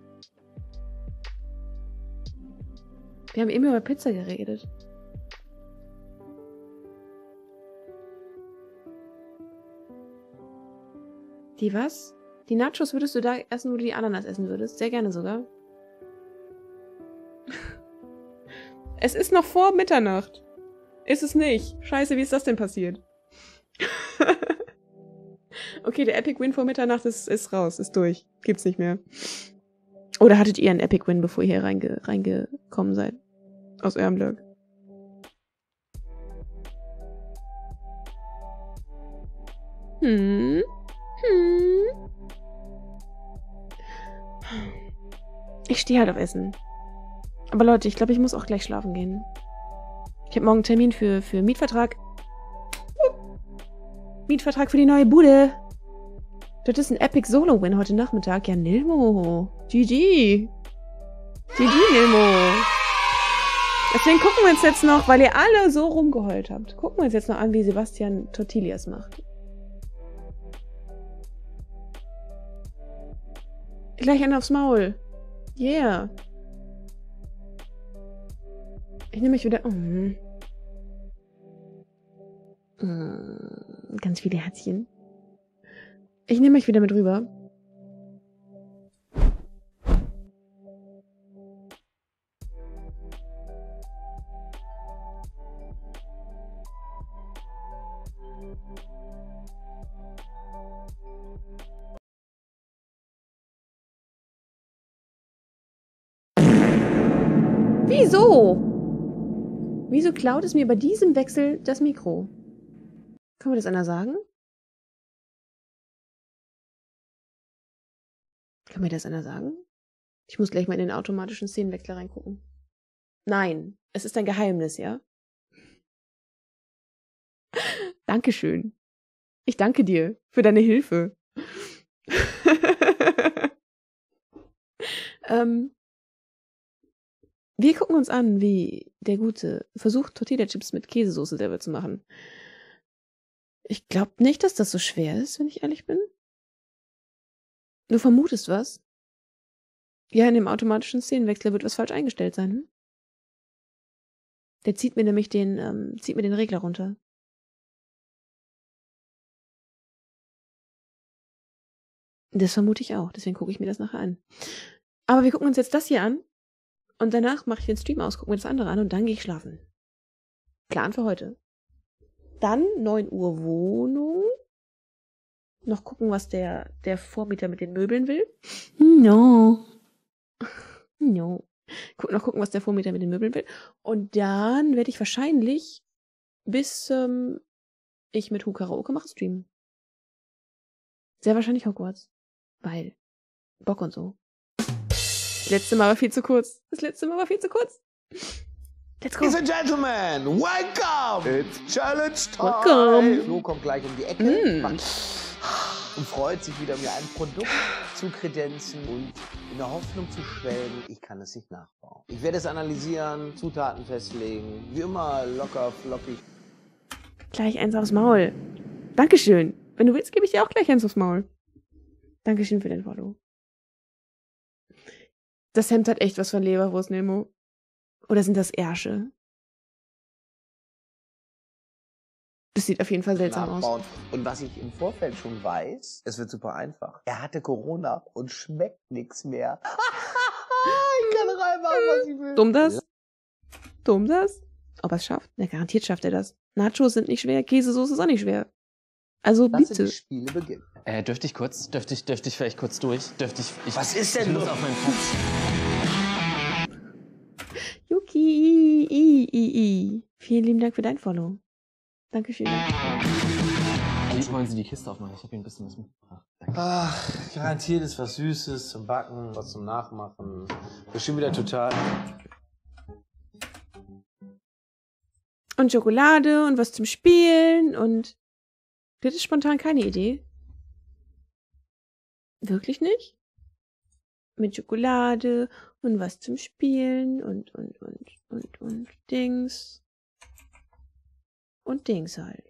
Wir haben eben über Pizza geredet. Die was? Die Nachos würdest du da essen, wo du die Ananas essen würdest? Sehr gerne sogar. Es ist noch vor Mitternacht. Ist es nicht. Scheiße, wie ist das denn passiert? Okay, der Epic Win vor Mitternacht ist, ist raus, ist durch. Gibt's nicht mehr. Oder hattet ihr einen Epic Win, bevor ihr hier reinge reingekommen seid? Aus eurem Blog. Hm. Hm. Ich stehe halt auf Essen. Aber Leute, ich glaube, ich muss auch gleich schlafen gehen. Ich habe morgen einen Termin für, für Mietvertrag. Mietvertrag für die neue Bude. Das ist ein Epic Solo-Win heute Nachmittag. Ja, Nilmo. G G. G G, Nilmo. Deswegen gucken wir uns jetzt noch, weil ihr alle so rumgeheult habt, gucken wir uns jetzt noch an, wie Sebastian Tortillas macht. Gleich einen aufs Maul. Yeah. Ich nehme mich wieder... Mm. Mm, ganz viele Herzchen. Ich nehme mich wieder mit rüber. Wieso? Wieso klaut es mir bei diesem Wechsel das Mikro? Kann mir das einer sagen? Kann mir das einer sagen? Ich muss gleich mal in den automatischen Szenenwechsler reingucken. Nein, es ist ein Geheimnis, ja? Dankeschön. Ich danke dir für deine Hilfe. ähm, wir gucken uns an, wie der Gute versucht, Tortilla-Chips mit Käsesoße selber zu machen. Ich glaube nicht, dass das so schwer ist, wenn ich ehrlich bin. Du vermutest was? Ja, in dem automatischen Szenenwechsler wird was falsch eingestellt sein. Hm? Der zieht mir nämlich den, ähm, zieht mir den Regler runter. Das vermute ich auch, deswegen gucke ich mir das nachher an. Aber wir gucken uns jetzt das hier an und danach mache ich den Stream aus, gucke mir das andere an und dann gehe ich schlafen. Plan für heute. Dann neun Uhr Wohnung. Noch gucken, was der, der Vormieter mit den Möbeln will. No. No. Guck, noch gucken, was der Vormieter mit den Möbeln will. Und dann werde ich wahrscheinlich bis ähm, ich mit Hu Karaoke mache streamen. Sehr wahrscheinlich Hogwarts. Weil Bock und so. Das letzte Mal war viel zu kurz. Das letzte Mal war viel zu kurz. Let's go. Ladies and Gentlemen, welcome! It's Challenge Time! Welcome. Flo kommt gleich um die Ecke Mm. und freut sich wieder, mir ein Produkt zu kredenzen und in der Hoffnung zu schwelgen, ich kann es nicht nachbauen. Ich werde es analysieren, Zutaten festlegen, wie immer locker, flockig. Gleich eins aufs Maul. Dankeschön. Wenn du willst, gebe ich dir auch gleich eins aufs Maul. Dankeschön für den Follow. Das Hemd hat echt was von Leberwurst, Nemo. Oder sind das Ärsche? Das sieht auf jeden Fall seltsam nachbauen. aus. Und was ich im Vorfeld schon weiß, es wird super einfach. Er hatte Corona und schmeckt nichts mehr. Ich kann reinmachen, was ich will. Dumm das? Dumm das? Ob er es schafft? Na, garantiert schafft er das. Nachos sind nicht schwer, Käsesoße ist auch nicht schwer. Also Lass bitte. die Spiele beginnen. Äh, dürfte ich kurz? Dürfte ich, dürfte ich vielleicht kurz durch? Dürfte ich, ich Was ist denn ich muss los? auf meinen Platz. Yuki, i, i, i. Vielen lieben Dank für dein Follow. Dankeschön. Wie wollen Sie die Kiste aufmachen? Ich habe hier ein bisschen was mitgebracht. Ach, garantiert ist was Süßes zum Backen, was zum Nachmachen. Bestimmt wieder total. Und Schokolade und was zum Spielen und... Das ist spontan keine Idee. Wirklich nicht? Mit Schokolade und was zum Spielen und, und, und, und, und Dings. Und Dings halt.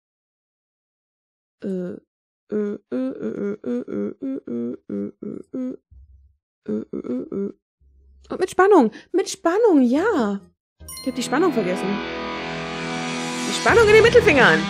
Äh, äh, äh, äh, äh, äh, äh, äh, äh, äh, äh, äh, äh. Und mit Spannung, mit Spannung, ja. Ich hab die Spannung vergessen. Die Spannung in den Mittelfingern.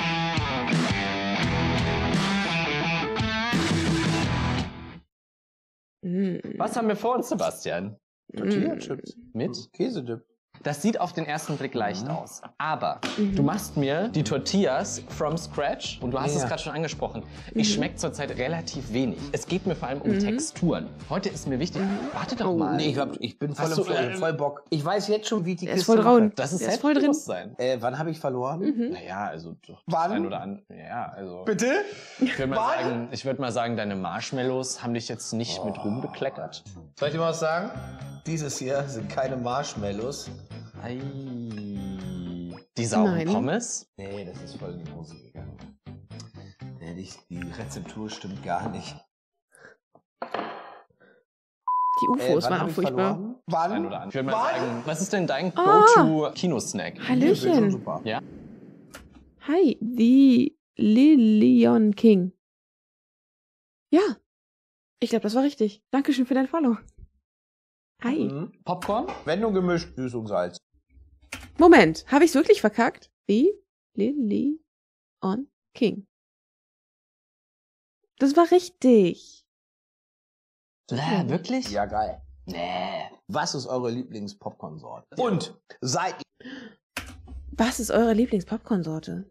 Was haben wir vor uns, Sebastian? Tortilla-Chips. Mit Käsedip. Das sieht auf den ersten Blick leicht Mhm. aus. Aber Mhm. du machst mir die Tortillas from scratch und du hast Ja. es gerade schon angesprochen. Mhm. Ich schmecke zurzeit relativ wenig. Es geht mir vor allem um Mhm. Texturen. Heute ist mir wichtig. Warte doch Oh. mal. Nee, ich, hab, ich bin voll Hast im du, Flow, äh, voll Bock. Ich weiß jetzt schon, wie ich die Der ist Kiste voll drauf. mache. Das ist Der ist voll drin. Selbstbewusstsein. Äh, wann habe ich verloren? Mhm. Naja, also doch Wann? ein oder an. Ja, also. Bitte? Ich würde mal, Wann? sagen, ich würd mal sagen, deine Marshmallows haben dich jetzt nicht Oh. mit Ruhm bekleckert. Soll ich dir mal was sagen? Dieses hier sind keine Marshmallows. Ei. Die sauren Nein. Pommes? Nee, das ist voll in die Hose gegangen. Nee, die, die Rezeptur stimmt gar nicht. Die U F Äh, Os wann waren hab auch ich furchtbar. verloren? Wann? Ein oder an. Ich würde mal Wann? sagen, was ist denn dein Ah. Go-To-Kinosnack? Hallöchen. Super. Ja? Hi, the Lilion King. Ja, ich glaube, das war richtig. Dankeschön für dein Follow. Hi. Mhm. Popcorn? Wenn nur gemischt, Süß und Salz. Moment, habe ich es wirklich verkackt? The Lilion King. Das war richtig. Bäh, wirklich? Ja, geil. Nee. Was ist eure Lieblings-Popcorn-Sorte? Und seid Was ist eure Lieblings-Popcorn-Sorte?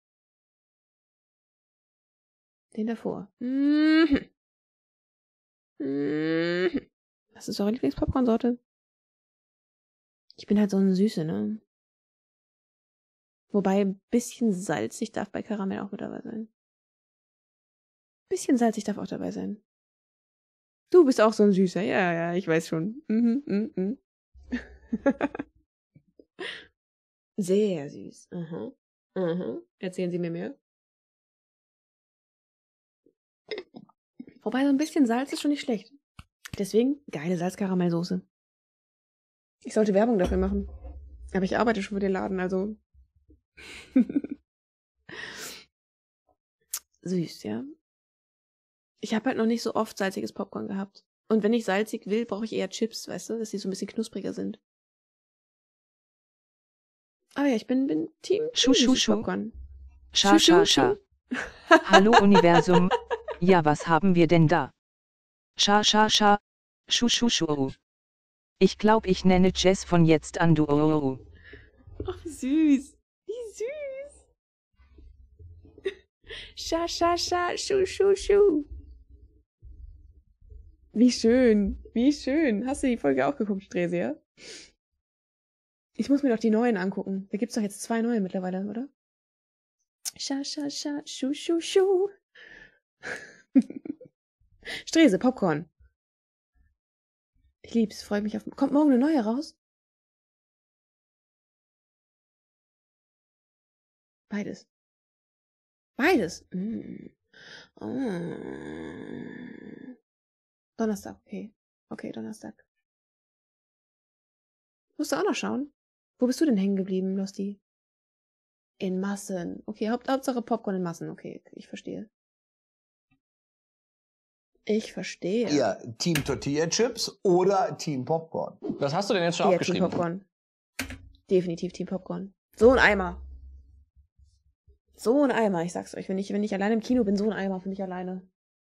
Den davor. Mhm. Mm. Das ist eure Lieblingspopcorn-Sorte. Ich bin halt so eine Süße, ne? Wobei ein bisschen salzig darf bei Karamell auch mit dabei sein. Ein bisschen salzig darf auch dabei sein. Du bist auch so ein Süßer. Ja, ja, ich weiß schon. Mhm, mhm, mhm. Sehr süß. Mhm. Mhm. Erzählen Sie mir mehr. Wobei so ein bisschen Salz ist schon nicht schlecht. Deswegen geile Salzkaramellsoße. Ich sollte Werbung dafür machen. Aber ich arbeite schon für den Laden, also. Süß, ja. Ich habe halt noch nicht so oft salziges Popcorn gehabt. Und wenn ich salzig will, brauche ich eher Chips, weißt du, dass die so ein bisschen knuspriger sind. Aber ja, ich bin, bin Team Schuh, Schuh, Schuh. Popcorn. Scha, Schuh, scha, Schuh, scha. Hallo Universum. Ja, was haben wir denn da? Scha, scha, scha. Schuh, schuh, schuh. Ich glaube, ich nenne Jess von jetzt an du. Ach, wie süß. Wie süß. Scha, scha, scha, schuh, schuh, schuh. Wie schön. Wie schön. Hast du die Folge auch geguckt, Stresia? Ich muss mir doch die neuen angucken. Da gibt's doch jetzt zwei neue mittlerweile, oder? Scha, scha, scha, schuh, schuh, schuh. Strese, Popcorn. Ich lieb's, freue mich auf... Kommt morgen eine neue raus? Beides. Beides. Mm. Oh. Donnerstag, okay. Okay, Donnerstag. Musst du auch noch schauen? Wo bist du denn hängen geblieben, Losti? In Massen. Okay, Haupt, Hauptsache Popcorn in Massen. Okay, ich verstehe. Ich verstehe. Ja, Team Tortilla Chips oder Team Popcorn. Was hast du denn jetzt schon Ja, aufgeschrieben? Team Popcorn. Definitiv Team Popcorn. So ein Eimer. So ein Eimer, ich sag's euch. Wenn ich, wenn ich alleine im Kino bin, so ein Eimer für mich alleine.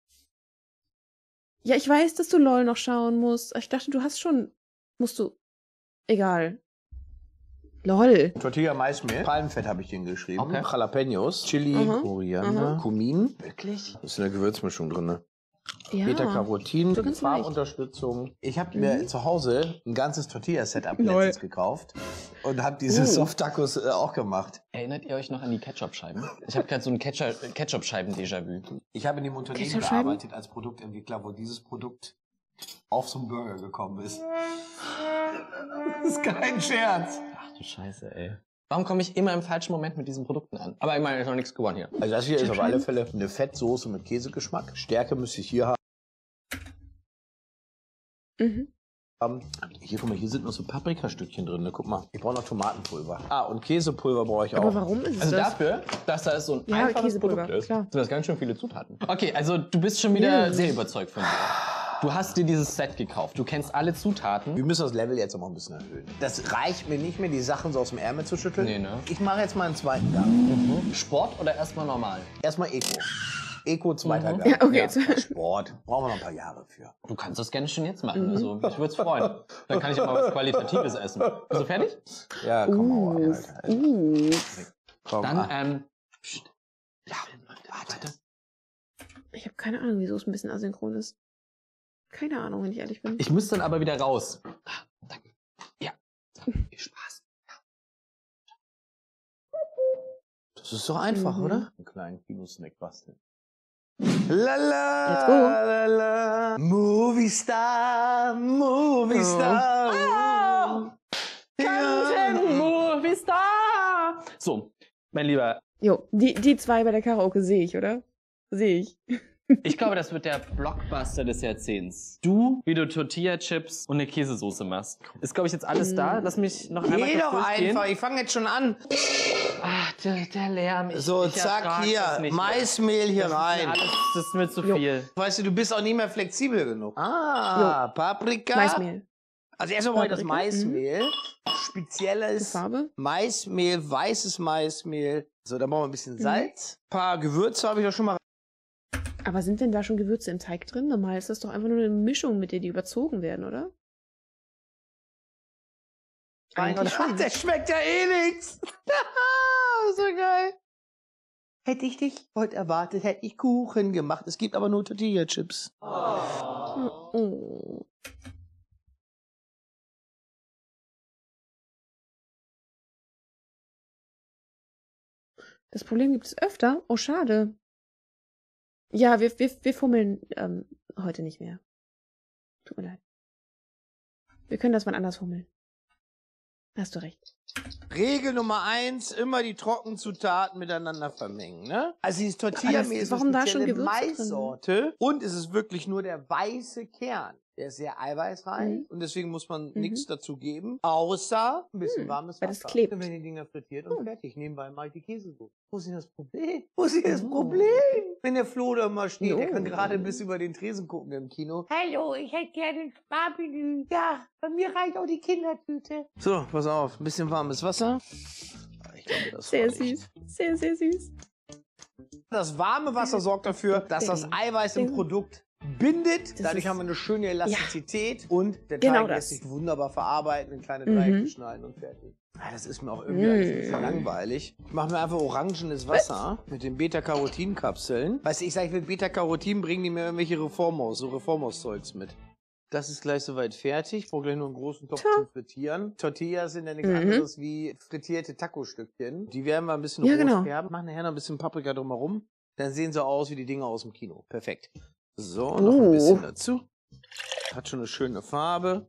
Ja, ich weiß, dass du LOL noch schauen musst. Ich dachte, du hast schon... Musst du... Egal. LOL. Tortilla Maismehl. Palmfett habe ich den geschrieben. Okay. Jalapenos, Chili, Aha, Koriander, aha. Kumin. Wirklich? Das ist eine Gewürzmischung drin. Ne? Ja. Beta-Carotin, So ganz Farbunterstützung. Ich habe mir Mhm. zu Hause ein ganzes Tortilla-Setup Lol. letztens gekauft und habe diese Oh. Soft-Tacos äh, auch gemacht. Erinnert ihr euch noch an die Ketchup-Scheiben? Ich habe gerade so ein Ketchup- Ketchup-Scheiben-Déjà-vu. Ich habe in dem Unternehmen Ketchup-Scheiben? gearbeitet als Produktentwickler, wo dieses Produkt auf so einen Burger gekommen ist. Das ist kein Scherz. Ach du Scheiße, ey. Warum komme ich immer im falschen Moment mit diesen Produkten an? Aber ich meine, ist noch nichts gewonnen hier. Also das hier ist auf alle Fälle eine Fettsoße mit Käsegeschmack. Stärke müsste ich hier Mhm. haben. Hier, guck mal, hier sind noch so Paprikastückchen drin. Ne? Guck mal, ich brauche noch Tomatenpulver. Ah, und Käsepulver brauche ich auch. Aber warum ist es Also das? dafür, dass das so ein Ja, einfaches Käsepulver, Produkt ist, klar. sind das ganz schön viele Zutaten. Okay, also du bist schon wieder Ja. sehr überzeugt von mir. Du hast dir dieses Set gekauft. Du kennst alle Zutaten. Wir müssen das Level jetzt noch ein bisschen erhöhen. Das reicht mir nicht mehr, die Sachen so aus dem Ärmel zu schütteln. Nee, ne? Ich mache jetzt mal einen zweiten Gang. Mhm. Sport oder erstmal normal? Erstmal Eco. Eco, zweiter Mhm. Gang. Ja, okay. Ja, Sport. Brauchen wir noch ein paar Jahre für. Du kannst das gerne schon jetzt machen. Mhm. Also, ich würde es freuen. Dann kann ich auch mal was Qualitatives essen. Bist du fertig? Ja, komm mal. Uh, Alter. uh. Komm, Dann, ah. ähm. Psst. Ja, warte. Ich habe keine Ahnung, wieso es ein bisschen asynchron ist. Keine Ahnung, wenn ich ehrlich bin. Ich muss dann aber wieder raus. Ah, danke. Ja. So, viel Spaß. Das ist doch einfach, Mhm. oder? Einen kleinen Kinosnack basteln. Lala, Let's go. lala, Movie Star, Movie Star. Ah! Kanten, Movie Star! So, mein Lieber, Jo, die, die zwei bei der Karaoke sehe ich, oder? Sehe ich. ich glaube, das wird der Blockbuster des Jahrzehnts. Du, wie du Tortilla-Chips und eine Käsesoße machst. Ist, glaube ich, jetzt alles da? Lass mich noch einmal Geh kurz doch durchgehen. einfach, ich fange jetzt schon an. Ah, der, der Lärm. Ich, So, ich zack, ertrag hier, das nicht. Maismehl hier Das ist mir rein. Alles, das ist mir zu Jo. viel. Weißt du, du bist auch nicht mehr flexibel genug. Ah, Paprika. Maismehl. Also erstmal brauche ich das Paprika, Maismehl. Die Spezielles Farbe. Maismehl, weißes Maismehl. So, dann brauchen wir ein bisschen Mhm. Salz. Ein paar Gewürze habe ich auch schon mal. Aber sind denn da schon Gewürze im Teig drin? Normal ist das doch einfach nur eine Mischung, mit der die überzogen werden, oder? Eigentlich Ach, schon. der schmeckt ja eh nichts. So geil. Hätte ich dich heute erwartet, hätte ich Kuchen gemacht. Es gibt aber nur Tortilla-Chips. Oh. Das Problem gibt es öfter. Oh, schade. Ja, wir, wir, wir fummeln ähm, heute nicht mehr. Tut mir leid. Wir können das mal anders fummeln. Hast du recht. Regel Nummer eins, immer die Trockenzutaten miteinander vermengen, ne? Also dieses Tortilla-Mehl ist warum eine da schon spezielle Gewürze drin? Maissorte und es ist wirklich nur der weiße Kern. Der ist sehr eiweißreich Mhm. und deswegen muss man Mhm. nichts dazu geben, außer ein bisschen Mhm, warmes weil Wasser. das klebt. Dann werden die Dinger frittiert und Mhm. fertig. Nebenbei mache ich die Käsesoße. Wo ist denn das Problem? Wo ist denn das Oh. Problem? Wenn der Flo da mal steht, der kann Oh. gerade bis über den Tresen gucken im Kino. Hallo, ich hätte gerne ein Sparmenü. Ja, bei mir reicht auch die Kindertüte. So, pass auf, ein bisschen warmes Wasser. Ich glaube, das Sehr reicht. süß. Sehr, sehr süß. Das warme Wasser sorgt dafür, dass das Eiweiß im Produkt bindet. Das Dadurch ist- haben wir eine schöne Elastizität und der Genau Teig das. lässt sich wunderbar verarbeiten, in kleine Mhm. Dreiecke schneiden und fertig. Ah, das ist mir auch irgendwie Mm. alles ein bisschen langweilig. Ich mache mir einfach orangenes Wasser mit den Beta-Carotin-Kapseln. Weißt du, ich sage, ich will Beta-Carotin, bringen die mir irgendwelche Reformhaus, so Reformhaus-Zeugs mit. Das ist gleich soweit fertig. Ich brauche gleich nur einen großen Topf zum Frittieren. Tortillas sind ja nichts Mhm. anderes wie frittierte Taco-Stückchen. Die werden wir ein bisschen Ja, rot genau. färben. Machen nachher noch ein bisschen Paprika drumherum. Dann sehen sie aus wie die Dinger aus dem Kino. Perfekt. So, noch ein Oh. bisschen dazu. Hat schon eine schöne Farbe.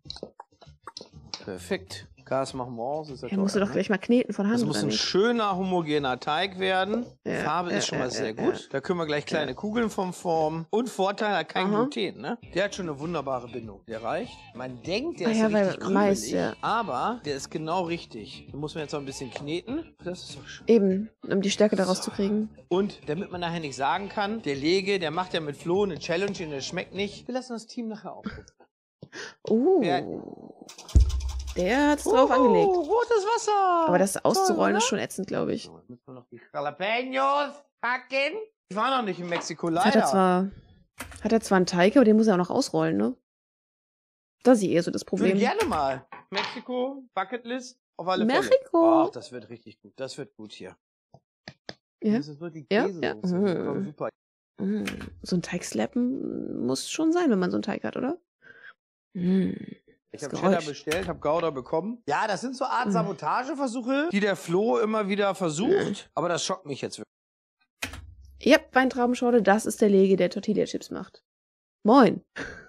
Perfekt. Gas machen wir aus. Ist ja Ja, musst du teuer, doch ne? gleich mal kneten von Hand. Das muss oder ein nicht? schöner, homogener Teig werden. Die Ja, Farbe ja, ist schon mal ja, sehr ja, gut. ja. Da können wir gleich kleine Kugeln vom formen. Und Vorteil, hat kein Aha. Gluten, ne? Der hat schon eine wunderbare Bindung. Der reicht. Man denkt, der Ah ist ja, weil richtig Mais, krümelig, ja. aber der ist genau richtig. Den muss man jetzt noch ein bisschen kneten. Das ist doch schön. Eben, um die Stärke daraus zu kriegen. Und damit man nachher nicht sagen kann, der Lege, der macht ja mit Flo eine Challenge und der schmeckt nicht. Wir lassen das Team nachher aufgucken. Oh. Der hat's drauf Oh, angelegt. rotes Wasser. Aber das auszurollen Toll, ist schon ätzend, glaube ich. oder? Müssen wir noch die Jalapenos packen. Ich war noch nicht in Mexiko, Jetzt hat er leider. zwar, hat er zwar einen Teig, aber den muss er auch noch ausrollen, ne? Das ist eher so das Ich würde Problem. gerne mal. Mexiko, Bucketlist, auf alle Fälle. Mexiko. Ach, das wird richtig gut. Das wird gut hier. Ja? Das ist wirklich Ja? Käse. Ja. Mhm. Mhm. Super. Mm. So ein Teig slappen muss schon sein, wenn man so einen Teig hat, oder? Mm. Ich Das habe Cheddar Geräusch. bestellt, habe Gouda bekommen. Ja, das sind so Art Sabotageversuche, die der Flo immer wieder versucht. Aber das schockt mich jetzt wirklich. Ja, Weintraubenschorle, das ist der Lege, der Tortilla-Chips macht. Moin.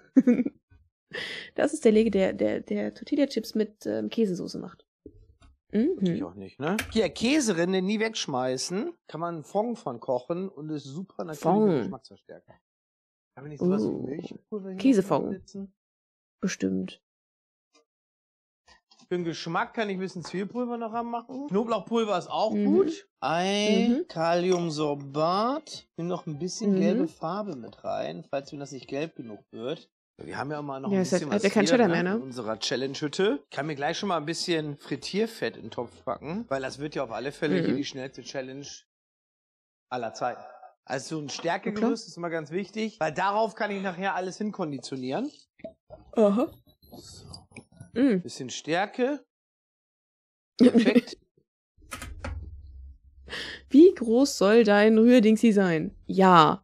Das ist der Lege, der, der, der Tortilla-Chips mit ähm, Käsesoße macht. Natürlich Mhm. auch nicht, ne? Hier, Käserinde nie wegschmeißen. Kann man einen Fond von kochen und ist super natürlich Fond. Geschmacksverstärker. Haben wir nicht sowas wie Uh. Milchpulver hier Käsefond. noch sitzen? Bestimmt. Für den Geschmack kann ich ein bisschen Zwiebelpulver noch ranmachen. Knoblauchpulver ist auch Mhm. gut. Ei, Mhm. Kaliumsorbat. Nimm noch ein bisschen Mhm. gelbe Farbe mit rein, falls mir das nicht gelb genug wird. Wir haben ja immer noch Ja, ein es hat- bisschen hat was ja kein hier, Cheddar mehr, ne? in unserer Challenge-Hütte. Ich kann mir gleich schon mal ein bisschen Frittierfett in den Topf packen, weil das wird ja auf alle Fälle Mhm. hier die schnellste Challenge aller Zeiten. Also so ein Na Stärkegerüst ist immer ganz wichtig, weil darauf kann ich nachher alles hinkonditionieren. Aha. Mm. Bisschen Stärke. Perfekt. Wie groß soll dein Rührdingsi sein? Ja.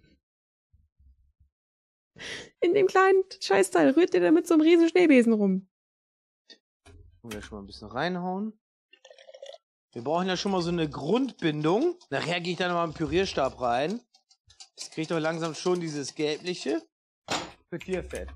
In dem kleinen Scheißteil rührt der da mit so einem riesen Schneebesen rum. Können wir schon mal ein bisschen reinhauen. Wir brauchen ja schon mal so eine Grundbindung. Nachher gehe ich da nochmal einen Pürierstab rein. Das kriegt doch langsam schon dieses gelbliche Frittierfett.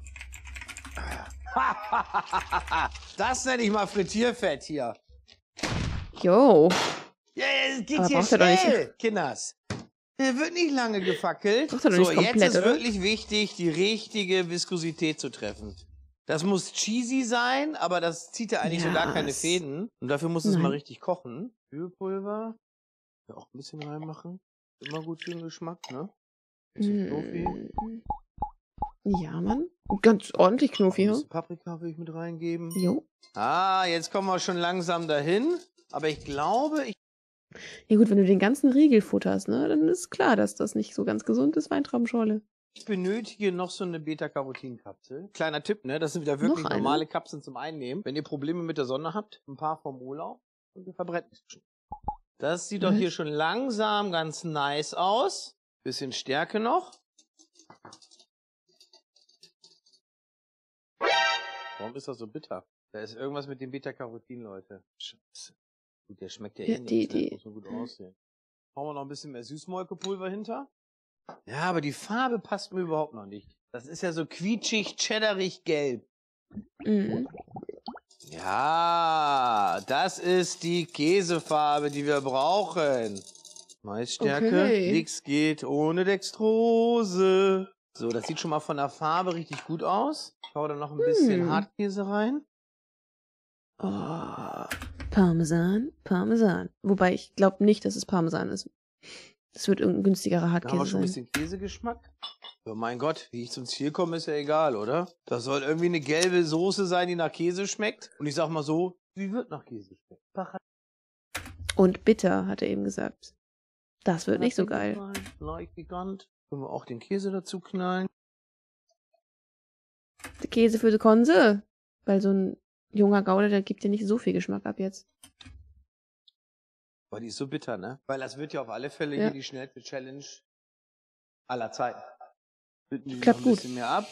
Das nenne ich mal Frittierfett hier. Jo. Ja, es geht Aber hier braucht er doch nicht- schnell, Kinders. Der wird nicht lange gefackelt. Braucht er doch So, nicht komplett, jetzt ist oder? wirklich wichtig, die richtige Viskosität zu treffen. Das muss cheesy sein, aber das zieht ja eigentlich so gar keine Yes. Fäden. Und dafür muss es mal Nein. richtig kochen. Ölpulver. Ja, auch ein bisschen reinmachen. Immer gut für den Geschmack, ne? Bisschen Knofi. Mm. Ja, Mann. Ganz ordentlich Knofi, Ein ja? bisschen Paprika will ich mit reingeben. Jo. Ah, jetzt kommen wir schon langsam dahin. Aber ich glaube, ich Ja gut, wenn du den ganzen Riegel futterst, ne, dann ist klar, dass das nicht so ganz gesund ist, Weintraubenschorle. benötige noch so eine Beta-Carotin-Kapsel. Kleiner Tipp, ne? Das sind wieder wirklich Noch eine? normale Kapseln zum Einnehmen. Wenn ihr Probleme mit der Sonne habt, ein paar vom Urlaub und ihr verbrennt nicht schon. Das sieht doch Was? hier schon langsam ganz nice aus. Bisschen Stärke noch. Warum ist das so bitter? Da ist irgendwas mit dem Beta-Carotin, Leute. Scheiße. Gut, der schmeckt ja, Ja, eh die, nicht. die. Das muss nur gut aussehen. Brauchen wir noch ein bisschen mehr Süßmolkepulver hinter? Ja, aber die Farbe passt mir überhaupt noch nicht. Das ist ja so quietschig, cheddarig gelb. Mhm. Ja, das ist die Käsefarbe, die wir brauchen. Maisstärke, Okay. nichts geht ohne Dextrose. So, das sieht schon mal von der Farbe richtig gut aus. Ich hau da noch ein bisschen Hm. Hartkäse rein. Oh, Parmesan, Parmesan. Wobei ich glaube nicht, dass es Parmesan ist. Das wird irgendein günstigerer Da haben wir Hartkäse schon ein sein. bisschen Käsegeschmack. Oh mein Gott, wie ich zum Ziel komme, ist ja egal, oder? Das soll irgendwie eine gelbe Soße sein, die nach Käse schmeckt. Und ich sag mal so, wie wird nach Käse schmecken? Paradies. Und bitter, hat er eben gesagt. Das wird nicht so geil. Leicht pikant. Können wir auch den Käse dazu knallen. Der Käse für die Konse. Weil so ein junger Gouda, der gibt dir nicht so viel Geschmack ab jetzt. Boah, die ist so bitter, ne? Weil das wird ja auf alle Fälle Ja. hier die schnellste Challenge aller Zeiten. Bitten die Klappt noch ein gut. bisschen mehr ab.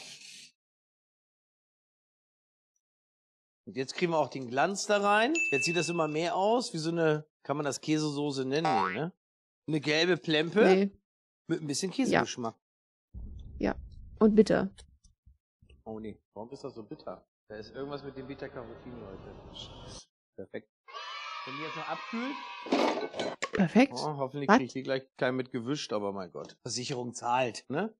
Und jetzt kriegen wir auch den Glanz da rein. Jetzt sieht das immer mehr aus, wie so eine, kann man das Käsesoße nennen, nee, ne? Eine gelbe Plempe Nee. mit ein bisschen Ja. Käsegeschmack. Ja. Und bitter. Oh nee, warum ist das so bitter? Da ist irgendwas mit dem Beta-Carotin, Leute. Scheiße. Perfekt. Wenn die jetzt noch abkühlt. Perfekt. Oh, hoffentlich Was? kriege ich hier gleich keinen mit gewischt, aber mein Gott. Versicherung zahlt, ne?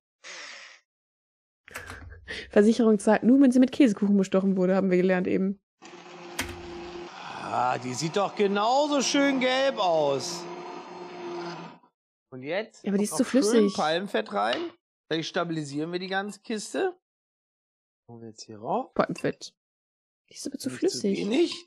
Versicherung zahlt nur, wenn sie mit Käsekuchen bestochen wurde, haben wir gelernt eben. Ah, die sieht doch genauso schön gelb aus. Und jetzt? Ja, aber die kommt ist zu noch schön flüssig. Palmfett rein. Dann stabilisieren wir die ganze Kiste. Machen wir jetzt hier rauf. Palmfett. Die ist aber zu Nicht flüssig. Zu wenig.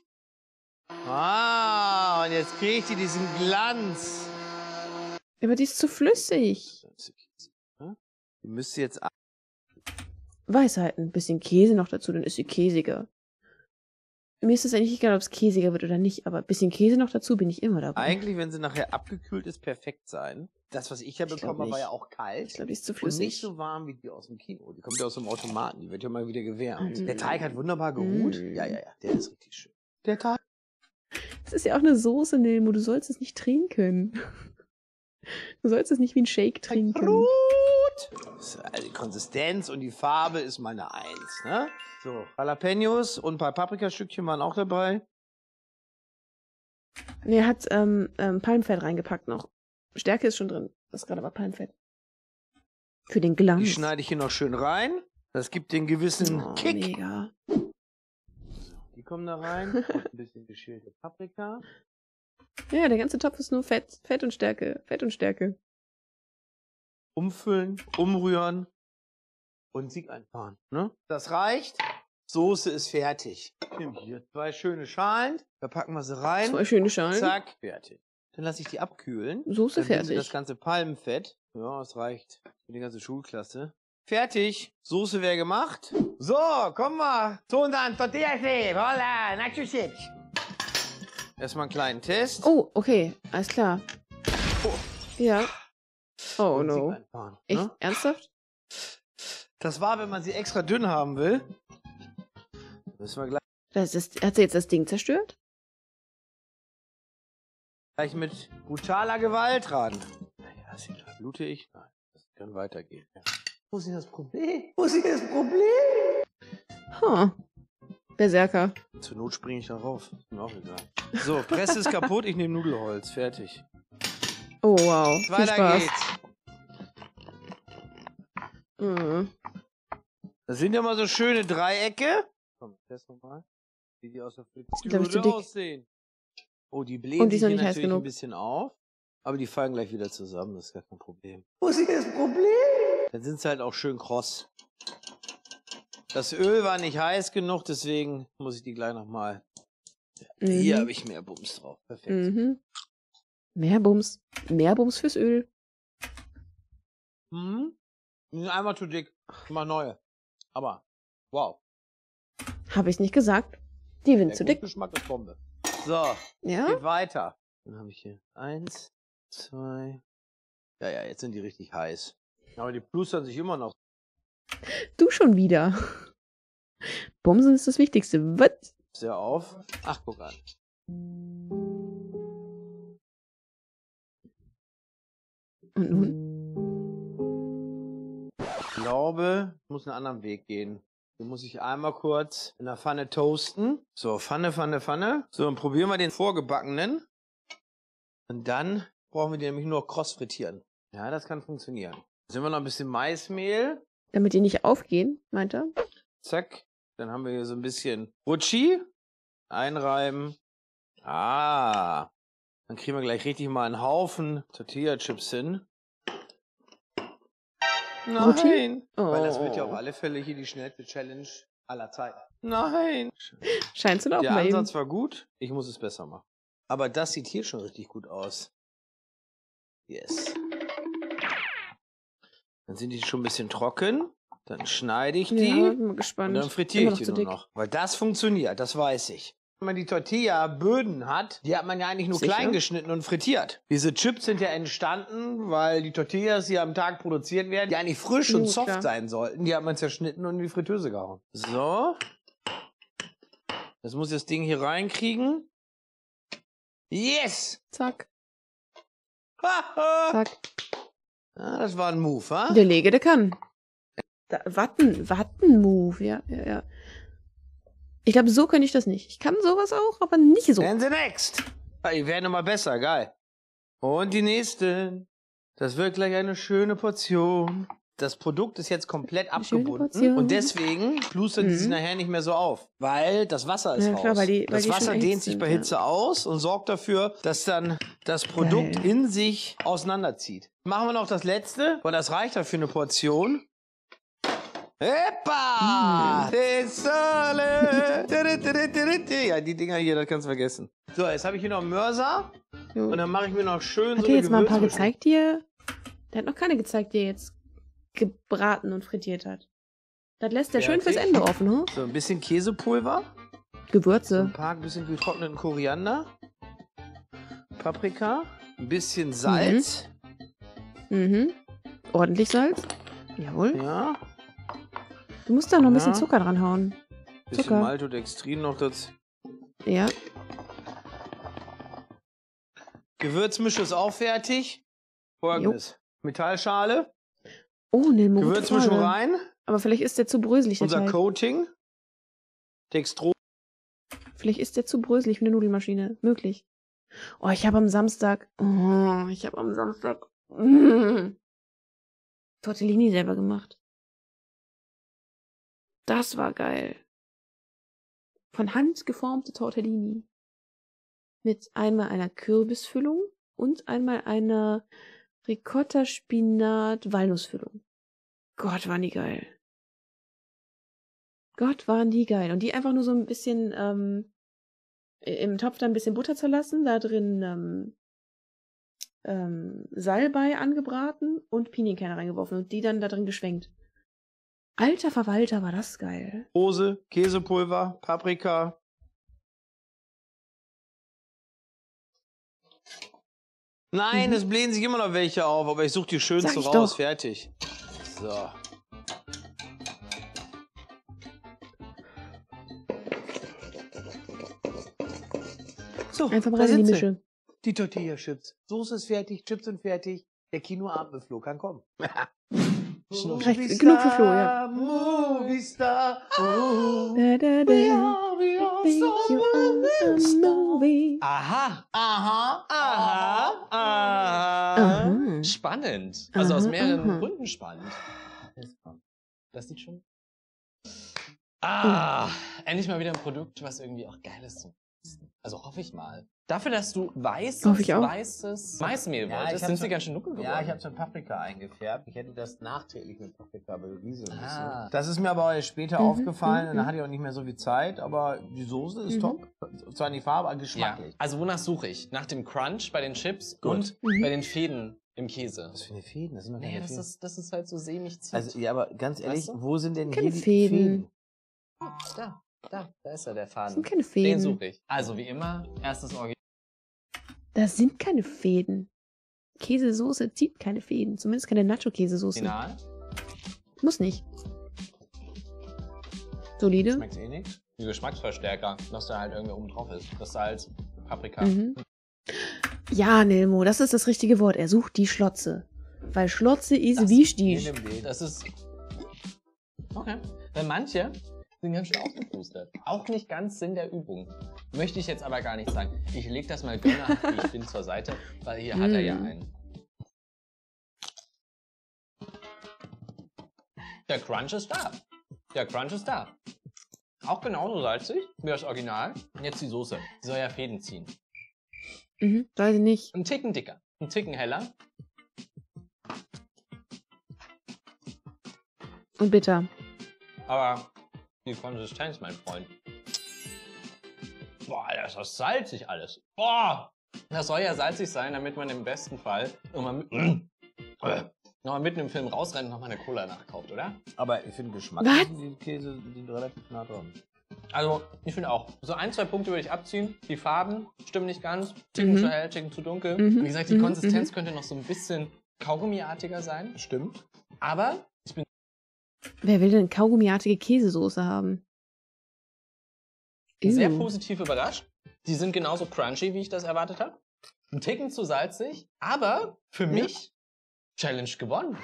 Ah, und jetzt kriegt die diesen Glanz. Aber die ist zu flüssig. Die müsste jetzt ab. Weisheiten. Bisschen Käse noch dazu, dann ist sie käsiger. Mir ist es eigentlich egal, ob es käsiger wird oder nicht, aber ein bisschen Käse noch dazu bin ich immer dabei. Eigentlich, wenn sie nachher abgekühlt ist, perfekt sein. Das, was ich ja Ich glaub bekommen habe, war nicht. ja auch kalt. Ich glaube, die ist zu Und flüssig. nicht so warm wie die aus dem Kino. Die kommt ja aus dem Automaten. Die wird ja mal wieder gewärmt. Mm. Der Teig hat wunderbar geruht. Mm. Ja, ja, ja. Der ist richtig schön. Der Teig. Das ist ja auch eine Soße, Nilmo. Du sollst es nicht trinken. Du sollst es nicht wie ein Shake trinken. Also die Konsistenz und die Farbe ist mal eine Eins, ne? So, Jalapenos und ein paar Paprikastückchen waren auch dabei. Nee, er hat ähm, ähm, Palmfett reingepackt noch. Stärke ist schon drin. Das ist gerade aber Palmfett. Für den Glanz. Die schneide ich hier noch schön rein. Das gibt den gewissen Oh, Kick. mega. Die kommen da rein. Und ein bisschen geschälte Paprika. Ja, der ganze Topf ist nur Fett. Fett und Stärke. Fett und Stärke. Umfüllen, umrühren und Sieg einfahren. Ne? Das reicht. Soße ist fertig. Ich nehme hier zwei schöne Schalen. Da packen wir sie rein. Zwei schöne Schalen. Zack, fertig. Dann lasse ich die abkühlen. Soße Dann nehmen Sie fertig. das ganze Palmenfett. Ja, das reicht für die ganze Schulklasse. Fertig. Soße wäre gemacht. So, komm mal zu unseren Tortillas. Hola, Nacho Chips. Erstmal einen kleinen Test. Oh, okay. Alles klar. Ja. Oh Und Sieg no. einfahren, Echt? ne? Ernsthaft? Das war, wenn man sie extra dünn haben will. Müssen wir gleich, Das ist, hat sie jetzt das Ding zerstört? gleich mit brutaler Gewalt ran. Naja, ist egal. Blute ich? Nein, das kann weitergehen. Ja. Wo ist denn das Problem? Wo ist denn das Problem? Huh. Berserker. Zur Not springe ich darauf. Ist mir auch egal. So, Presse ist kaputt. Ich nehme Nudelholz. Fertig. Oh wow. Viel Weiter Spaß. geht's. Mhm. Das sind ja mal so schöne Dreiecke. Komm, test nochmal. Wie die aus der glaub, ich zu Fritteuse dick. aussehen. Oh, die blähen Und die sich ist noch hier nicht heiß natürlich ein genug. bisschen auf. Aber die fallen gleich wieder zusammen. Das ist gar kein Problem. Wo ist denn das Problem? Dann sind sie halt auch schön kross. Das Öl war nicht heiß genug, deswegen muss ich die gleich nochmal. Mhm. Hier habe ich mehr Bums drauf. Perfekt. Mhm. Mehr Bums. Mehr Bums fürs Öl. Mhm. Die sind einmal zu dick. Mal neue. Aber, wow. Habe ich nicht gesagt. Die sind Der zu dick. Grundgeschmack ist Bombe. So, Ja? geht weiter. Dann habe ich hier eins, zwei. Ja, ja, jetzt sind die richtig heiß. Aber die plustern sich immer noch. Du schon wieder. Bumsen ist das Wichtigste. Was? Sehr auf. Ach, guck an. Und nun? Ich glaube, ich muss einen anderen Weg gehen. Hier muss ich einmal kurz in der Pfanne toasten. So, Pfanne, Pfanne, Pfanne. So, dann probieren wir den vorgebackenen. Und dann brauchen wir den nämlich nur kross frittieren. Ja, das kann funktionieren. Jetzt sind wir noch ein bisschen Maismehl. Damit die nicht aufgehen, meint er. Zack. Dann haben wir hier so ein bisschen Rutschi. Einreiben. Ah. Dann kriegen wir gleich richtig mal einen Haufen Tortilla-Chips hin. Nein. Oh. Weil das wird ja auf alle Fälle hier die schnellste Challenge aller Zeiten. Nein. Scheint zu laufen Der bei ihm. Ansatz war gut. Ich muss es besser machen. Aber das sieht hier schon richtig gut aus. Yes. Dann sind die schon ein bisschen trocken. Dann schneide ich die. Ja, bin mal gespannt. Und dann frittiere Immer ich noch die zu nur dick. noch. Weil das funktioniert, das weiß ich. Wenn man die Tortilla-Böden hat, die hat man ja eigentlich nur Sicher? klein geschnitten und frittiert. Diese Chips sind ja entstanden, weil die Tortillas, die am Tag produziert werden, die eigentlich frisch und Ja, soft klar. sein sollten. Die hat man zerschnitten und in die Fritteuse gehauen. So. Jetzt muss ich das Ding hier reinkriegen. Yes! Zack. Zack. Zack. Ja, das war ein Move, wa? Der Lege, der kann. Da, Watten, Watten-Move, ja, ja, ja. Ich glaube, so könnte ich das nicht. Ich kann sowas auch, aber nicht so. And the next. Ah, die werden immer besser, geil. Und die nächste. Das wird gleich eine schöne Portion. Das Produkt ist jetzt komplett schöne abgebunden Portion. und deswegen plustern die sich Mhm. nachher nicht mehr so auf, weil das Wasser ist Ja, raus. klar, weil die- weil das die schon Wasser erhitzt dehnt sich sind, bei ja. Hitze aus und sorgt dafür, dass dann das Produkt Geil. in sich auseinanderzieht. Machen wir noch das letzte, weil das reicht ja für eine Portion. Epa! Mm. Ja, die Dinger hier, das kannst du vergessen. So, jetzt habe ich hier noch einen Mörser. Jo. Und dann mache ich mir noch schön Hat so der eine jetzt mal ein paar Gewürzmischung. gezeigt, die er... Der hat noch keine gezeigt, die er jetzt gebraten und frittiert hat. Das lässt er schön fürs Fertig. Ende offen, hm? So, ein bisschen Käsepulver. Gewürze. Ein paar bisschen getrockneten Koriander. Paprika. Ein bisschen Salz. Mhm. Ordentlich Salz. Jawohl. Ja. Du musst da noch ein bisschen Ja. Zucker dran hauen. Bisschen Zucker. Maltodextrin noch dazu. Ja. Gewürzmische ist auch fertig. Folgendes. Metallschale. Oh, ne gute Gewürzmischung Frage. rein. Aber vielleicht ist der zu bröselig, der Unser Teig. Coating. Dextro. Vielleicht ist der zu bröselig für eine Nudelmaschine. Möglich. Oh, ich habe am Samstag... Oh, ich habe am Samstag... Mm, Tortellini selber gemacht. Das war geil. Von Hand geformte Tortellini. Mit einmal einer Kürbisfüllung und einmal einer Ricotta-Spinat-Walnussfüllung. Gott, waren die geil. Gott, waren die geil. Und die einfach nur so ein bisschen ähm, im Topf dann ein bisschen Butter zerlassen, da drin ähm, ähm, Salbei angebraten und Pinienkerne reingeworfen und die dann da drin geschwenkt. Alter Verwalter, war das geil. Rose, Käsepulver, Paprika. Nein, Mhm. es blähen sich immer noch welche auf, aber ich suche die schönste Sag ich raus. doch. Fertig. So. So, Einfach mal da rein in die sind sie. Mische. Die Tortilla-Chips. Soße ist fertig, Chips sind fertig. Der Kinoabend mit Flo kann kommen. Recht, genug für Flo, ja. Movistar. Oh, Da, da, da. we are, we are Think so you are a Movistar. movie. Aha. Aha, aha, aha. Aha. Spannend. Also aus Aha, mehreren aha. Gründen spannend. Das sieht schon. Ah, endlich mal wieder ein Produkt, was irgendwie auch geil ist zum Essen. Also hoffe ich mal. Dafür, dass du weißes, Hoffe ich auch. weißes Maismehl Ja, wolltest, ich sind sie hab's- ganz schön dunkel geworden. Ja, ich habe es mit Paprika eingefärbt. Ich hätte das nachträglich mit Paprika berieseln müssen. Ah. Das ist mir aber auch erst später Mhm, aufgefallen. mhm, Und dann mhm. hatte ich auch nicht mehr so viel Zeit. Aber die Soße ist Mhm. top. Zwar nicht Farbe, aber Ja. geschmacklich. Also wonach suche ich? Nach dem Crunch bei den Chips Gut. und Mhm. bei den Fäden im Käse. Was für eine Fäden? Das sind doch keine Naja, das Fäden. ist, das ist halt so sämig zieht. Also, ja, aber ganz ehrlich, Weißt du? wo sind denn Keine hier die Fäden. Fäden? Da, da, da ist er, der Das Faden. sind keine Den Fäden. suche ich. Also wie immer, erstes Original. Das sind keine Fäden. Käsesoße zieht keine Fäden. Zumindest keine Nacho-Käsesoße. Muss nicht. Solide. Schmeckt eh nichts. Die Geschmacksverstärker, dass da halt irgendwie oben drauf ist. Das Salz, Paprika. Mhm. Ja, Nilmo, das ist das richtige Wort. Er sucht die Schlotze. Weil Schlotze ist Das- wichtig. Das ist. Okay. Weil manche sind ganz schön ausgepustet. Auch nicht ganz Sinn der Übung. Möchte ich jetzt aber gar nicht sagen. Ich leg das mal gönnerhaft, wie ich bin, zur Seite, weil hier hat er ja Mm. einen. Der Crunch ist da. Der Crunch ist da. Auch genauso salzig wie das Original. Und jetzt die Soße. Die soll ja Fäden ziehen. Mhm, weiß ich nicht. Ein Ticken dicker. Ein Ticken heller. Und bitter. Aber die Konsistenz, mein Freund. Boah, Alter, ist das salzig alles. Boah! Das soll ja salzig sein, damit man im besten Fall irgendwann mit, äh, nochmal mitten im Film rausrennt und nochmal eine Cola nachkauft, oder? Aber ich finde Geschmack, Was? die Käse sind relativ nah dran. Also, ich finde auch. So ein, zwei Punkte würde ich abziehen. Die Farben stimmen nicht ganz. Ticken Mhm. zu hell, ticken zu dunkel. Mhm, Wie gesagt, die mhm, Konsistenz mhm. könnte noch so ein bisschen Kaugummiartiger sein. Stimmt. Aber ich bin Wer will denn kaugummiartige Käsesoße haben? sehr Ew. positiv überrascht. Die sind genauso crunchy, wie ich das erwartet habe. Ein Ticken zu salzig, aber für mich Challenge gewonnen.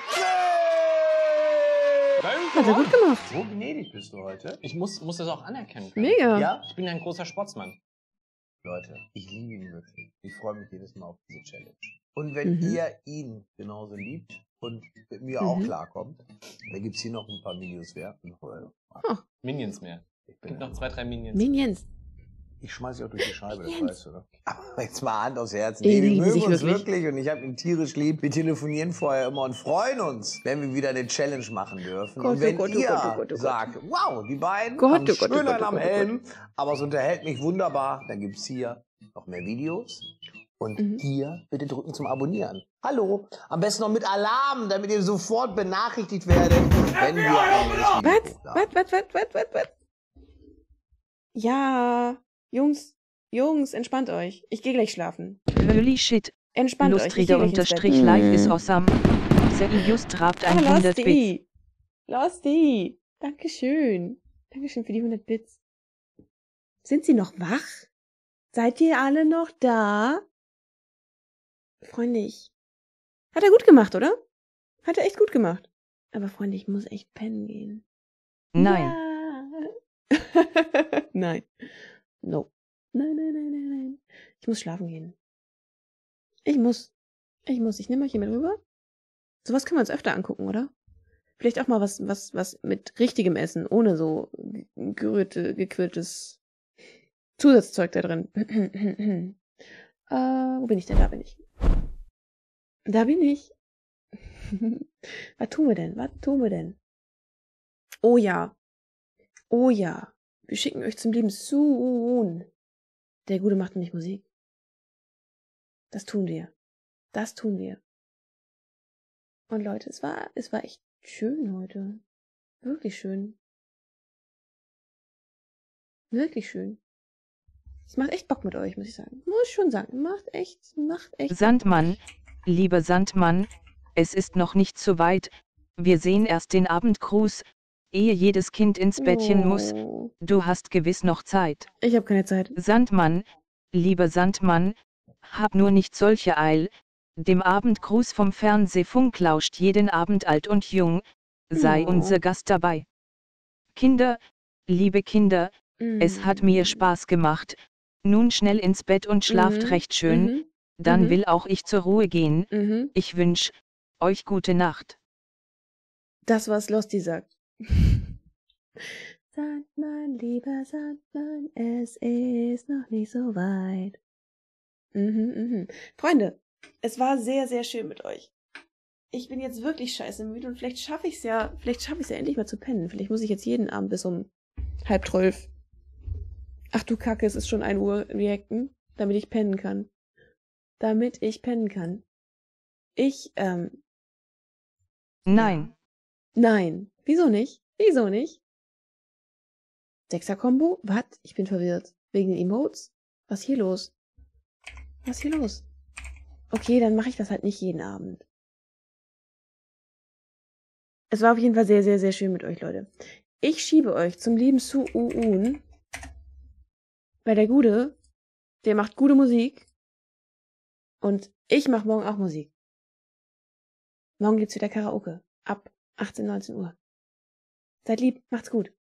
Hat er gut gemacht. So gnädig bist du heute. Ich muss, muss das auch anerkennen können. Mega. Ja? Ich bin ja ein großer Sportsmann. Leute, ich liebe ihn wirklich. Ich freue mich jedes Mal auf diese Challenge. Und wenn Mhm. ihr ihn genauso liebt und mit mir auch Mhm. klarkommt, dann gibt es hier noch ein paar Videos wert. Minions mehr. Ich Es bin gibt noch zwei, drei Minions. Minions. Ich schmeiß sie auch durch die Scheibe, das Minions. weißt du, ne? Aber jetzt mal Hand aufs Herz. Die Nee, wir lieben mögen sich uns wirklich. wirklich und ich habe ihn tierisch lieb. Wir telefonieren vorher immer und freuen uns, wenn wir wieder eine Challenge machen dürfen. Gott, und wenn oh Gott, oh ihr Gott, oh Gott, oh Gott. sagt, wow, die beiden Gott, haben oh Gott, oh schön Gott, einen oh am Gott, oh Helm, aber es unterhält mich wunderbar, dann gibt es hier noch mehr Videos. Und Mhm. hier bitte drücken zum Abonnieren. Hallo, am besten noch mit Alarm, damit ihr sofort benachrichtigt werdet, wenn wir ein neues Video Was? hochladen. Was, was, was, was, was, was? Ja, Jungs, Jungs, entspannt euch. Ich gehe gleich schlafen. Holy shit. Entspannt euch. Ich geh Lustrider gleich ins unterstrich Bett. live is Hm. awesome. Serious trabt Ah, hundert Bits. Losti. Losti. Dankeschön. Dankeschön für die hundert Bits. Sind Sie noch wach? Seid ihr alle noch da? Freunde, ich... Hat er gut gemacht, oder? Hat er echt gut gemacht. Aber Freunde, ich muss echt pennen gehen. Nein. Ja. Nein. No. Nein, nein, nein, nein, nein. Ich muss schlafen gehen. Ich muss. Ich muss. Ich nehme euch hier mit rüber. Sowas können wir uns öfter angucken, oder? Vielleicht auch mal was, was, was mit richtigem Essen, ohne so gerührte, gequirltes Zusatzzeug da drin. äh, wo bin ich denn? Da bin ich. Da bin ich. Was tun wir denn? Was tun wir denn? Oh ja. Oh ja. Wir schicken euch zum lieben Soon. Der Gute macht nämlich Musik. Das tun wir. Das tun wir. Und Leute, es war, es war echt schön heute. Wirklich schön. Wirklich schön. Es macht echt Bock mit euch, muss ich sagen. Muss ich schon sagen. Macht echt, macht echt. Sandmann, lieber Sandmann, es ist noch nicht so weit. Wir sehen erst den Abendgruß, ehe jedes Kind ins Bettchen muss. Oh. Du hast gewiss noch Zeit. Ich habe keine Zeit. Sandmann, lieber Sandmann, hab nur nicht solche Eil. Dem Abendgruß vom Fernsehfunk lauscht jeden Abend alt und jung. Sei Oh. unser Gast dabei. Kinder, liebe Kinder, es hat mir Spaß gemacht. Nun schnell ins Bett und schlaft Mhm. recht schön. Mhm. Dann Mhm. will auch ich zur Ruhe gehen. Mhm. Ich wünsch euch gute Nacht. Das, was Losti sagt. Sandmann, lieber Sandmann, es ist noch nicht so weit. Mhm, mhm. Freunde, es war sehr, sehr schön mit euch. Ich bin jetzt wirklich scheiße müde und vielleicht schaffe ich es ja, vielleicht schaffe ich es ja endlich mal zu pennen. Vielleicht muss ich jetzt jeden Abend bis um halb zwölf. Ach du Kacke, es ist schon ein Uhr reacten, damit ich pennen kann. Damit ich pennen kann. Ich, ähm, Nein. nein. Wieso nicht? Wieso nicht? Sechser-Kombo? Was? Ich bin verwirrt. Wegen den Emotes? Was ist hier los? Was ist hier los? Okay, dann mache ich das halt nicht jeden Abend. Es war auf jeden Fall sehr, sehr, sehr schön mit euch, Leute. Ich schiebe euch zum lieben Su-Un, weil der Gude, der macht gute Musik und ich mache morgen auch Musik. Morgen gibt's wieder Karaoke ab achtzehn, neunzehn Uhr. Seid lieb, macht's gut.